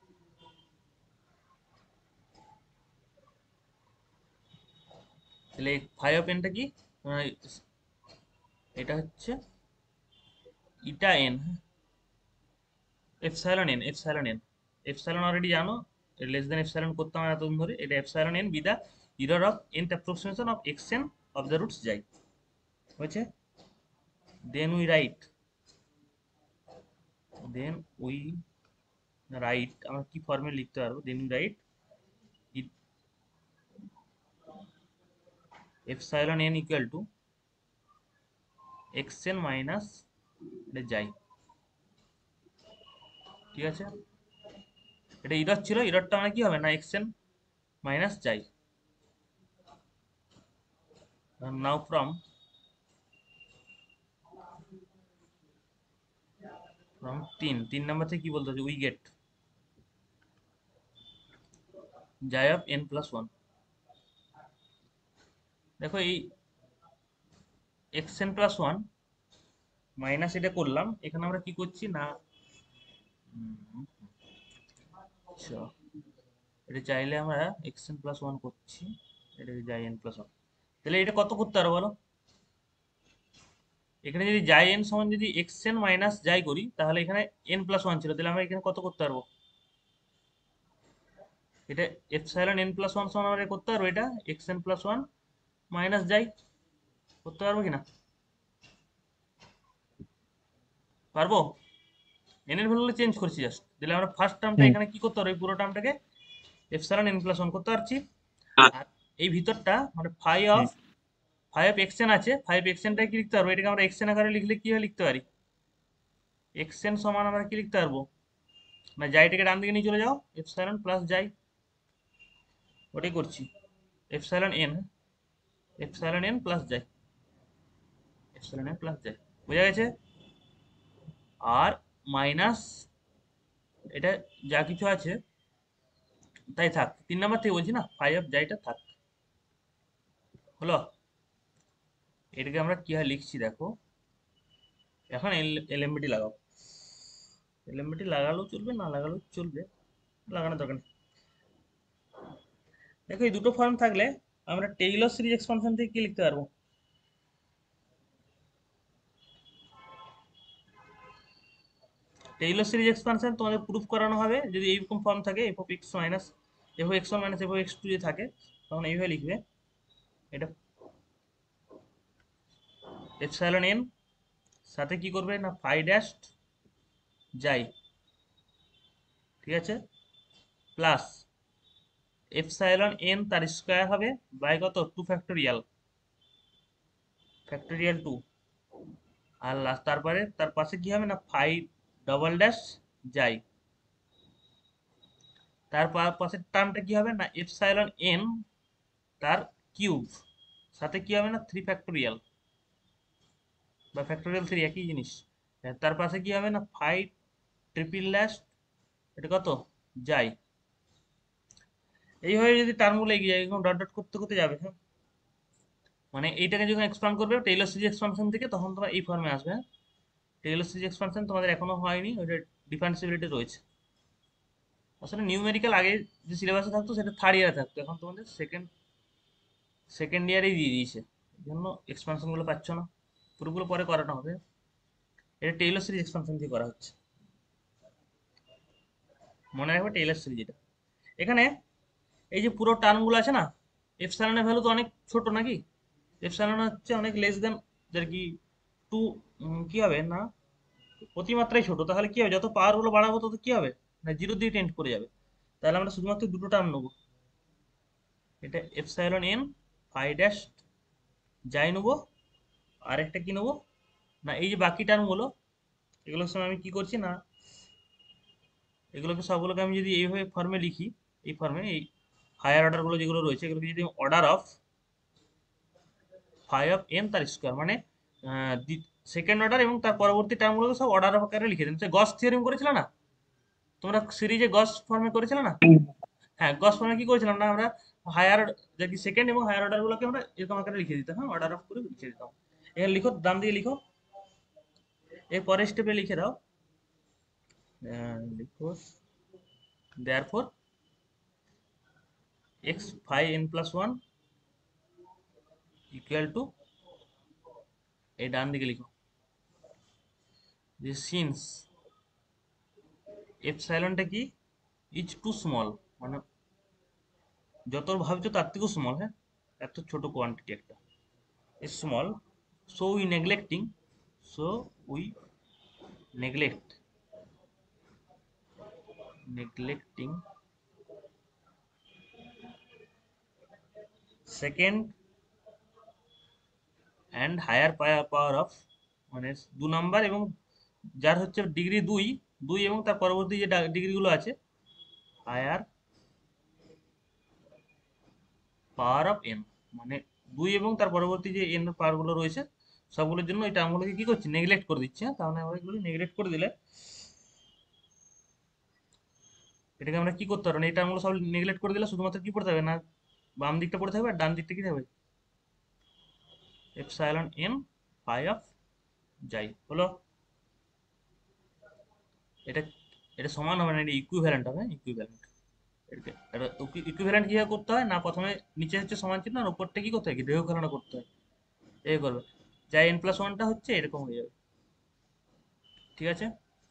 তাহলে ফাইভ অফ এনটা কি, আহ, এটা হচ্ছে eta n, epsilon n, epsilon n, epsilon already জানো, লেস দেন এপসাইলন করতাম এতদিন ধরে, এটা epsilon n be the error of nth approximation of xn of the roots যাই হয়েছে। Then we write, then we write, আমরা কি ফর্মে লিখতে পারবো, then we write epsilon n equal to xn minus এটা যাই, ঠিক আছে। এটা ইরর ছিল, ইররটা মানে কি হবে না xn মাইনাস যাই। নাও ফ্রম ফ্রম তিন তিন নাম্বার থেকে কি বলতে হচ্ছে, উই গেট যাই অফ এন প্লাস ওয়ান। দেখো এই x N plus one minus এটা করলাম, এখানে আমরা কি করছি না, উম, আচ্ছা এটা চাইলে আমরা এক্স এন প্লাস ওয়ান করছি, এটা যাই এন প্লাস ওয়ান, তাহলে এটা কত করতে পারো বলো, এখানে যদি যাই এন সমান যদি এক্স এন মাইনাস যাই করি, তাহলে এখানে এন প্লাস ওয়ান ছিল, তাহলে আমরা এখানে কত করতে পারবো, এটা এপসাইলন এন প্লাস ওয়ান সমান আমরা করতে পারবো, এটা x N plus one minus যাই করতে পারবো কিনা, পারবো। এন এর ভ্যালুগুলো চেঞ্জ করছি জাস্ট, তাহলে আমরা ফার্স্ট টার্মটা হুম এখানে কি করতে পারবো, এই পুরো টার্মটাকে এপসাইলন এন প্লাস ওয়ান করতে পারছি, আর এই ভিতরটা মানে five of five x n আছে, ফাইভ এক্স এনটা কি লিখতে পারবো, এটাকে আমরা এক্স এন আকারে লিখলে কি হয় লিখতে পারি, এক্স এন সমান আমরা কি লিখতে পারবো, মানে যাইটাকে ডান দিকে নিয়ে চলে যাও, এপসাইলন প্লাস যাই, ওটাই করছি, epsilon n, epsilon n plus যাই, এপসাইলন এন প্লাস যাই, বোঝা গেছে। আর মাইনাস এটা যা কিছু আছে তাই থাক, তিন নাম্বার থেকে বলছি না, ফাইভ অফ যাইটা থাক, হলো। এটাকে আমরা কি হয় লিখছি দেখো, এখন এলএমবিটি লাগাও, এলএমবিটি লাগালেও চলবে না লাগালেও চলবে, লাগানোর দরকার নেই। দেখো এই দুটো ফর্ম থাকলে আমরা টেইলর সিরিজ এক্সপানশন থেকে কি লিখতে পারবো, টেইলর সিরিজ এক্সপানশন তোমাদের প্রুফ করানো হবে যদি এইরকম ফর্ম থাকে, f of x minus f of x one minus f of x two যদি থাকে, তখন এইভাবে লিখবে, এটা এপসাইলন এন সাথে কি করবে না ফাই ড্যাশ যাই, ঠিক আছে, প্লাস এপসাইলন এন তার স্কোয়ার হবে বাই কত টু ফ্যাক্টোরিয়াল, ফ্যাক্টোরিয়াল টু, আর লাস্ট তারপরে তার পাশে কি হবে না ফাই ডবল ড্যাশ যাই, তার পা- পাশের টার্মটা কি হবে না এপসাইলন এন তার কিউব, সাথে কি হবে না থ্রি ফ্যাক্টোরিয়াল বা ফ্যাক্টোরিয়াল থ্রি একই জিনিস, তার পাশে কি হবে না ফাইভ ট্রিপল ড্যাশ, এটা কত যাই, এইভাবে যদি টার্মগুলো এগিয়ে যায় এরকম ডট ডট করতে করতে যাবে, হ্যাঁ, মানে এইটাকে যখন এক্সপান্ড করবে টেইলর সিরিজ এক্সপানশন থেকে, তখন তোমার এই ফর্মে আসবে, হ্যাঁ। টেইলর সিরিজ এক্সপানশন তোমাদের এখনো হয়নি, ওইটা ডিফারেন্সিবিলিটি রয়েছে, আসলে নিউমেরিক্যাল আগে যে সিলেবাসে থাকতো সেটা থার্ড ইয়ারে থাকতো, এখন তোমাদের সেকেন্ড সেকেন্ড ইয়ারেই দিয়ে দিয়েছে, এই জন্য এক্সপানশনগুলো পাচ্ছ না। পুরোগুলো পরে করানো হবে। এটা টেইলর সিরিজ এক্সপানশন দিয়ে করা হচ্ছে, মনে রাখবে টেইলর সিরিজ এটা। এখানে এই যে পুরো টার্মগুলো আছে না, এপসাইলনের ভ্যালু তো অনেক ছোট নাকি, এপসাইলন হচ্ছে অনেক লেস দেন যার কি টু, কি হবে না অতিমাত্রায় ছোট, তাহলে কি হবে যত পাওয়ার গুলো বাড়াবো তত কি হবে না জিরো দিয়ে টেন্ড করে যাবে। তাহলে আমরা শুধুমাত্র দুটো টার্ম নেবো, এটা এপসাইলন এন ফাই ড্যাশ যাই নেবো, আর একটা কি নেবো না এই যে বাকি টার্মগুলো, এগুলোর সময় আমি কি করছি না এগুলোকে সবগুলোকে আমি যদি এইভাবে ফর্মে লিখি, এই ফর্মে এই হায়ার অর্ডারগুলো যেগুলো রয়েছে এগুলোকে যদি order of phi of n তার স্কোয়ার, মানে সেকেন্ড অর্ডার এবং তার পরবর্তী টার্মগুলোকে সব অর্ডার অফ আকারে লিখে দিন। গস থিওরেম করেছিল না তোমরা, সিরিজে গস ফর্মে করেছিলে না? হ্যাঁ, গস ফর্মে কি করেছিলাম না আমরা, হায়ার যে কি সেকেন্ড এবং হায়ার অর্ডার গুলোকে আমরা এরকম আকারে লিখে দিতাম, হ্যাঁ অর্ডার অফ করে লিখে দিতাম। এখানে লিখো, ডান দিকে লিখো, এর পরের স্টেপে লিখে দাও, আহ, লিখো therefore x phi n plus one equal to, এই ডান দিকে লিখো যে সিন্স এপসাইলনটা কি ইজ টু স্মল, মানে যত ভাবছো তার থেকেও স্মল, হ্যাঁ এত ছোট কোয়ান্টিটি একটা small, so we neglecting, so we neglect neglecting second and higher power of, মানে দু নাম্বার এবং যার হচ্ছে ডিগ্রি দুই, দুই এবং তার পরবর্তী যে ডিগ্রিগুলো আছে হায়ার পাওয়ার অফ এন, মানে দুই এবং তার পরবর্তী যে এন পাওয়ারগুলো রয়েছে সবগুলোর জন্য এই টার্মগুলোকে কি করছি নেগলেক্ট করে দিচ্ছে, হ্যাঁ তাহলে আমরা এগুলো নেগলেক্ট করে দিলে এটাকে আমরা কি করতে পারবো না, এই টার্মগুলো সব নেগলেক্ট করে দিলে শুধুমাত্র কি পড়তে হবে না বাম দিকটা পড়ে থাকবে আর ডান দিকটা কি থাকবে এপসাইলন এন ফাই অফ যাই হলো। এটা এটা সমান হবে না, এটা ইকুইভ্যালেন্ট হবে, ইকুইভ্যালেন্ট। ইকুইভ্যালেন্ট কিভাবে করতে হয় না, প্রথমে নিচে হচ্ছে সমান চিহ্ন আর উপরটা কি করতে হয় কি রেহ খেলানো করতে হয়, এই করবে যাই এন প্লাস ওয়ানটা হচ্ছে এরকম হয়ে যাবে, ঠিক আছে।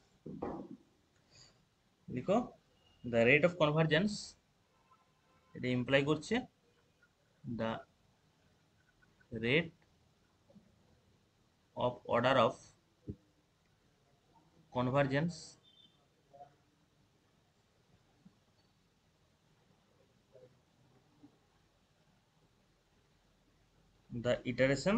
লিখো দ্য রেট অফ কনভার্জেন্স, এটা ইমপ্লাই করছে the rate of order of convergence the iteration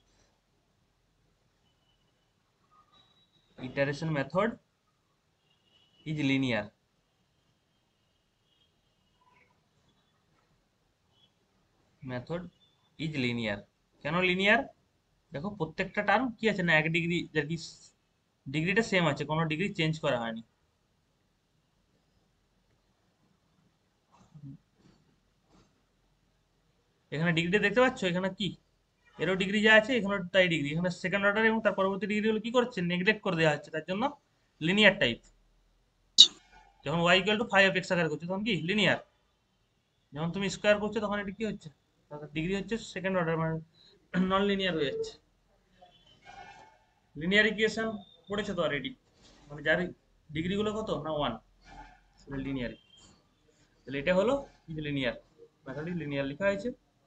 iteration method is linear, method is linear। কেন লিনিয়ার? দেখো প্রত্যেকটা টার্ম কি আছে না এক ডিগ্রি, যার কি ডিগ্রিটা সেম আছে, কোনো ডিগ্রি চেঞ্জ করা হয়নি। এখানে ডিগ্রিটা দেখতে পাচ্ছ, এখানে কি এরও ডিগ্রি যা আছে এখানে তাই ডিগ্রি, এখানে সেকেন্ড অর্ডার এবং তার পরবর্তী ডিগ্রিগুলো কি করছে নেগলেক্ট করে দেওয়া হচ্ছে, তার জন্য লিনিয়ার টাইপ। যখন y equal to five x আকার করছে তখন কি লিনিয়ার, যখন তুমি স্কোয়ার করছো তখন এটা কি হচ্ছে ডিগ্রি হচ্ছে সেকেন্ড অর্ডার, মানে নন লিনিয়ার হয়ে যাচ্ছে। লিনিয়ার ইকুয়েশন পড়েছো তো অলরেডি, মানে যার ডিগ্রিগুলো কত না ওয়ান, লিনিয়ার। তাহলে এটা হলো লিনিয়ার মেথডে লিনিয়ার লেখা হয়েছে।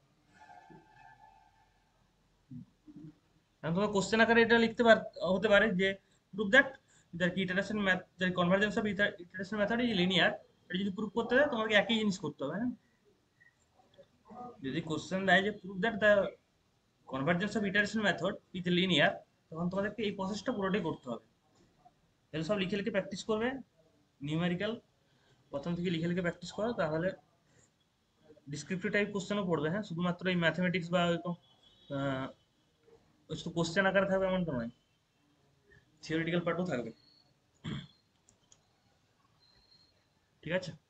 এখন তোমার কোশ্চেন আকারে এটা লিখতে পার হতে পারে যে প্রুভ দ্যাট যার কি ইটারেশন ম্যাথ যার convergence of iteration method is linear, এটা যদি প্রুভ করতে হয় তোমাকে একই জিনিস করতে হবে, হ্যাঁ। যদি কোশ্চেন দেয় যে prove that the convergence of iteration method is linear, তখন তোমাদেরকে এই প্রসেসটা পুরোটাই করতে হবে। তাহলে সব লিখে লিখে প্র্যাকটিস করবে, নিউমেরিক্যাল প্রথম থেকে লিখে লিখে প্র্যাকটিস করো, তাহলে ডিসক্রিপটিভ টাইপ কোশ্চেনও পড়বে, হ্যাঁ শুধুমাত্র এই ম্যাথমেটিক্স বা কোশ্চেন আকারে থাকবে এমনটা নয়, থিওরিটিক্যাল পার্টও থাকবে, ঠিক আছে।